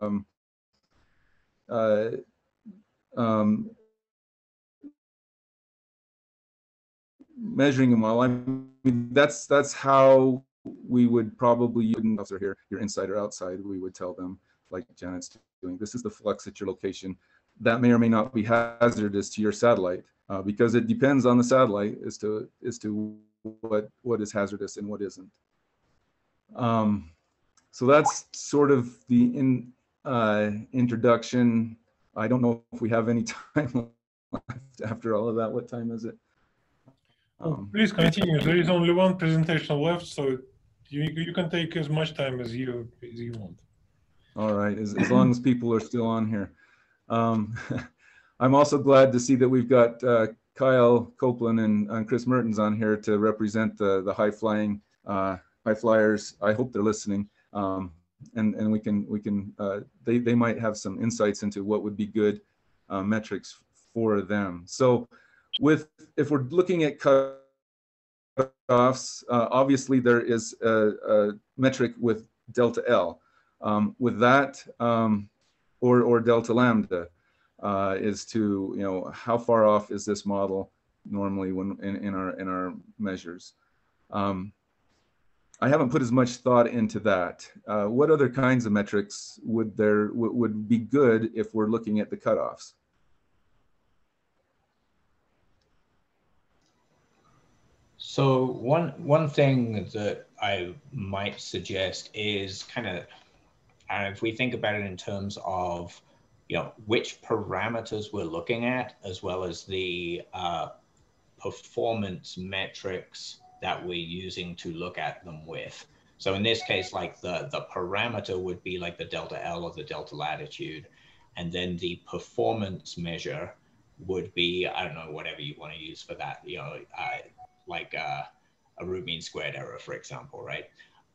measuring them well. I mean, that's how we would probably use here, your inside or outside. We would tell them, like Janet's doing, this is the flux at your location. That may or may not be hazardous to your satellite because it depends on the satellite as to what is hazardous and what isn't. So that's sort of the introduction. I don't know if we have any time left after all of that. What time is it? Please continue. There is only one presentation left, so you can take as much time as you want. All right, as long as people are still on here. I'm also glad to see that we've got Kyle Copeland and Chris Mertens on here to represent the high flyers. I hope they're listening, and we can they might have some insights into what would be good metrics for them. So, if we're looking at cutoffs, obviously there is a metric with delta L. With that, or delta lambda, is to how far off is this model normally when in our measures. I haven't put as much thought into that. What other kinds of metrics would be good if we're looking at the cutoffs? So one thing that I might suggest is kind of, if we think about it in terms of, which parameters we're looking at, as well as the performance metrics that we're using to look at them with. So in this case, like the parameter would be like the delta L or the delta latitude, and then the performance measure would be, I don't know, whatever you want to use for that, like a root mean squared error, for example, right?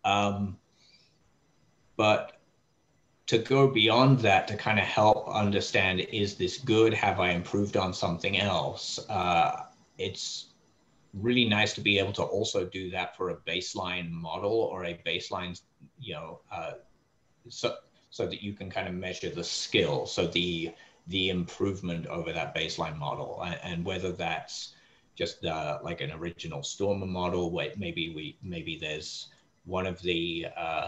But to go beyond that, to kind of help understand, is this good? Have I improved on something else? It's really nice to be able to also do that for a baseline model or a baseline, so that you can kind of measure the skill. So the improvement over that baseline model, and whether that's just like an original Stormer model, where maybe there's one of the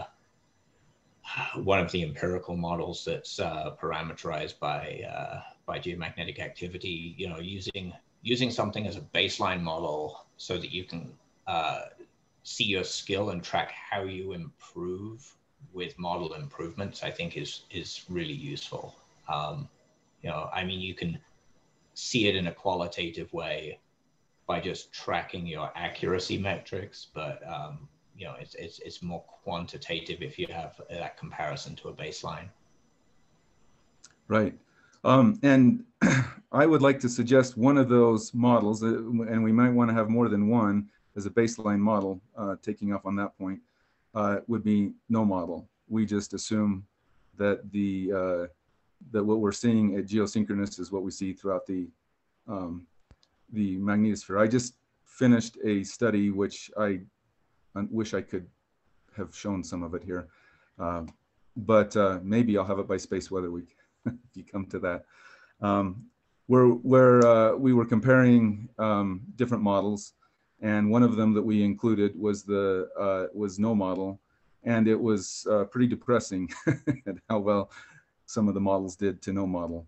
empirical models that's parameterized by geomagnetic activity, using something as a baseline model so that you can see your skill and track how you improve with model improvements, I think is really useful. I mean, you can see it in a qualitative way by just tracking your accuracy metrics, but it's more quantitative if you have that comparison to a baseline. Right. And I would like to suggest one of those models, and we might want to have more than one as a baseline model, taking off on that point, would be no model. We just assume that that what we're seeing at geosynchronous is what we see throughout the magnetosphere. I just finished a study which I wish I could have shown some of it here, but maybe I'll have it by Space Weather Week if you come to that, where we were comparing different models, and one of them that we included was was no model, and it was pretty depressing at how well some of the models did to no model,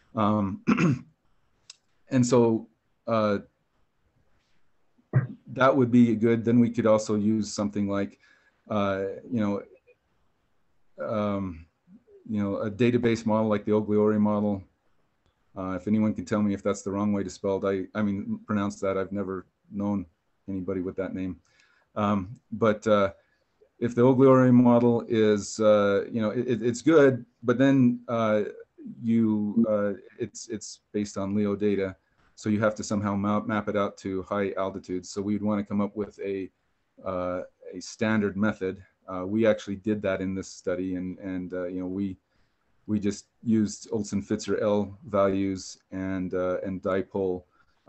and so that would be good. Then we could also use something like, a database model like the Ogliori model. If anyone can tell me if that's the wrong way to spell it, pronounce that. I've never known anybody with that name. But if the Ogliori model is, it's good, but then it's based on LEO data. So you have to somehow map it out to high altitudes. So we'd want to come up with a standard method. We actually did that in this study, and we we just used Olsen-Pfitzer L values and dipole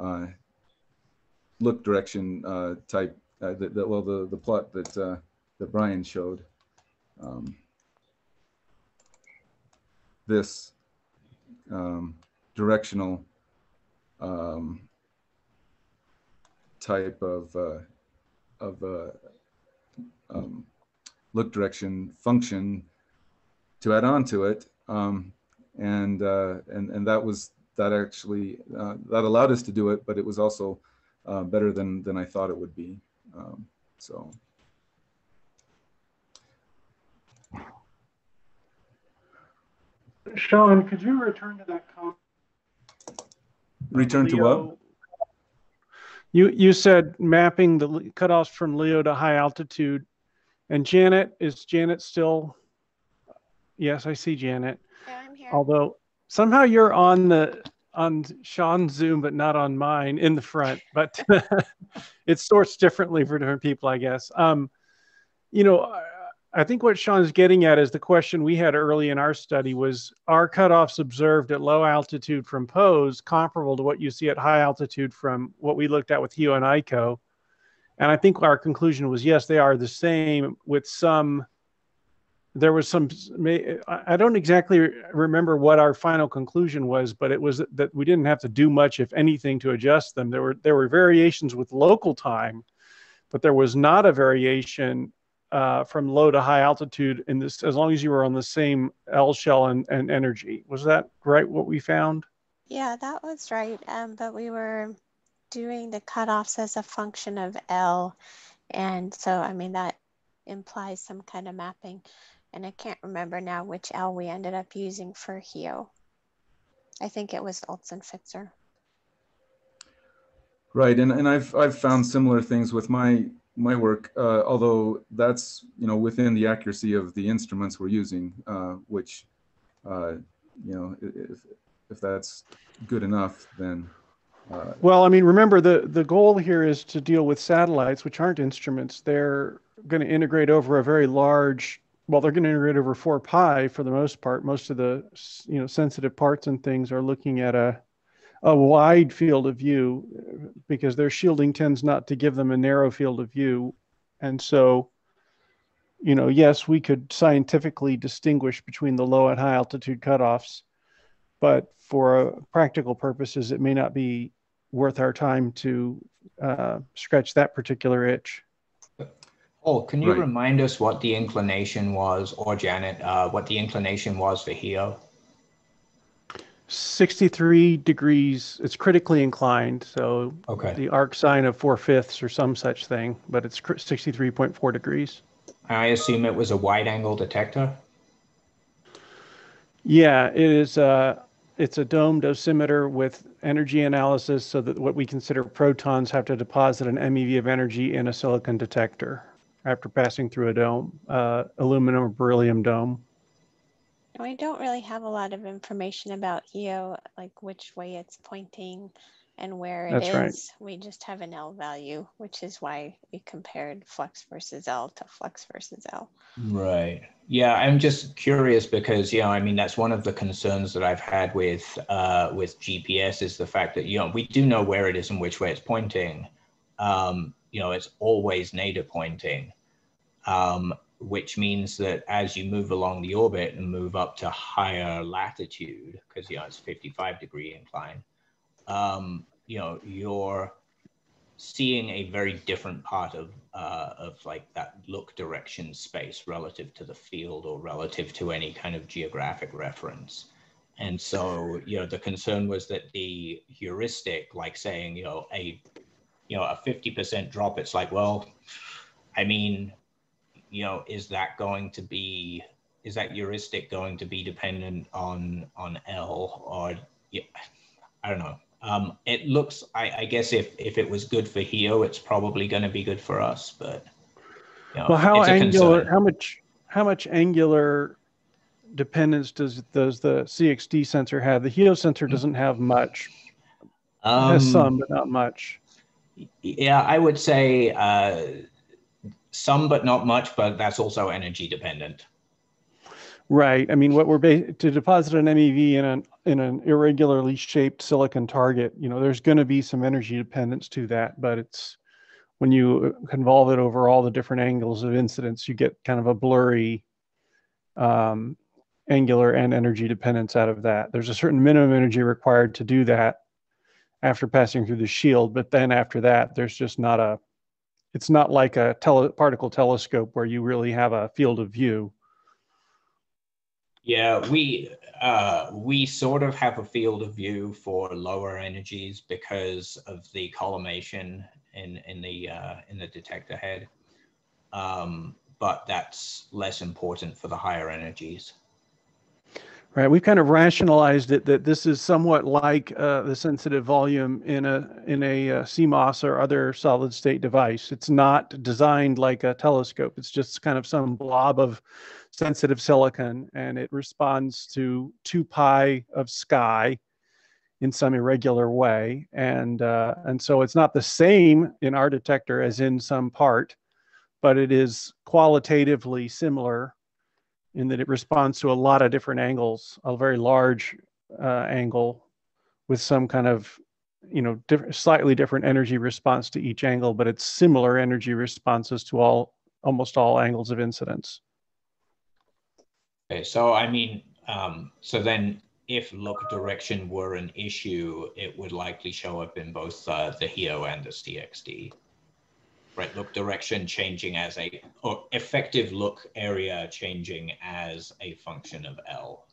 look direction type. The plot that Brian showed. This directional type of look direction function to add on to it, and that actually allowed us to do it, but it was also better than I thought it would be. So. Sean, could you return to that comment? Return to what? You said mapping the cutoffs from LEO to high altitude. And Janet, is Janet still? Yes, I see Janet. Yeah, I'm here. Although somehow you're on Sean's Zoom, but not on mine in the front. But it sorts differently for different people, I guess. You know, I think what Sean's getting at is the question we had early in our study was, are cutoffs observed at low altitude from POES comparable to what you see at high altitude from what we looked at with HEO and ICO? And I think our conclusion was, yes, they are the same with some, there was some, I don't exactly remember what our final conclusion was, but it was that we didn't have to do much, if anything, to adjust them. There were variations with local time, but there was not a variation from low to high altitude in this, as long as you were on the same L shell and energy. Was that right, what we found? Yeah, that was right. But we were doing the cutoffs as a function of L. And so, I mean, that implies some kind of mapping. And I can't remember now which L we ended up using for HEO. I think it was Olsen-Pfitzer. Right, and I've found similar things with my work, although that's, you know, within the accuracy of the instruments we're using, which, you know, if that's good enough, then. Well, I mean, remember the goal here is to deal with satellites, which aren't instruments. They're going to integrate over a very large, well, they're going to integrate over 4 pi for the most part. Most of the, you know, sensitive parts and things are looking at a wide field of view, because their shielding tends not to give them a narrow field of view. And so, you know, yes, we could scientifically distinguish between the low and high altitude cutoffs, but for practical purposes, it may not be worth our time to scratch that particular itch. Oh, can you remind us what the inclination was, or Janet, what the inclination was for HEO? 63 degrees. It's critically inclined, so the arc sine of 4/5 or some such thing, but it's 63.4 degrees. I assume it was a wide angle detector. Yeah, it is. It's a domed dosimeter with energy analysis, so that what we consider protons have to deposit an MeV of energy in a silicon detector after passing through a dome, aluminum or beryllium dome. We don't really have a lot of information about HEO, like which way it's pointing and where it is. Right. We just have an L value, which is why we compared flux versus L to flux versus L. Right. Yeah, I'm just curious because, you know, I mean, that's one of the concerns that I've had with GPS is the fact that, you know, we do know where it is and which way it's pointing. You know, it's always nadir pointing. Which means that as you move along the orbit and move up to higher latitude, because, you know, it's 55-degree incline, you know, you're seeing a very different part of like that look direction space relative to the field or relative to any kind of geographic reference. And so, you know, the concern was that the heuristic, like saying, you know, a 50% drop, it's like, well, I mean, you know, is that heuristic going to be dependent on L, or, yeah, I don't know. It looks, I guess if it was good for HEO, it's probably going to be good for us, but, you know, well, how angular, how much angular dependence does the CXD sensor have? The HEO sensor doesn't have much. It has some, but not much. Yeah, I would say some, but not much, but that's also energy dependent. Right. I mean, what we're to deposit an MEV in an irregularly shaped silicon target, you know, there's going to be some energy dependence to that, but it's when you convolve it over all the different angles of incidence, you get kind of a blurry angular and energy dependence out of that. There's a certain minimum energy required to do that after passing through the shield, but then after that, there's just not a, it's not like a particle telescope where you really have a field of view. Yeah, we sort of have a field of view for lower energies because of the collimation in the detector head, but that's less important for the higher energies. Right, we've kind of rationalized it that this is somewhat like the sensitive volume in a CMOS or other solid state device. It's not designed like a telescope. It's just kind of some blob of sensitive silicon, and it responds to 2 pi of sky in some irregular way. And so it's not the same in our detector as in some part, but it is qualitatively similar in that it responds to a lot of different angles, a very large angle with some kind of, you know, slightly different energy response to each angle, but it's similar energy responses to almost all angles of incidence. Okay, so I mean, so then if look direction were an issue, it would likely show up in both the HEO and the CXD. Right, look direction changing as or effective look area changing as a function of L.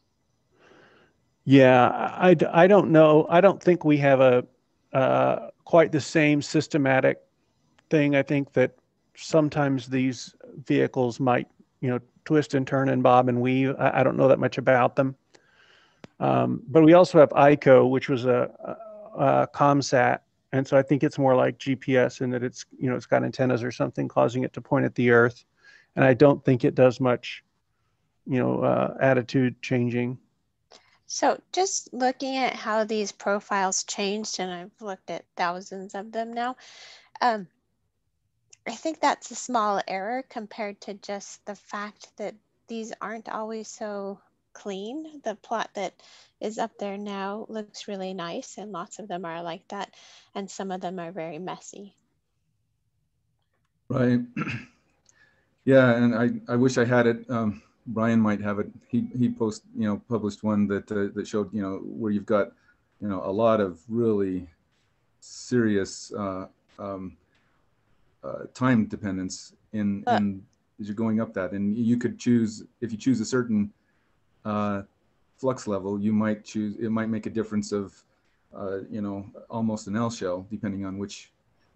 Yeah, I don't know. I don't think we have a quite the same systematic thing. I think that sometimes these vehicles might, you know, twist and turn and bob and weave. I don't know that much about them. But we also have ICO, which was a ComSat. And so I think it's more like GPS in that it's, you know, it's got antennas or something causing it to point at the Earth. And I don't think it does much, you know, attitude changing. So just looking at how these profiles changed, and I've looked at thousands of them now, I think that's a small error compared to just the fact that these aren't always so clean. The plot that is up there now looks really nice, and lots of them are like that, and some of them are very messy. Right. Yeah, and I wish I had it. Brian might have it. He published one that showed, you know, where you've got, you know, a lot of really serious time dependence in as you're going up that, and you could choose, if you choose a certain flux level, you might choose, it might make a difference of you know, almost an L shell depending on which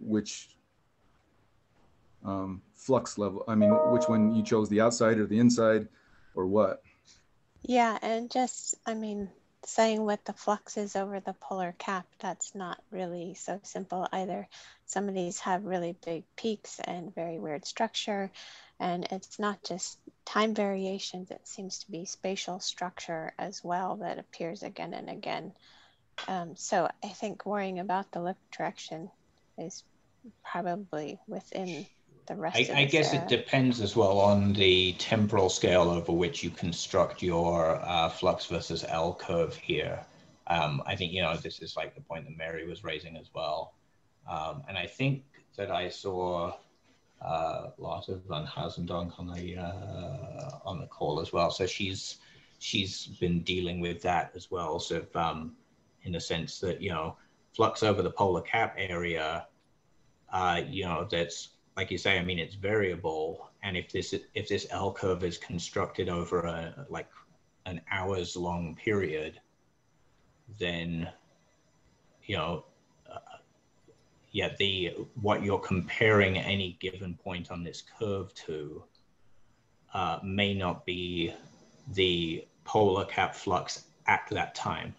flux level, I mean, which one you chose, the outside or the inside or what. Yeah, and just, I mean, saying what the flux is over the polar cap, that's not really so simple either. Some of these have really big peaks and very weird structure, and it's not just time variations, it seems to be spatial structure as well that appears again and again. So I think worrying about the look direction is probably within the rest of I guess it depends as well on the temporal scale over which you construct your flux versus L curve here. I think, you know, this is like the point that Mary was raising as well. And I think that I saw Lotte van Hazendonk on the call as well. So she's been dealing with that as well. So in the sense that, you know, flux over the polar cap area, you know, that's, like you say, I mean, it's variable. And if this L curve is constructed over like an hours long period, then, you know, yeah, what you're comparing any given point on this curve to may not be the polar cap flux at that time.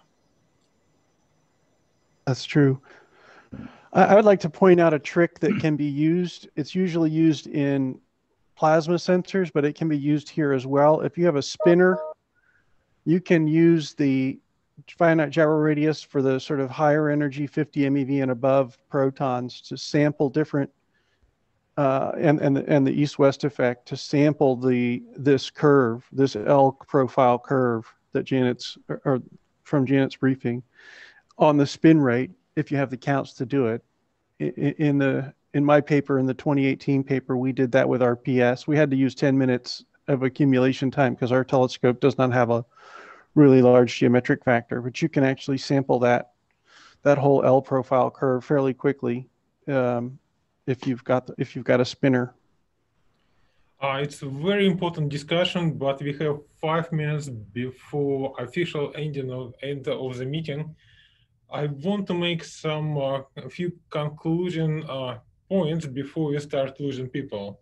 That's true. I would like to point out a trick that can be used. It's usually used in plasma sensors, but it can be used here as well. If you have a spinner, you can use the finite gyro radius for the sort of higher energy 50 MeV and above protons to sample different and the east-west effect to sample this curve, this L profile curve that Janet's or from Janet's briefing on the spin rate, if you have the counts to do it. In my paper, in the 2018 paper, we did that with RPS. We had to use 10 minutes of accumulation time because our telescope does not have a really large geometric factor, but you can actually sample that whole L profile curve fairly quickly if you've got a spinner. It's a very important discussion, but we have 5 minutes before official end of the meeting. I want to make a few conclusion points before we start losing people.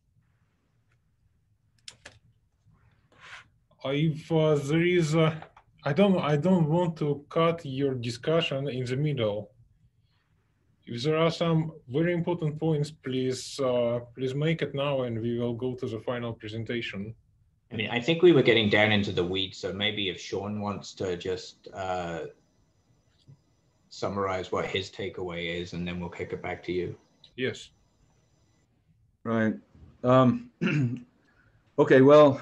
If there is, I don't want to cut your discussion in the middle. If there are some very important points, please make it now, and we will go to the final presentation. I mean, I think we were getting down into the weeds, so maybe if Sean wants to just summarize what his takeaway is, and then we'll kick it back to you. Yes. Right. Okay. Well,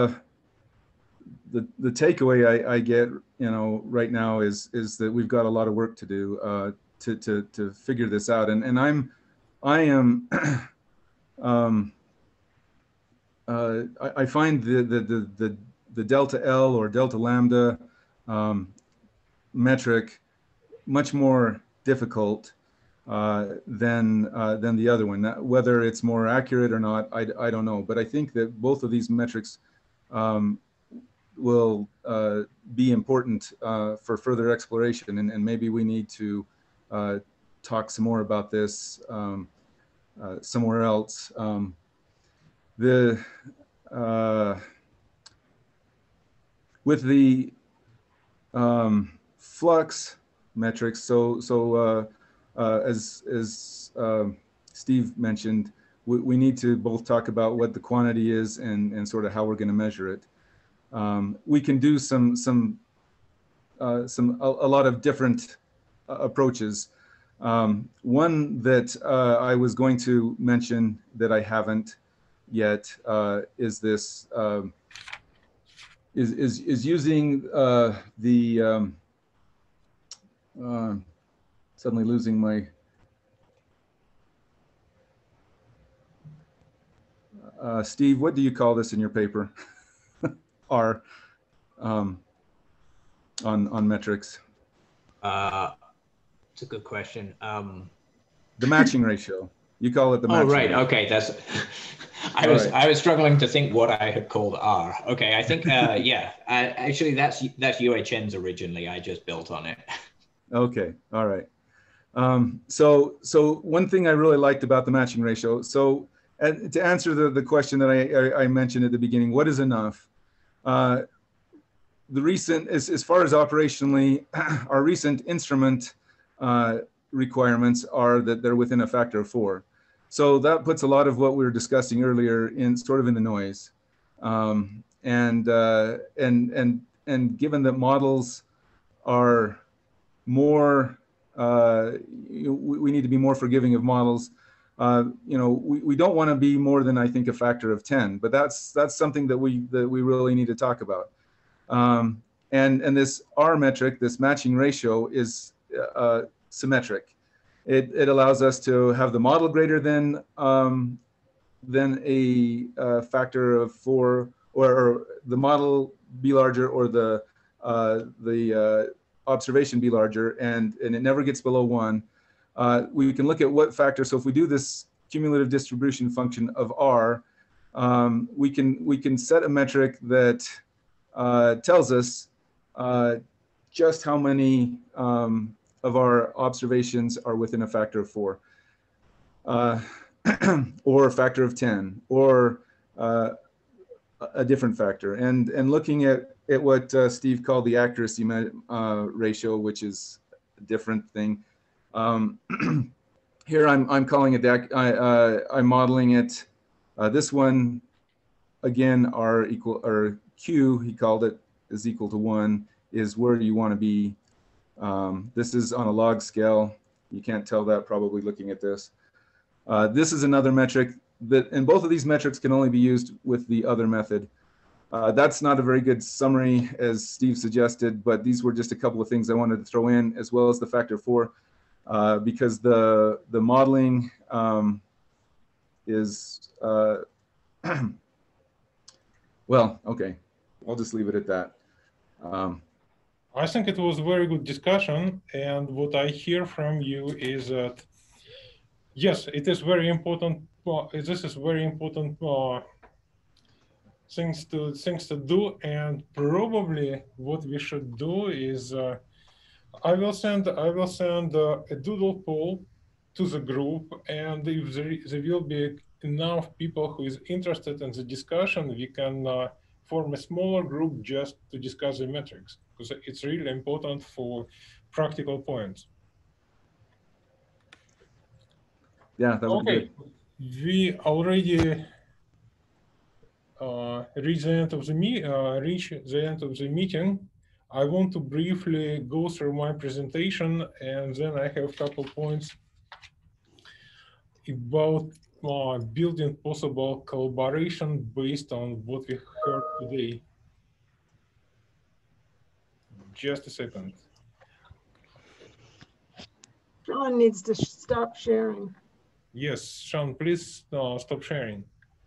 the takeaway I get, right now is that we've got a lot of work to do to figure this out, and I find the delta L or delta lambda metric much more difficult than the other one. Whether it's more accurate or not, I don't know. But I think that both of these metrics will be important for further exploration, and maybe we need to talk some more about this somewhere else. With the flux metrics, so as Steve mentioned, we need to both talk about what the quantity is and sort of how we're going to measure it. We can do a lot of different approaches. One that I was going to mention that I haven't yet is this is using the suddenly losing my Steve, what do you call this in your paper? R on metrics. It's a good question. The matching ratio. You call it the matching. Oh, right. ratio. Okay, that's. I was struggling to think what I had called R. Okay, I think yeah. Actually, that's UHN's originally. I just built on it. Okay. All right. So one thing I really liked about the matching ratio. So to answer the question that I mentioned at the beginning, what is enough? The recent, as far as operationally, our recent instrument requirements are that they're within a factor of 4. So that puts a lot of what we were discussing earlier in sort of in the noise. And given that models are more, we need to be more forgiving of models. We don't want to be more than, I think, a factor of 10, but that's something that we really need to talk about. And this R metric, this matching ratio, is symmetric. It allows us to have the model greater than a factor of 4, or the model be larger, or the observation be larger, and it never gets below 1. We can look at what factor. So if we do this cumulative distribution function of R, we can set a metric that tells us just how many of our observations are within a factor of 4, or a factor of 10, or a different factor. And looking at what Steve called the accuracy ratio, which is a different thing. Here I'm calling it I'm modeling it. This one, again, R equal, or Q, he called it, is equal to 1, is where you want to be. This is on a log scale. You can't tell that probably looking at this. This is another metric that, and both of these metrics can only be used with the other method. That's not a very good summary, as Steve suggested, but these were just a couple of things I wanted to throw in, as well as the factor 4, because the modeling is, well, okay, I'll just leave it at that. I think it was a very good discussion, and what I hear from you is that, yes, it is very important. This is very important things to do, and probably what we should do is I will send a doodle poll to the group, and if there will be enough people who is interested in the discussion, we can form a smaller group just to discuss the metrics, because it's really important for practical points. Yeah, that would be good. We already reach the end of the meeting. I want to briefly go through my presentation, and then I have a couple points about building possible collaboration based on what we heard today. Just a second. Sean needs to stop sharing. Yes, Sean, please stop sharing.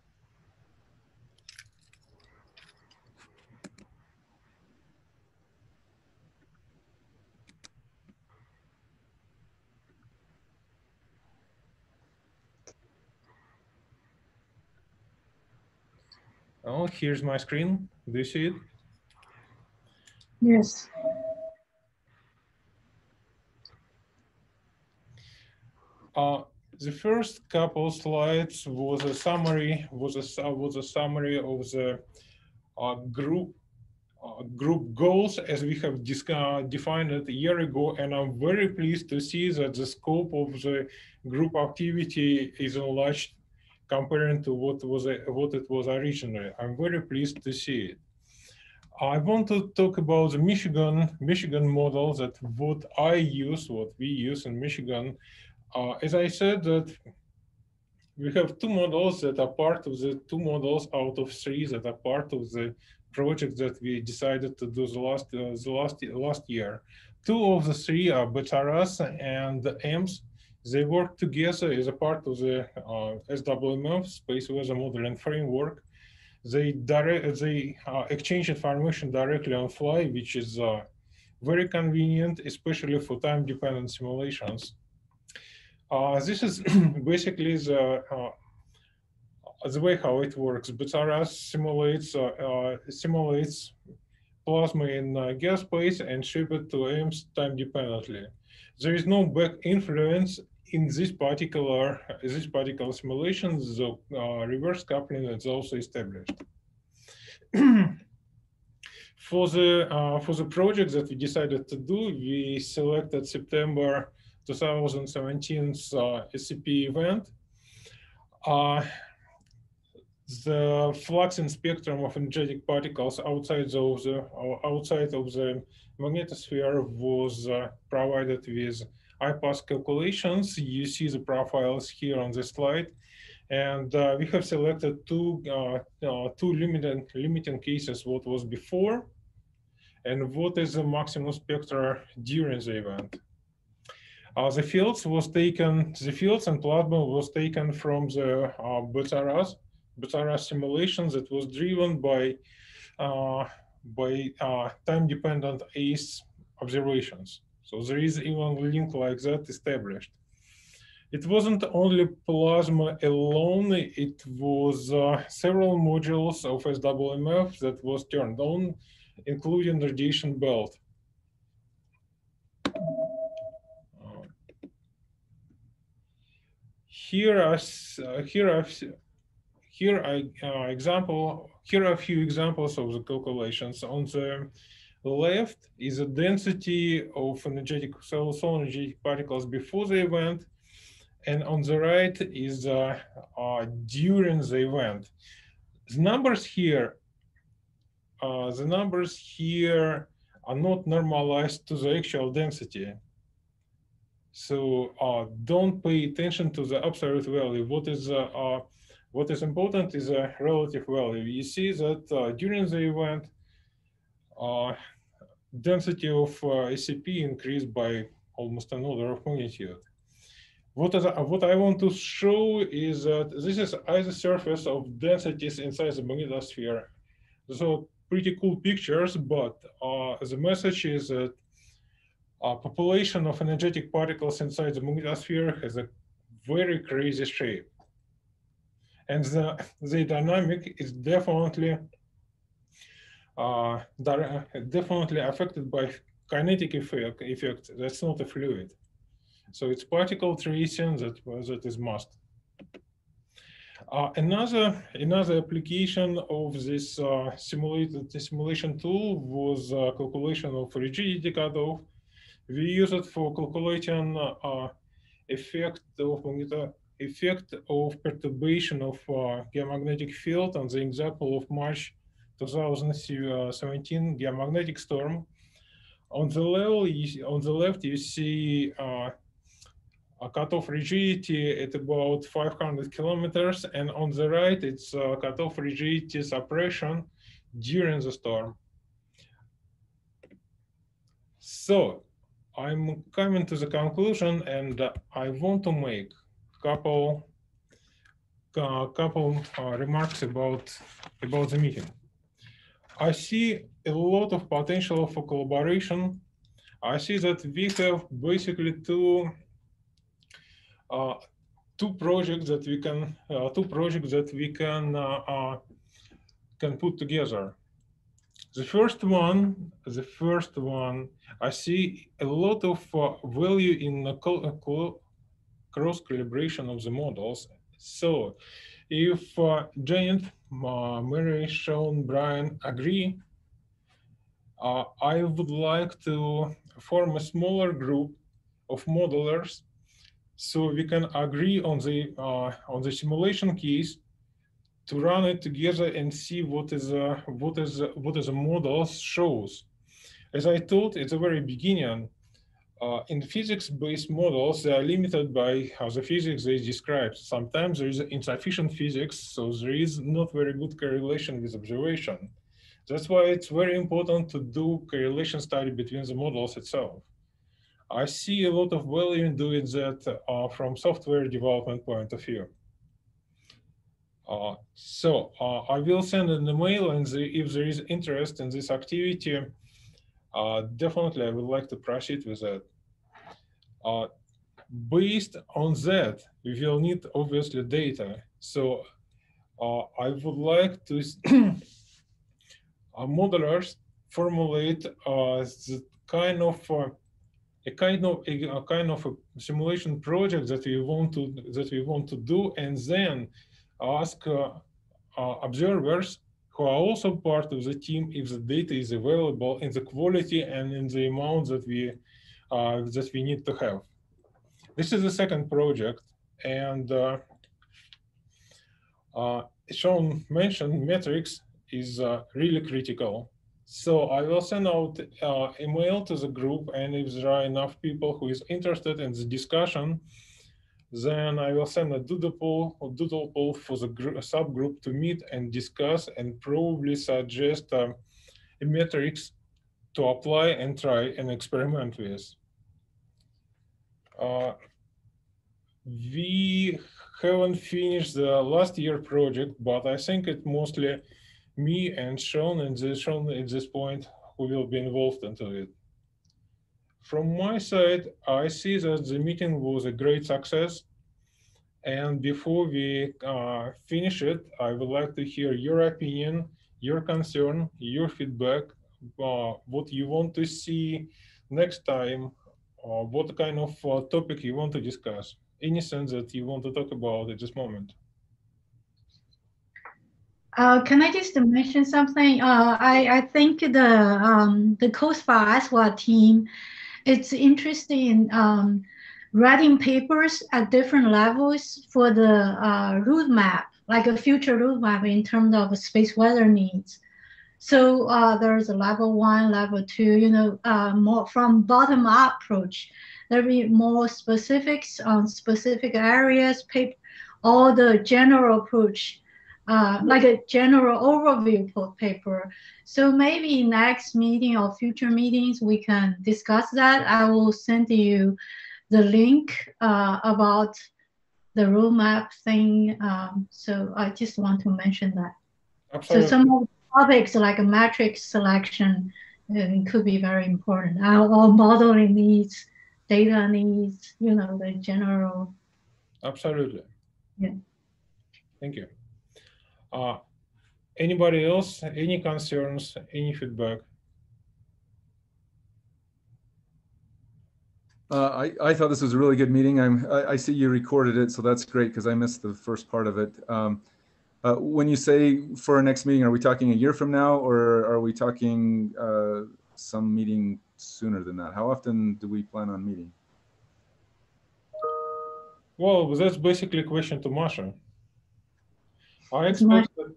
Oh, here's my screen. Do you see it? Yes. The first couple slides was a summary. Was a summary of the group goals as we have defined it a year ago, and I'm very pleased to see that the scope of the group activity is enlarged comparing to what it was originally. I'm very pleased to see it. I want to talk about the Michigan model, that what we use in Michigan. As I said, that we have two models that are part of the two models out of three that are part of the project that we decided to do the last year. Two of the three are BTRS and EMS. They work together as a part of the SWMF, Space Weather Modeling Framework. They exchange information directly on fly, which is very convenient, especially for time-dependent simulations. This is basically the way how it works. BTRS simulates plasma in gas phase and ship it to EMS time-dependently. There is no back influence in this particular simulation. The reverse coupling is also established. For the project that we decided to do, we selected September 2017 SCP event. The flux in spectrum of energetic particles outside of the magnetosphere was provided with IPAS calculations. You see the profiles here on the slide, and we have selected two limiting cases: what was before, and what is the maximum spectra during the event. The fields and plasma was taken from the BTRS simulations that was driven by time-dependent ACE observations. So there is even a link like that established. It wasn't only plasma alone, it was several modules of SWMF that was turned on, including radiation belt. Here are a few examples of the calculations. On the left is the density of solar energetic particles before the event, and on the right is during the event. The numbers here are not normalized to the actual density. So don't pay attention to the absolute value. What is important is a relative value. You see that during the event, density of SCP increased by almost an order of magnitude. What I want to show is that this is either surface of densities inside the magnetosphere. So pretty cool pictures, but the message is that population of energetic particles inside the magnetosphere has a very crazy shape. And the dynamic is definitely affected by kinetic effect. That's not a fluid. So it's particle tracing that is masked. Another application of this simulation tool was calculation of rigidity cutoff. We use it for calculating effect of perturbation of geomagnetic field on the example of March 2017 geomagnetic storm. On the left, you see a cutoff rigidity at about 500 kilometers, and on the right, it's cutoff rigidity suppression during the storm. So I'm coming to the conclusion, and I want to make couple remarks about the meeting. I see a lot of potential for collaboration. I see that we have basically two projects that we can put together. The first one, I see a lot of value in cross calibration of the models. So if Janet, Mary, Sean, Brian agree, I would like to form a smaller group of modelers so we can agree on the simulation case to run it together and see what is a model shows. As I told at the very beginning, in physics-based models, they are limited by the physics they describe. Sometimes there is insufficient physics, so there is not very good correlation with observation. That's why it's very important to do correlation study between the models itself. I see a lot of value in doing that from software development point of view. So I will send an email, and if there is interest in this activity, definitely I would like to proceed with that. Based on that, we will need obviously data. So I would like to modelers formulate the kind of a simulation project that we want to do, and then ask observers who are also part of the team if the data is available in the quality and in the amount that we need to have. This is the second project, and Sean mentioned metrics is really critical. So I will send out email to the group, and if there are enough people who is interested in the discussion, then I will send a doodle poll for the subgroup to meet and discuss, and probably suggest a metrics to apply and try and experiment with. We haven't finished the last year project, but I think it's mostly me and Sean at this point who will be involved into it. From my side, I see that the meeting was a great success. And before we finish it, I would like to hear your opinion, your concern, your feedback, what you want to see next time, what kind of topic you want to discuss, anything that you want to talk about at this moment. Can I just mention something? I think the COSPA ASWA team, it's interesting in writing papers at different levels for the roadmap, like a future roadmap in terms of space weather needs. So there's a level 1, level 2, you know, more from bottom up approach. There'll be more specifics on specific areas, all the general approach, like a general overview paper. So maybe next meeting or future meetings, we can discuss that. I will send you the link about the roadmap thing. So I just want to mention that. Absolutely. So some of the topics like a matrix selection could be very important. Our modeling needs, data needs, you know, the general. Absolutely. Yeah. Thank you. Anybody else? Any concerns? Any feedback? I thought this was a really good meeting. I see you recorded it, so that's great because I missed the first part of it. When you say for our next meeting, are we talking a year from now, or are we talking some meeting sooner than that? How often do we plan on meeting? Well, that's basically a question to Masha. I expect that.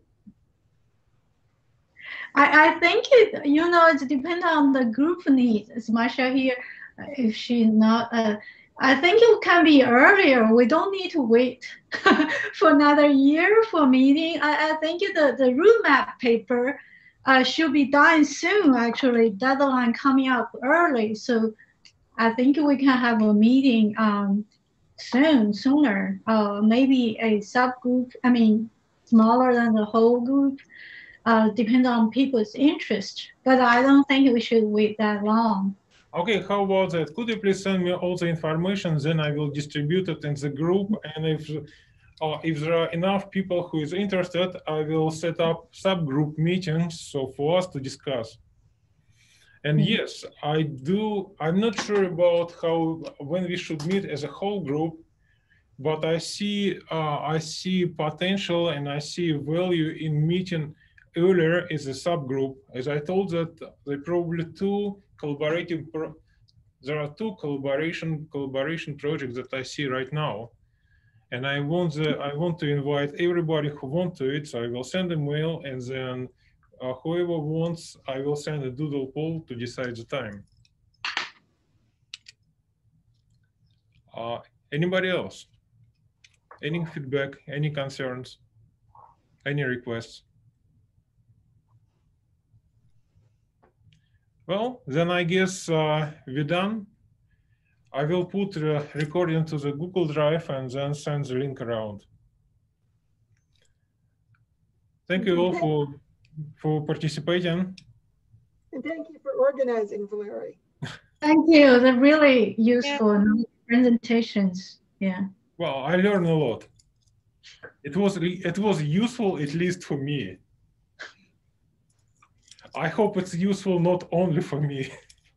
I think it, you know, it depends on the group needs. Is Masha here? If she's not, I think it can be earlier. We don't need to wait for another year for meeting. I think the roadmap paper should be done soon, actually. Deadline coming up early. So I think we can have a meeting sooner. Maybe a subgroup, I mean, smaller than the whole group. Depends on people's interest. But I don't think we should wait that long. Okay, how about that? Could you please send me all the information, then I will distribute it in the group, and if there are enough people who is interested, I will set up subgroup meetings so for us to discuss. And yes, I'm not sure about when we should meet as a whole group, but I see potential and I see value in meeting earlier as a subgroup. As I told that there are probably there are two collaboration projects that I see right now, and I want to invite everybody who wants to it. So I will send a mail, and then whoever wants, I will send a doodle poll to decide the time. Anybody else? Any feedback? Any concerns? Any requests? Well, then I guess we're done. I will put the recording to the Google Drive and then send the link around. Thank you all for participating. And thank you for organizing, Valerie. Thank you. They're really useful presentations. Yeah. Well, I learned a lot. It was useful, at least for me. I hope it's useful not only for me.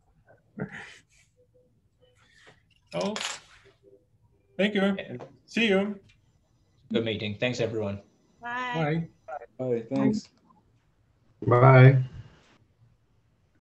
Oh, thank you. See you. Good meeting. Thanks, everyone. Bye. Bye. Bye. Thanks. Bye.